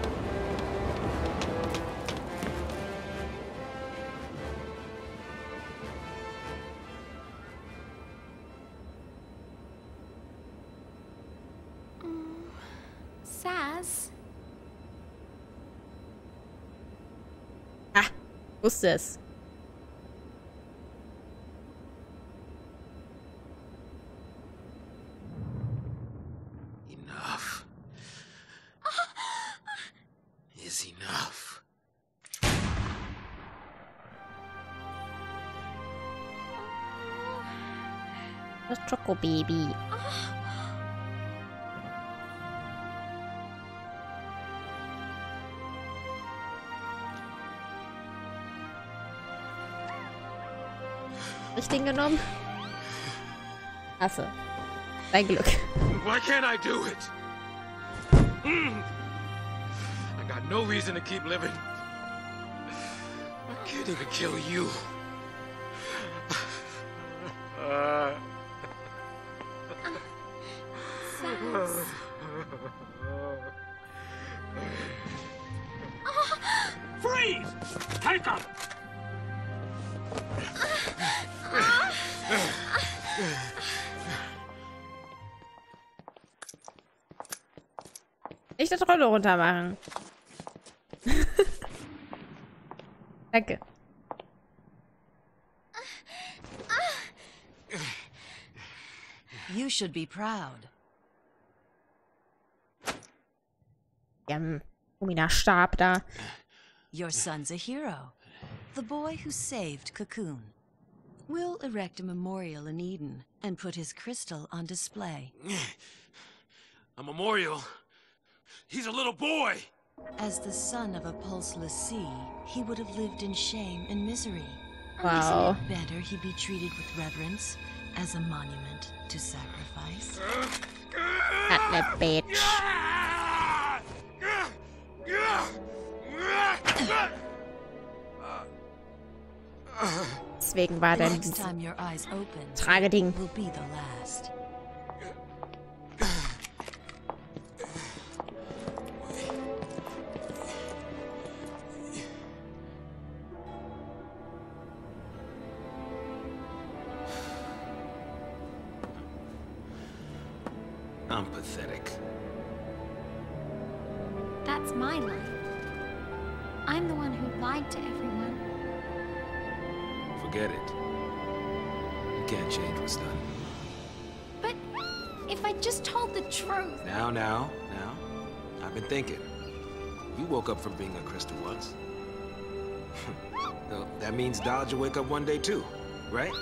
Speaker 14: Saz?
Speaker 1: Ah, wusste es.
Speaker 11: Enough. Is enough.
Speaker 1: Das Choco-Baby. Richtig genommen? Achso. Dein Glück.
Speaker 11: Why can't I do it? I got no reason to keep living. I can't even kill you.
Speaker 14: Saz.
Speaker 20: Freeze! Take him!
Speaker 1: Nicht das Rolle runter machen. Danke.
Speaker 7: You should be proud.
Speaker 1: Stab da.
Speaker 7: Your son's a hero. The boy who saved Cocoon. We'll erect a memorial in Eden and put his crystal on display.
Speaker 4: A memorial? He's a little boy!
Speaker 7: As the son of a pulseless sea, he would have lived in shame and misery.
Speaker 1: Wow.
Speaker 7: Isn't it better he be treated with reverence as a monument to sacrifice?
Speaker 1: Not a bitch. Deswegen war dann dieses Trageding.
Speaker 7: Will be the last.
Speaker 11: I'm pathetic.
Speaker 14: That's my life. I'm the one who lied to everyone.
Speaker 11: Forget it. You can't change what's done.
Speaker 14: But if I just told the truth...
Speaker 11: Now. I've been thinking. You woke up from being a crystal once. Well, that means Dodge will wake up one day too, right?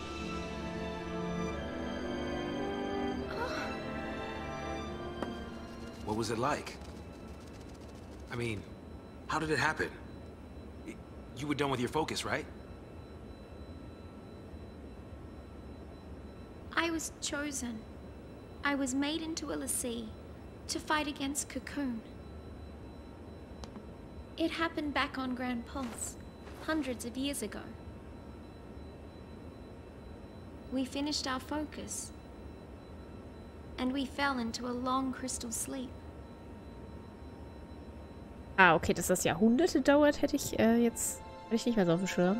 Speaker 11: What was it like? I mean, how did it happen? You were done with your focus, right?
Speaker 14: I was chosen. I was made into a l'Cie to fight against Cocoon. It happened back on Grand Pulse, hundreds of years ago. We finished our focus, and we fell into a long crystal sleep.
Speaker 1: Ah, okay, dass das Jahrhunderte dauert, hätte ich jetzt nicht mehr so auf dem Schirm.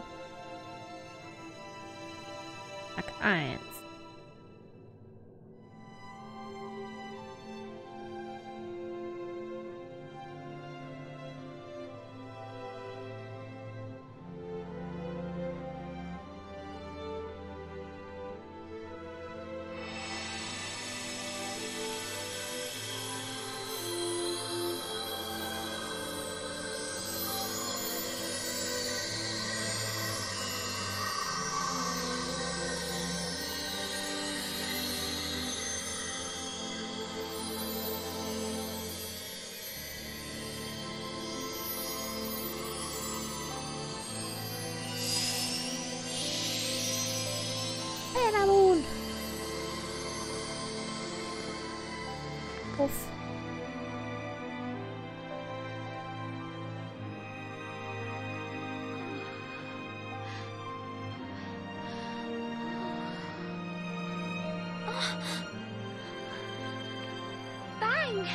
Speaker 1: Tag 1. Uff.
Speaker 14: Bang!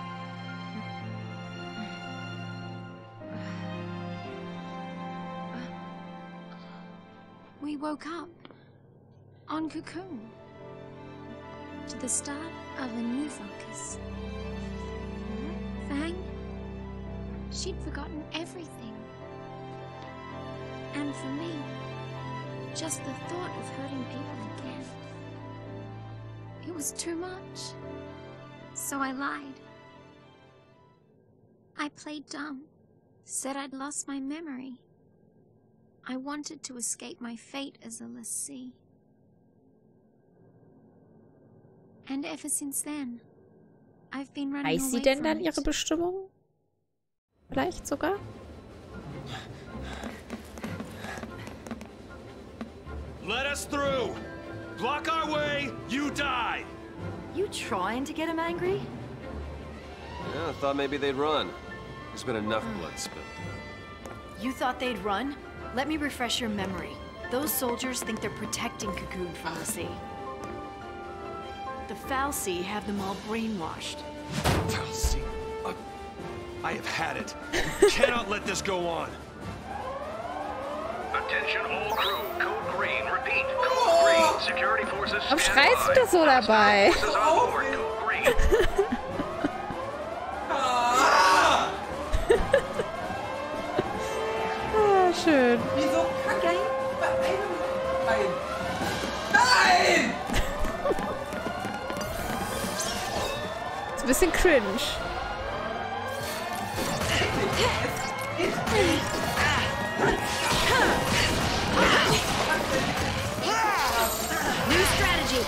Speaker 14: We woke up on Cocoon to the start of a new focus. Fang, she'd forgotten everything. And for me, just the thought of hurting people again. It was too much. So I lied. I played dumb, said I'd lost my memory. I wanted to escape my fate as a l'Cie. And ever since then, I've been running away
Speaker 1: Weiß sie denn dann
Speaker 14: from
Speaker 1: ihre
Speaker 14: it.
Speaker 1: Bestimmung? Vielleicht sogar?
Speaker 4: Let us through! Block our way, you die!
Speaker 16: You trying to get him angry?
Speaker 9: Yeah, I thought maybe they'd run. There's been enough blood spilled.
Speaker 16: You thought they'd run? Let me refresh your memory. Those soldiers think they're protecting Cocoon from the sea. The fal'Cie have them all brainwashed.
Speaker 4: fal'Cie? I have had it. Cannot let this go on.
Speaker 20: Attention all crew. Code green. Repeat. Code green. Security forces
Speaker 1: Warum
Speaker 20: stand
Speaker 1: schreist du
Speaker 20: by.
Speaker 1: das so dabei?
Speaker 20: Forces on board. Code green.
Speaker 1: Ah, schön.
Speaker 5: Wieso kacke ich Nein!
Speaker 1: Ist ein bisschen cringe.
Speaker 16: New strategy.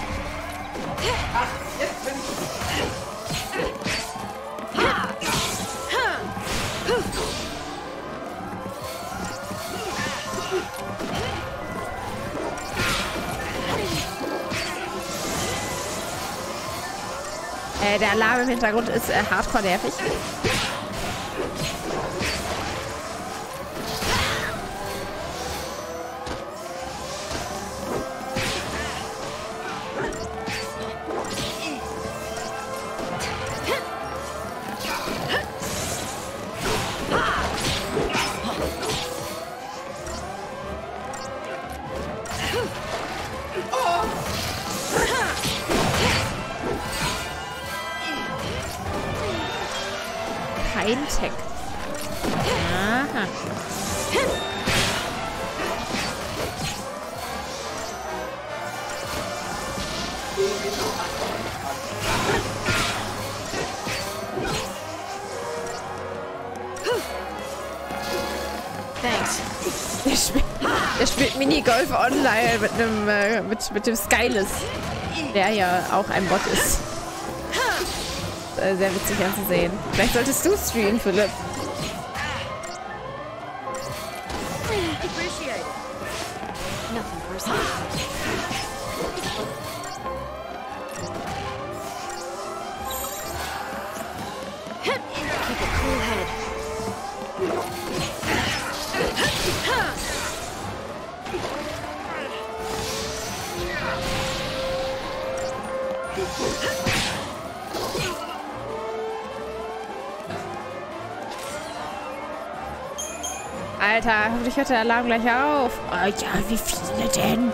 Speaker 1: Der Alarm im Hintergrund ist hardcore nervig. Kein Tech. Aha.
Speaker 16: Thanks.
Speaker 1: Der spielt Minigolf online mit einem mit dem Skyless, der ja auch ein Bot ist. Sehr witzig anzusehen. Vielleicht solltest du streamen, Philipp. Alter, hoffentlich hört der Alarm gleich auf. Oh, ja, wie viele denn?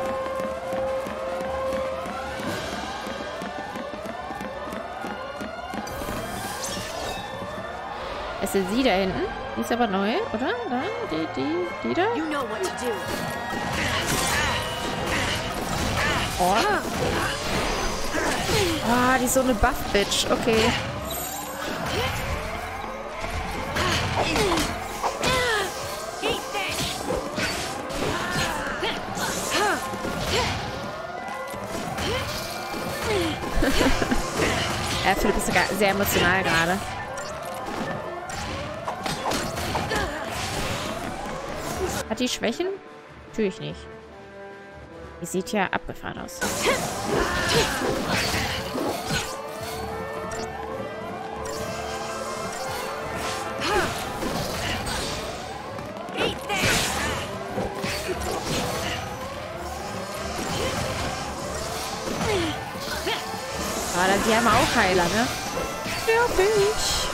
Speaker 1: Ist sie da hinten? Die ist aber neu, oder? Da, die da?
Speaker 16: You know what to do.
Speaker 1: Oh. Oh, die ist so eine Buff-Bitch. Okay. Philipp ist sogar sehr emotional gerade. Hat die Schwächen? Natürlich nicht. Die sieht ja abgefahren aus. Aber die haben auch Heiler, ne? Ja, ich.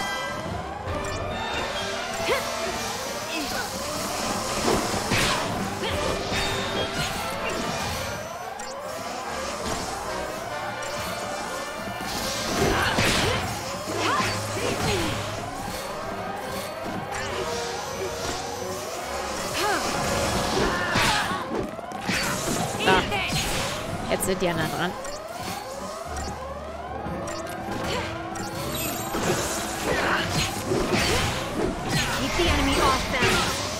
Speaker 1: Jetzt sind die anderen dran.
Speaker 16: Keep the enemy off them.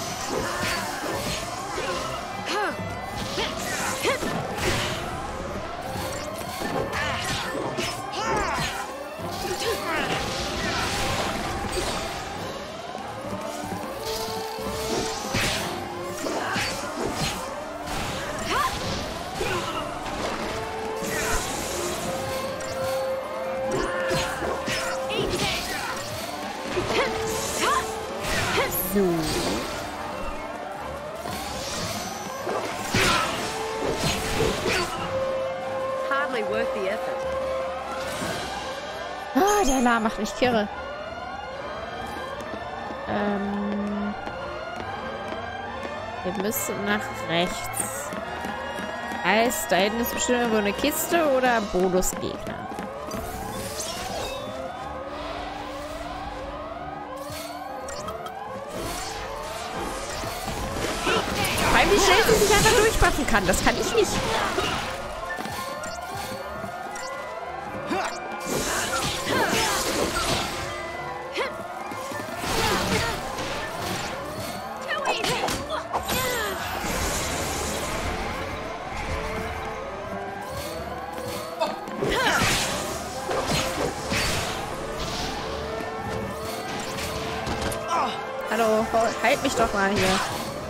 Speaker 1: So.
Speaker 16: Hardly worth the effort.
Speaker 1: Ah, der Alarm macht mich kirre. Wir müssen nach rechts. Heißt, da hinten ist bestimmt irgendwo eine Kiste oder Bonusgegner. Wie schnell sie sich einfach durchbuffen kann. Das kann ich nicht. Hallo, halt mich doch mal hier.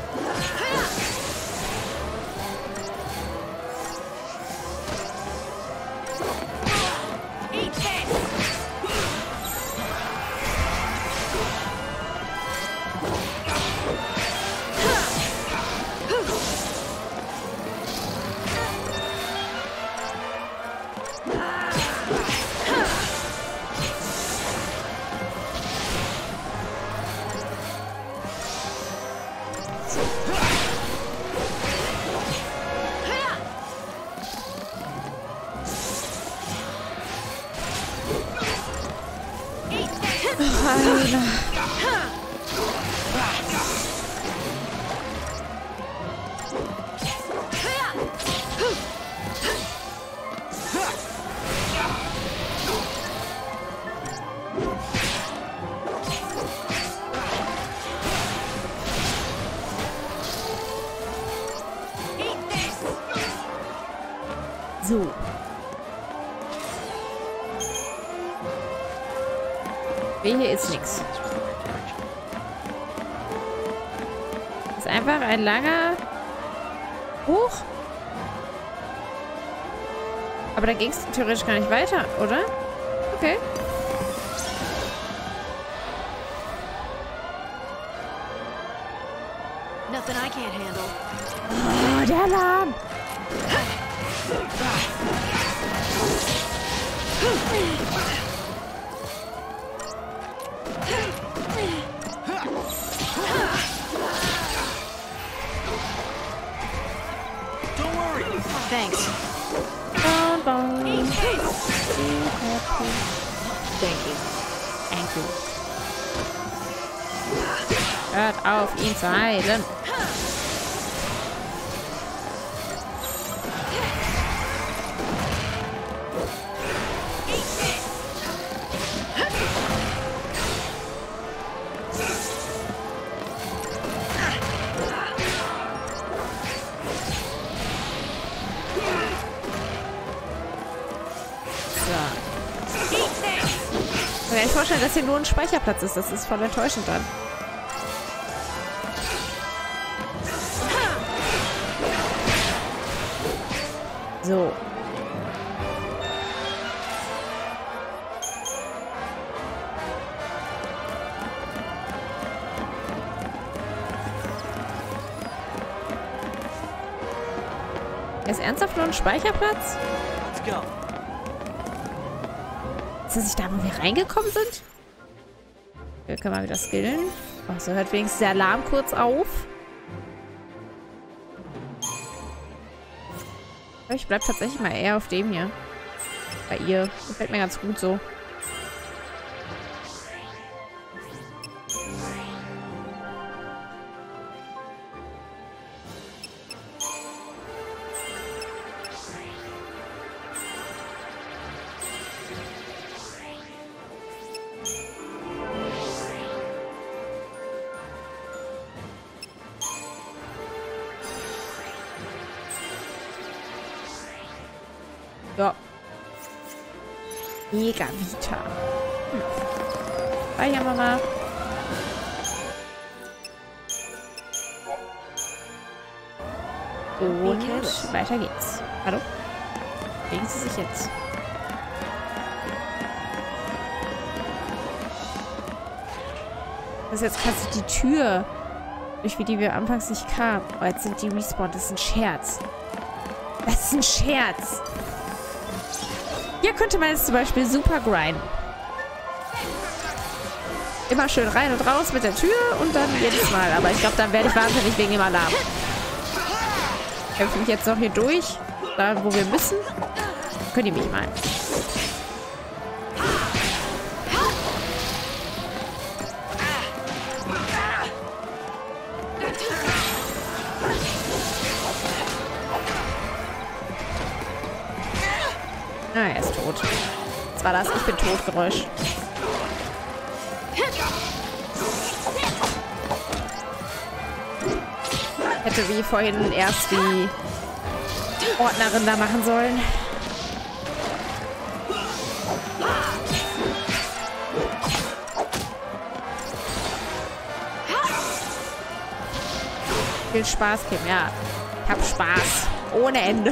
Speaker 1: So. Hier ist nichts. Ist einfach ein langer Hoch. Aber da ging es theoretisch gar nicht weiter, oder? Okay.
Speaker 16: Nothing I can't handle.
Speaker 1: Oh, der Alarm!
Speaker 4: Don't worry.
Speaker 16: Thanks.
Speaker 1: Bon, bon.
Speaker 16: Thank you.
Speaker 1: Thank you. Hört auf, ihn zu heilen. Ich kann mir vorstellen, dass hier nur ein Speicherplatz ist. Das ist voll enttäuschend dann. So. Ist ernsthaft nur ein Speicherplatz?
Speaker 4: Let's go.
Speaker 1: Ist das nicht da, wo wir reingekommen sind? Wir können mal wieder skillen. Oh, so hört wenigstens der Alarm kurz auf. Ich bleib tatsächlich mal eher auf dem hier. Bei ihr. Gefällt mir ganz gut so. Ja. Mega Vita. Speichern wir mal. Und weiter geht's. Hallo? Bewegen Sie sich jetzt. Das ist jetzt quasi die Tür, durch die wir anfangs nicht kamen. Oh, jetzt sind die respawned. Das ist ein Scherz. Das ist ein Scherz. Hier könnte man jetzt zum Beispiel super grinden. Immer schön rein und raus mit der Tür und dann jedes Mal. Aber ich glaube, dann werde ich wahnsinnig wegen dem Alarm. Kämpfe mich jetzt noch hier durch. Da, wo wir müssen. Könnt ihr mich mal. Ah, er ist tot. Was war das? Ich bin tot, Geräusch. Hätte wie vorhin erst die Ordnerin da machen sollen. viel Spaß, Kim. Ja, ich hab Spaß. Ohne Ende.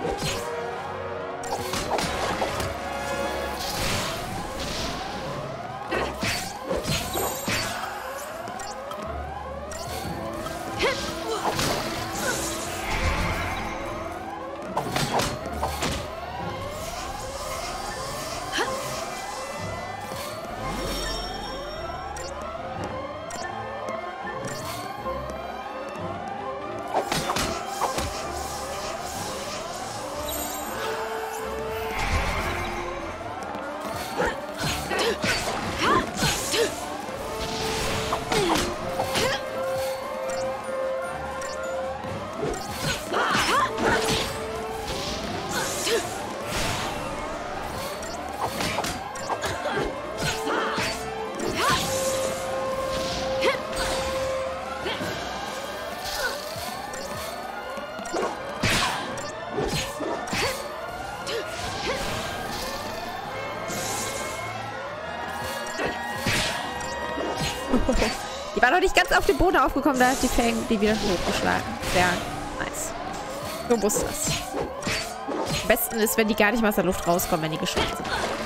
Speaker 1: Die war noch nicht ganz auf den Boden aufgekommen, da hat die Fang die wieder hochgeschlagen. Sehr nice. So muss das. Am besten ist, wenn die gar nicht mal aus der Luft rauskommen, wenn die geschwommen sind.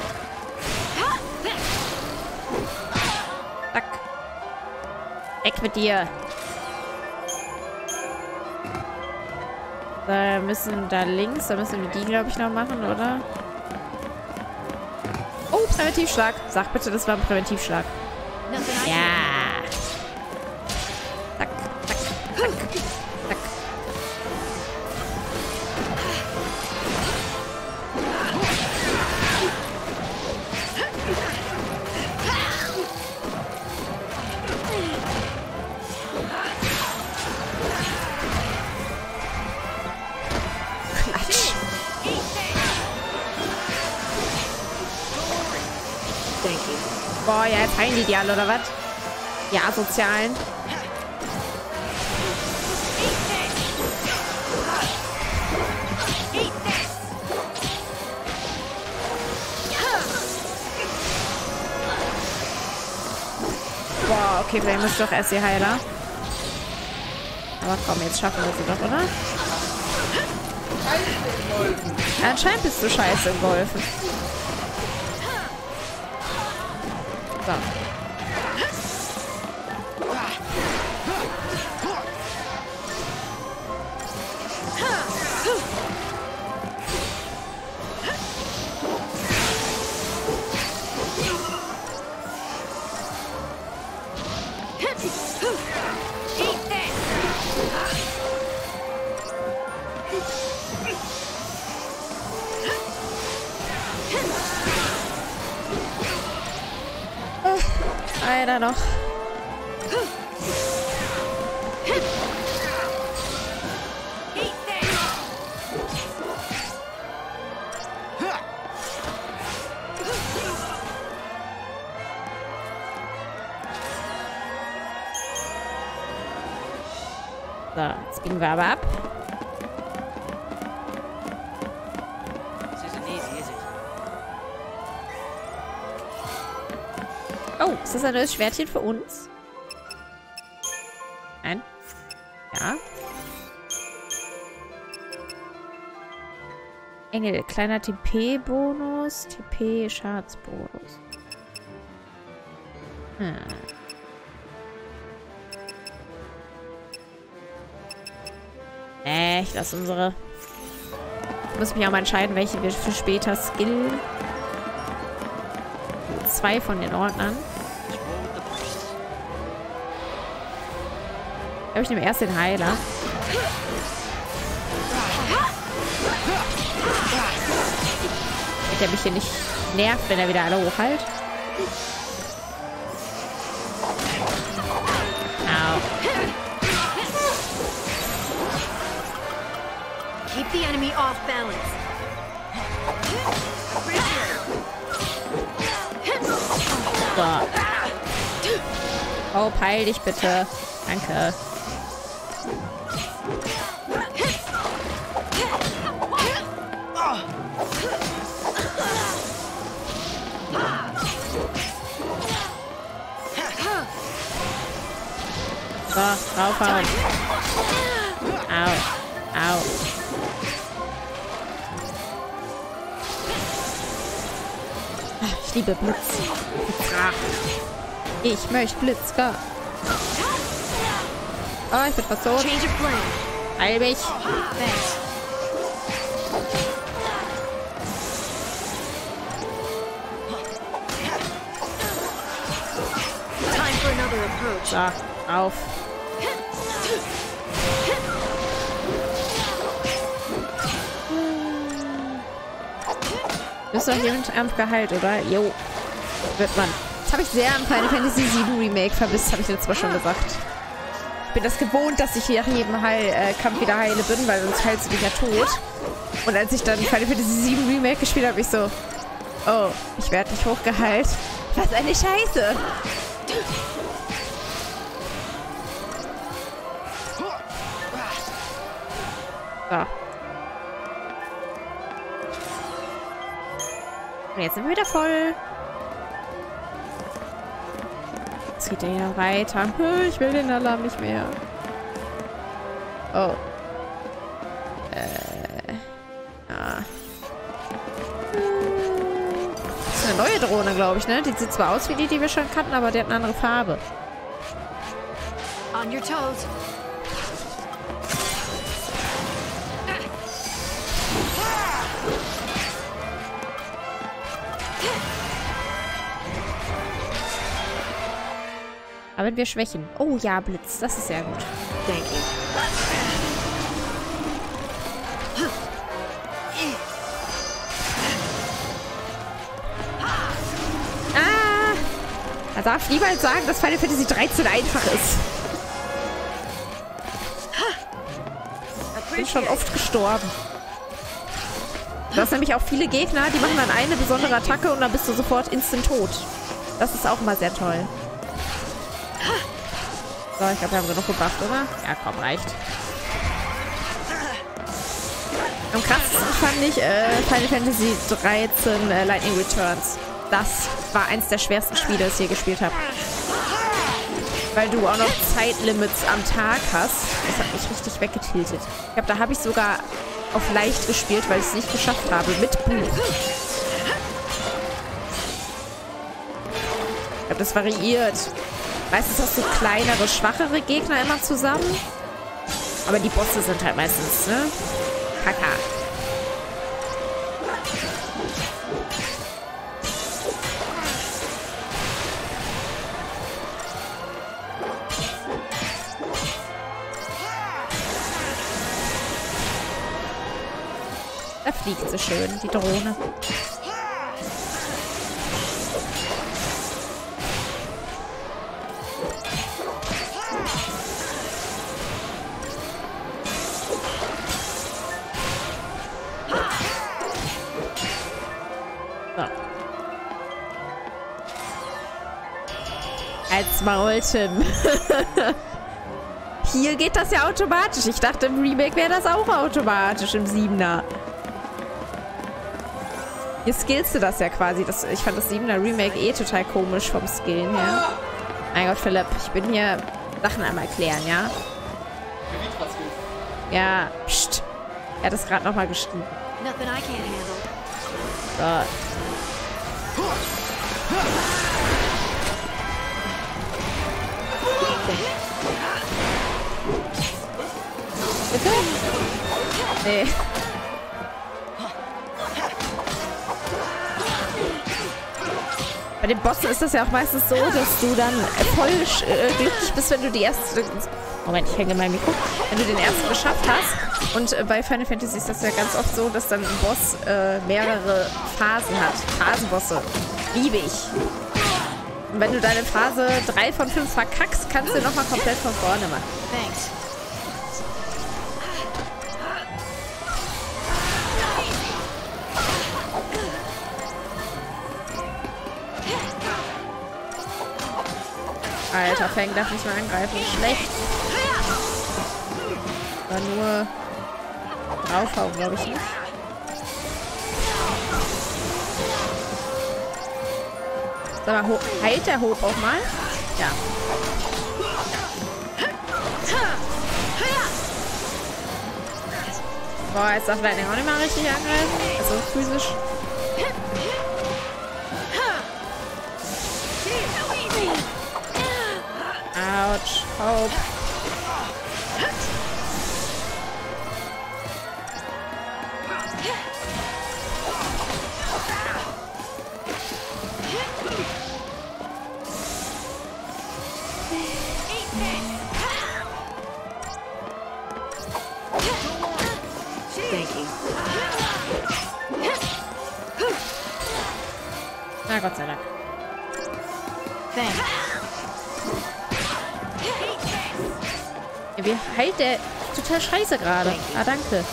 Speaker 1: Zack. Weg mit dir. Da müssen da links, da müssen wir die, glaube ich, noch machen, oder? Oh, Präventivschlag. Sag bitte, das war ein Präventivschlag. Ja. Zack, zack, zack, zack. Klatsch. Boah, ja, jetzt heilen die alle, oder was? Ja, Asozialen. Boah, okay, vielleicht muss doch erst die Heiler. Aber komm, jetzt schaffen wir sie doch, oder? Anscheinend bist du scheiße im Golfen. So. Einer noch. So, jetzt biegen wir aber ab. Oh, ist das ein neues Schwertchen für uns? Nein. Ja. Engel, kleiner TP-Bonus, TP-Schadensbonus. Ich lasse unsere... Ich muss mich auch mal entscheiden, welche wir für später skillen. 2 von den Ordnern. Ich nehme erst den Heiler. Damit er mich hier nicht nervt, wenn er wieder alle hochhält. Au.
Speaker 16: Keep the enemy off balance.
Speaker 1: So. Oh, peil dich bitte. Danke. So, draufhauen. Au. Au. Ich liebe Blitz. Ich möchte Blitzka. Oh, ich bin fast tot. Heil mich. So, auf. Ist doch jemand geheilt, oder? Jo. Wird man. Das habe ich sehr am Final Fantasy VII Remake vermisst, habe ich letztes Mal schon gesagt. Ich bin das gewohnt, dass ich nach jedem Kampf wieder heile bin, weil sonst heilst du dich ja tot. Und als ich dann Final Fantasy VII Remake gespielt habe, ich so, oh, ich werde nicht hochgeheilt. Was eine Scheiße! So. Und jetzt sind wir wieder voll. Jetzt geht er ja weiter. Ich will den Alarm nicht mehr. Oh. Ja. Das ist eine neue Drohne, glaube ich, ne? Die sieht zwar aus wie die wir schon kannten, aber die hat eine andere Farbe.
Speaker 16: On your toes.
Speaker 1: Aber wir schwächen. Oh ja, Blitz. Das ist sehr gut.
Speaker 16: Thank you.
Speaker 1: Ah! Man darf niemals sagen, dass Final Fantasy 13 einfach ist. Ich bin schon oft gestorben. Du hast nämlich auch viele Gegner, die machen dann eine besondere Attacke und dann bist du sofort instant tot. Das ist auch mal sehr toll. So, ich glaube, wir haben genug gebufft, oder? Ja, komm, reicht. Am krassesten fand ich Final Fantasy 13 Lightning Returns. Das war eins der schwersten Spiele, das ich je gespielt habe. Weil du auch noch Zeitlimits am Tag hast. Das hat mich richtig weggetiltet. Ich glaube, da habe ich sogar auf leicht gespielt, weil ich es nicht geschafft habe. Mit Buch. Ich glaube, das variiert. Meistens hast du kleinere, schwachere Gegner immer zusammen. Aber die Bosse sind halt meistens, ne? Kaka. Da fliegt sie schön, die Drohne. Als Maul, Tim. Hier geht das ja automatisch. Ich dachte, im Remake wäre das auch automatisch im 7er. Hier skillst du das ja quasi. Ich fand das 7er Remake eh total komisch vom Skillen her. Mein Gott, Philipp, ich bin hier Sachen einmal erklären, ja? Ja, pst. Er hat es gerade nochmal geschrieben. So. Bitte? Nee. Bei den Bossen ist das ja auch meistens so, dass du dann voll glücklich bist, wenn du die erste... Moment, ich hänge mein Mikro. Wenn du den ersten geschafft hast. Und bei Final Fantasy ist das ja ganz oft so, dass dann ein Boss mehrere Phasen hat. Phasenbosse. Liebe ich. Und wenn du deine Phase 3 von 5 verkackst, kannst du nochmal komplett von vorne machen.
Speaker 16: Thanks.
Speaker 1: Alter, Fang darf nicht mehr angreifen. Schlecht. War nur draufhauen, glaube ich nicht. Sag mal, heilt der Hoch auch mal? Ja. Boah, jetzt darf Lightning auch nicht mal richtig angreifen. Also physisch. Autsch. Hope. Na, Gott sei Dank. Ja, wie heilt der total scheiße gerade? Ah, danke.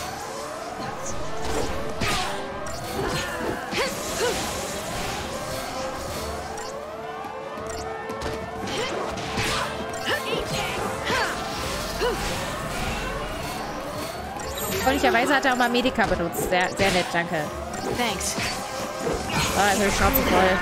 Speaker 1: Freundlicherweise hat er auch mal Medica benutzt. Sehr, sehr nett, danke.
Speaker 16: Thanks.
Speaker 1: Oh, jetzt habe ich Schnauze voll.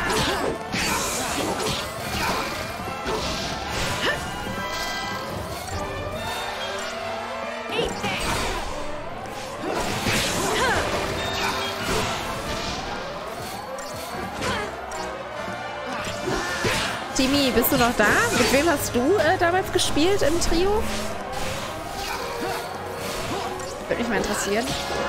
Speaker 1: Timmy, bist du noch da? Mit wem hast du damals gespielt im Trio? Würde mich mal interessieren.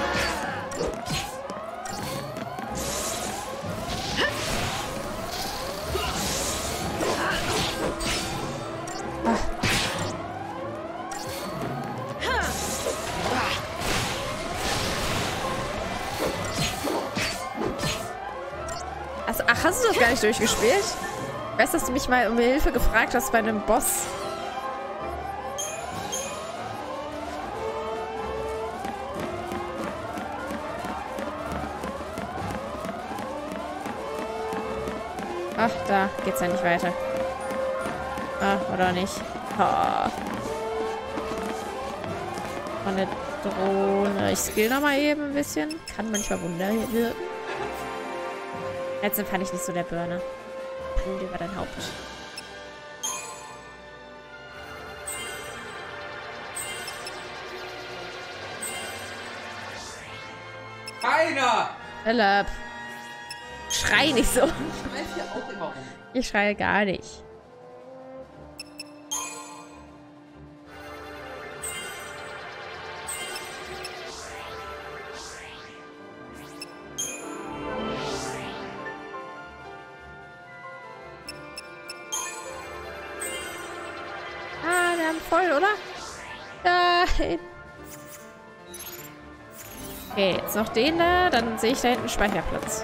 Speaker 1: Also, ach, hast du das gar nicht durchgespielt? Ich weiß, dass du mich mal um Hilfe gefragt hast bei einem Boss. Ach, da geht's ja nicht weiter. Ah, oder nicht? Oh. Von der Drohne. Ich skill noch mal eben ein bisschen. Kann manchmal Wunder wirken. Letzten fand ich nicht so der Burner. Hand über dein Haupt.
Speaker 21: Keiner!
Speaker 1: Philipp. Schrei nicht so.
Speaker 21: Ich schreie hier auch immer rum.
Speaker 1: Ich schreie gar nicht. Ah, wir haben voll, oder? Nein. Okay, jetzt noch den da. Dann sehe ich da hinten einen Speicherplatz.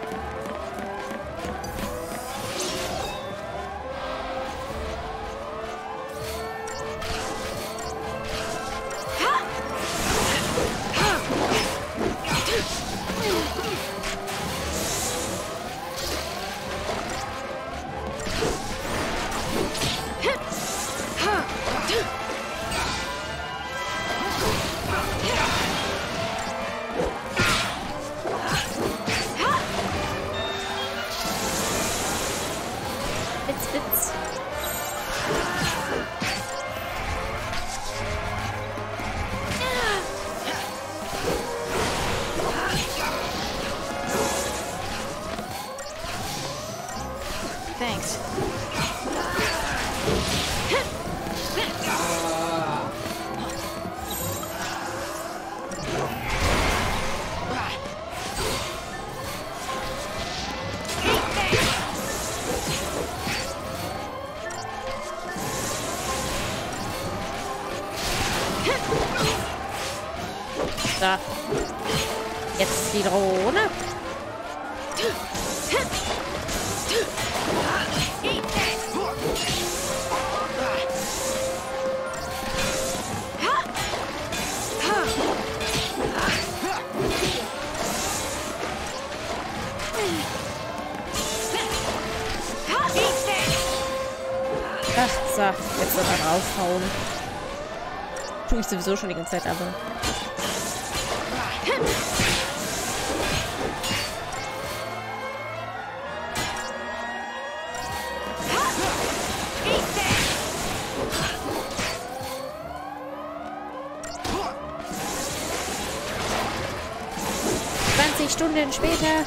Speaker 16: Thanks.
Speaker 1: Da. Jetzt die Drohne. Ach, so. Jetzt wird er draufhauen. Tue ich sowieso schon die ganze Zeit, aber... Stunden später.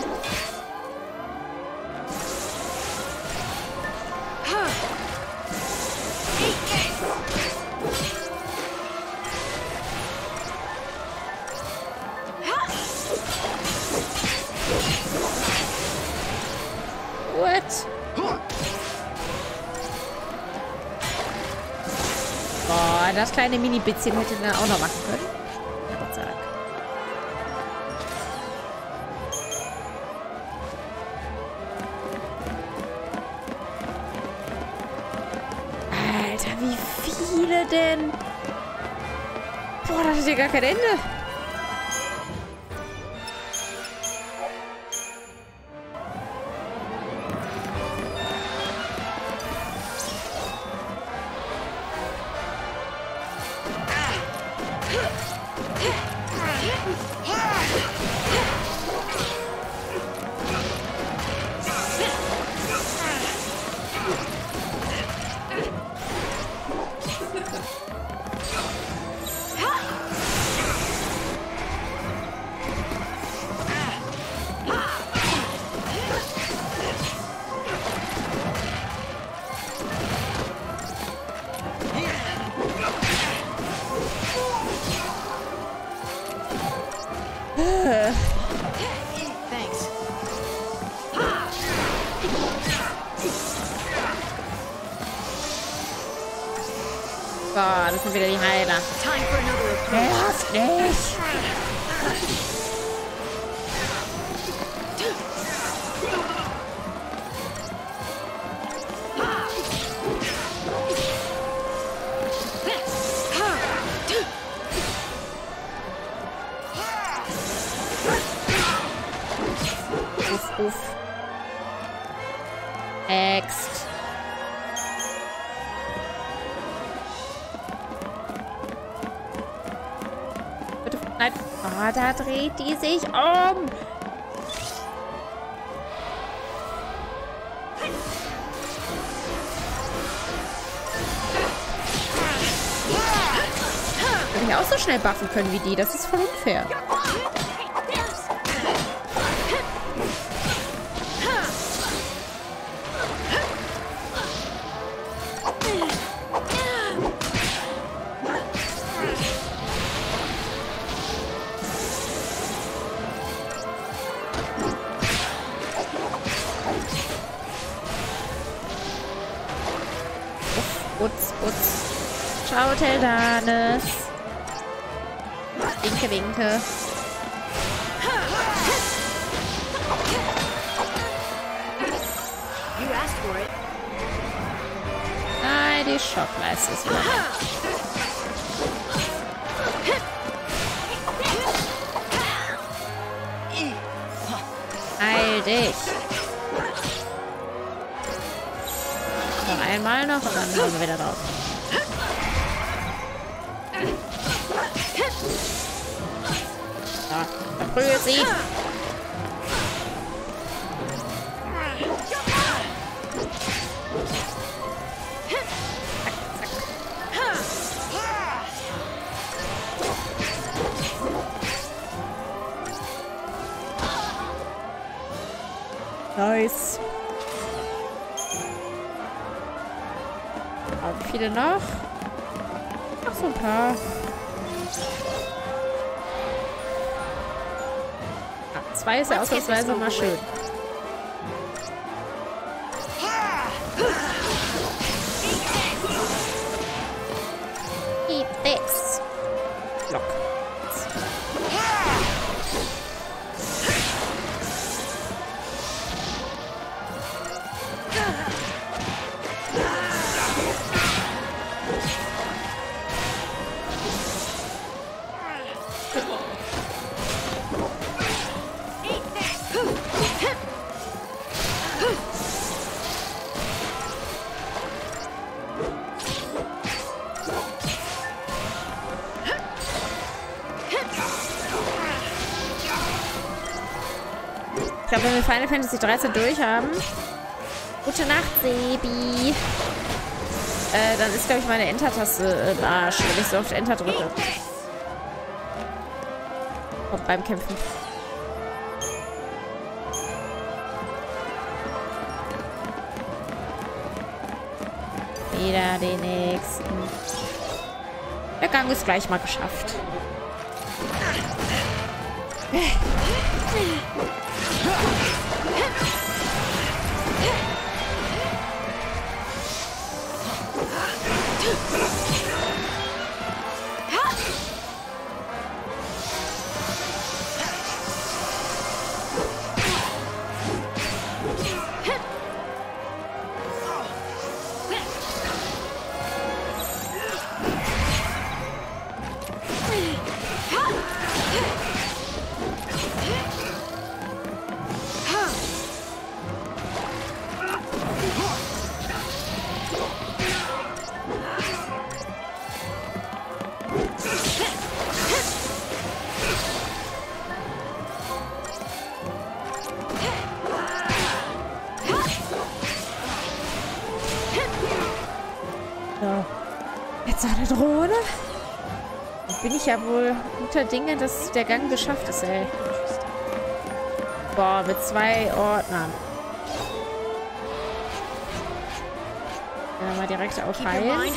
Speaker 1: What? Boah, das kleine Mini-Bitzchen hätte dann auch noch machen können. Gott sei Dank. Alter, wie viele denn? Boah, das ist ja gar kein Ende.
Speaker 16: Thanks.
Speaker 1: Boah, das sind wieder die Heiler.
Speaker 16: Time for another approach.
Speaker 1: Nervt nicht. Uff. Next. Bitte, nein. Oh, da dreht die sich um. Hätte ich auch so schnell buffen können wie die. Das ist voll unfair. Utz. Ciao, Teldanes. Winke, winke. Nein, die Schockleiste ist wieder. Heil dich. Noch einmal noch und dann haben wir wieder drauf. So, verprügelt sie. Nice. Aber wie viele noch? Ach, so ein paar. Ah, 2 ist ja ausnahmsweise mal schön. Eat this. Lock. Ich glaube, wenn wir Final Fantasy 13 durch haben. Gute Nacht, Sebi. Dann ist, glaube ich, meine Enter-Taste im Arsch, wenn ich so auf Enter drücke. Kommt beim Kämpfen. wieder den nächsten. Der Gang ist gleich mal geschafft. So. Jetzt eine Drohne? Dann bin ich ja wohl guter Dinge, dass der Gang geschafft ist, ey. Boah, mit 2 Ordnern. Dann mal direkt auf Heilen.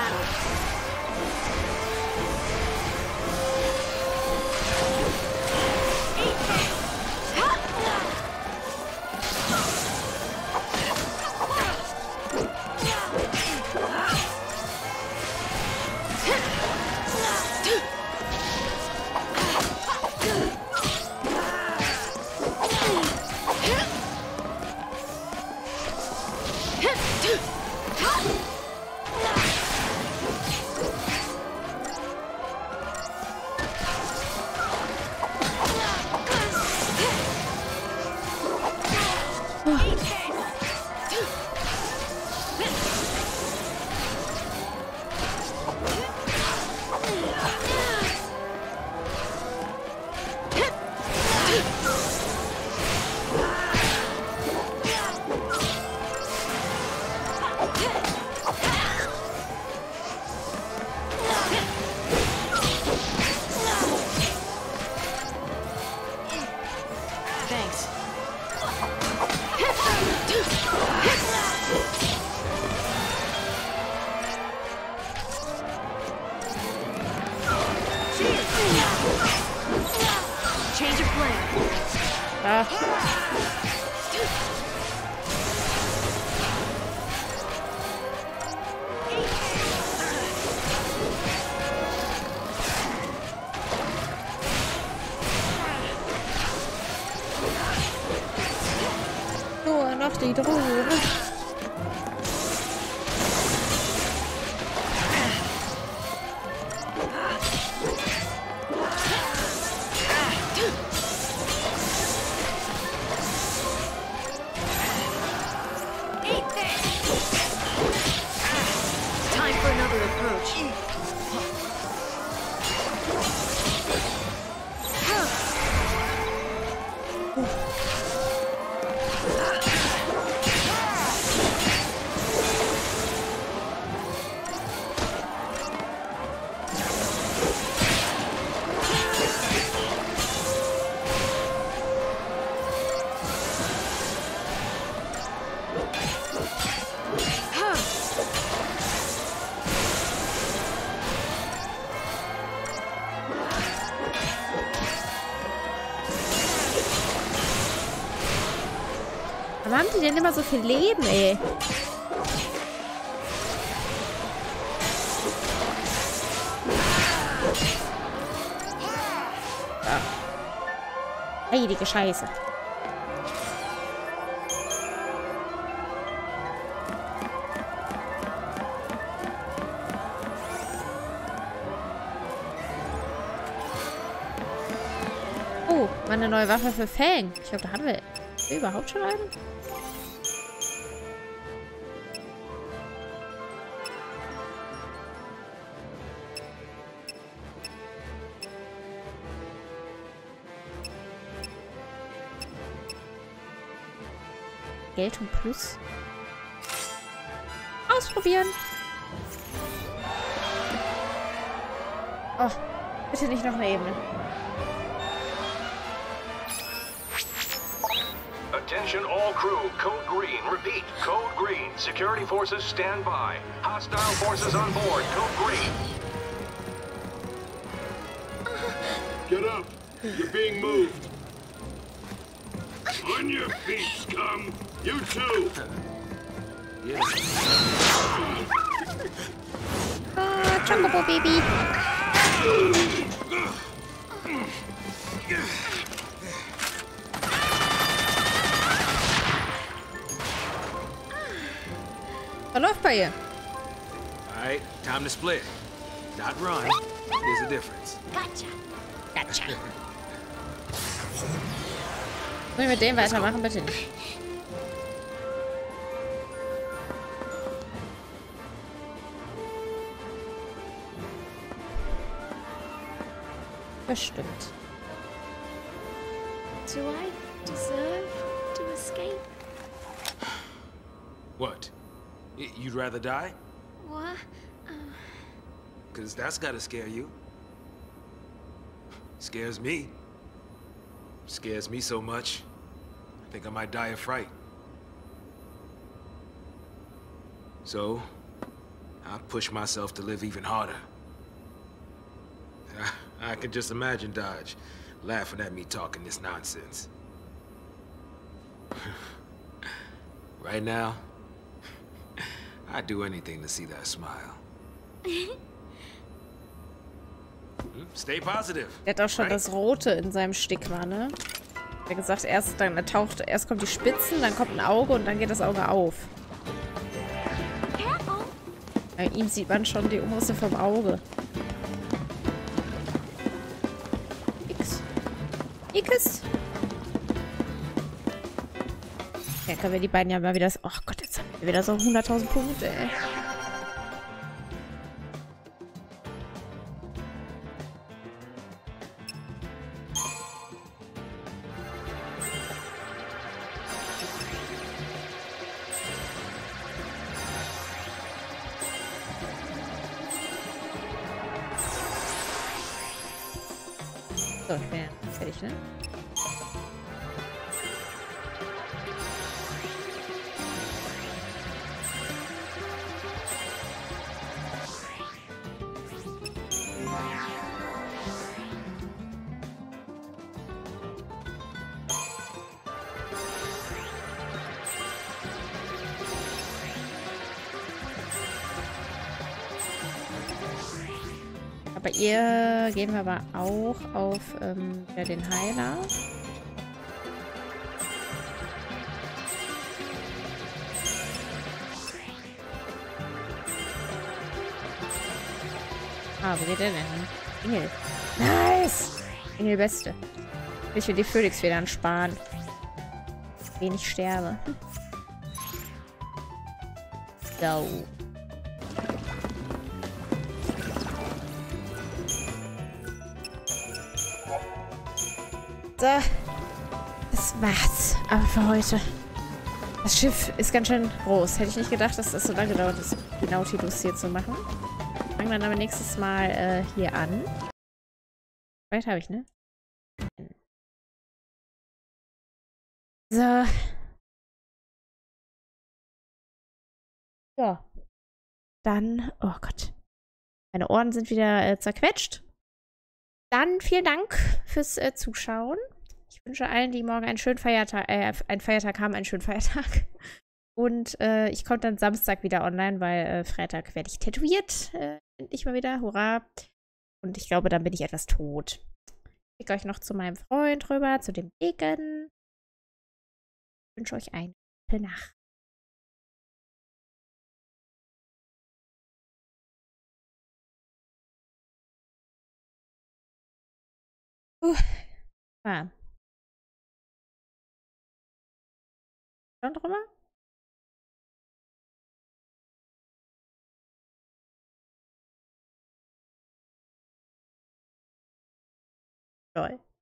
Speaker 1: Nur noch die Drohne. Warum haben die denn immer so viel Leben, ey? Ah. Heilige Scheiße. Oh, meine neue Waffe für Fang. Ich glaube, da hatten wir überhaupt schon einen? Geltung plus. Ausprobieren. Oh, bitte nicht noch eine Ebene.
Speaker 20: Attention all crew, code green. Repeat, code green. Security forces stand by. Hostile forces on board, code green.
Speaker 13: Get up! You're being moved! On your feet, scum! You too!
Speaker 1: Oh, Chocobo Baby. Was läuft bei ihr?
Speaker 11: Alright, time to split. Not run. There's a difference.
Speaker 10: Gotcha.
Speaker 1: Gotcha. Will ich mit dem weitermachen? Bitte nicht. Bestimmt.
Speaker 10: Do I deserve to escape?
Speaker 11: What? You'd rather die?
Speaker 10: What?
Speaker 11: Because that's gotta scare you. Scares me. Scares me so much. I think I might die of fright. So, I push myself to live even harder. I can just imagine Dodge laughing at me talking this nonsense. Right now, I'd do anything to see that smile. Stay positive.
Speaker 1: Er hat auch schon das Rote in seinem Stigma, ne? Er hat gesagt, erst kommt die Spitzen, dann kommt ein Auge und dann geht das Auge auf. Bei ihm sieht man schon die Umrisse vom Auge. X. Ja, können wir die beiden ja mal wieder... Oh Gott, jetzt haben wir wieder so 100.000 Punkte, ey. So, ich bin ja fertig, ne? Bei ihr gehen wir aber auch auf ja, den Heiler. Ah, wo geht der denn hin? Engel. Nice! Engel Beste. Ich will die Phoenix-Federn sparen. Wenig sterbe. So. So, das war's aber für heute. Das Schiff ist ganz schön groß. Hätte ich nicht gedacht, dass das so lange dauert, das die Nautilus hier zu machen. Fangen wir dann aber nächstes Mal hier an. Weit habe ich, ne? So. Ja. Dann, oh Gott. Meine Ohren sind wieder zerquetscht. Dann vielen Dank fürs Zuschauen. Ich wünsche allen, die morgen einen schönen Feiertag, haben, einen schönen Feiertag. Und ich komme dann Samstag wieder online, weil Freitag werde ich tätowiert. Endlich mal wieder. Hurra. Und ich glaube, dann bin ich etwas tot. Ich schicke euch noch zu meinem Freund rüber, zu dem Degen. Ich wünsche euch eine gute Nacht. Ah. Schon drüber? Toll.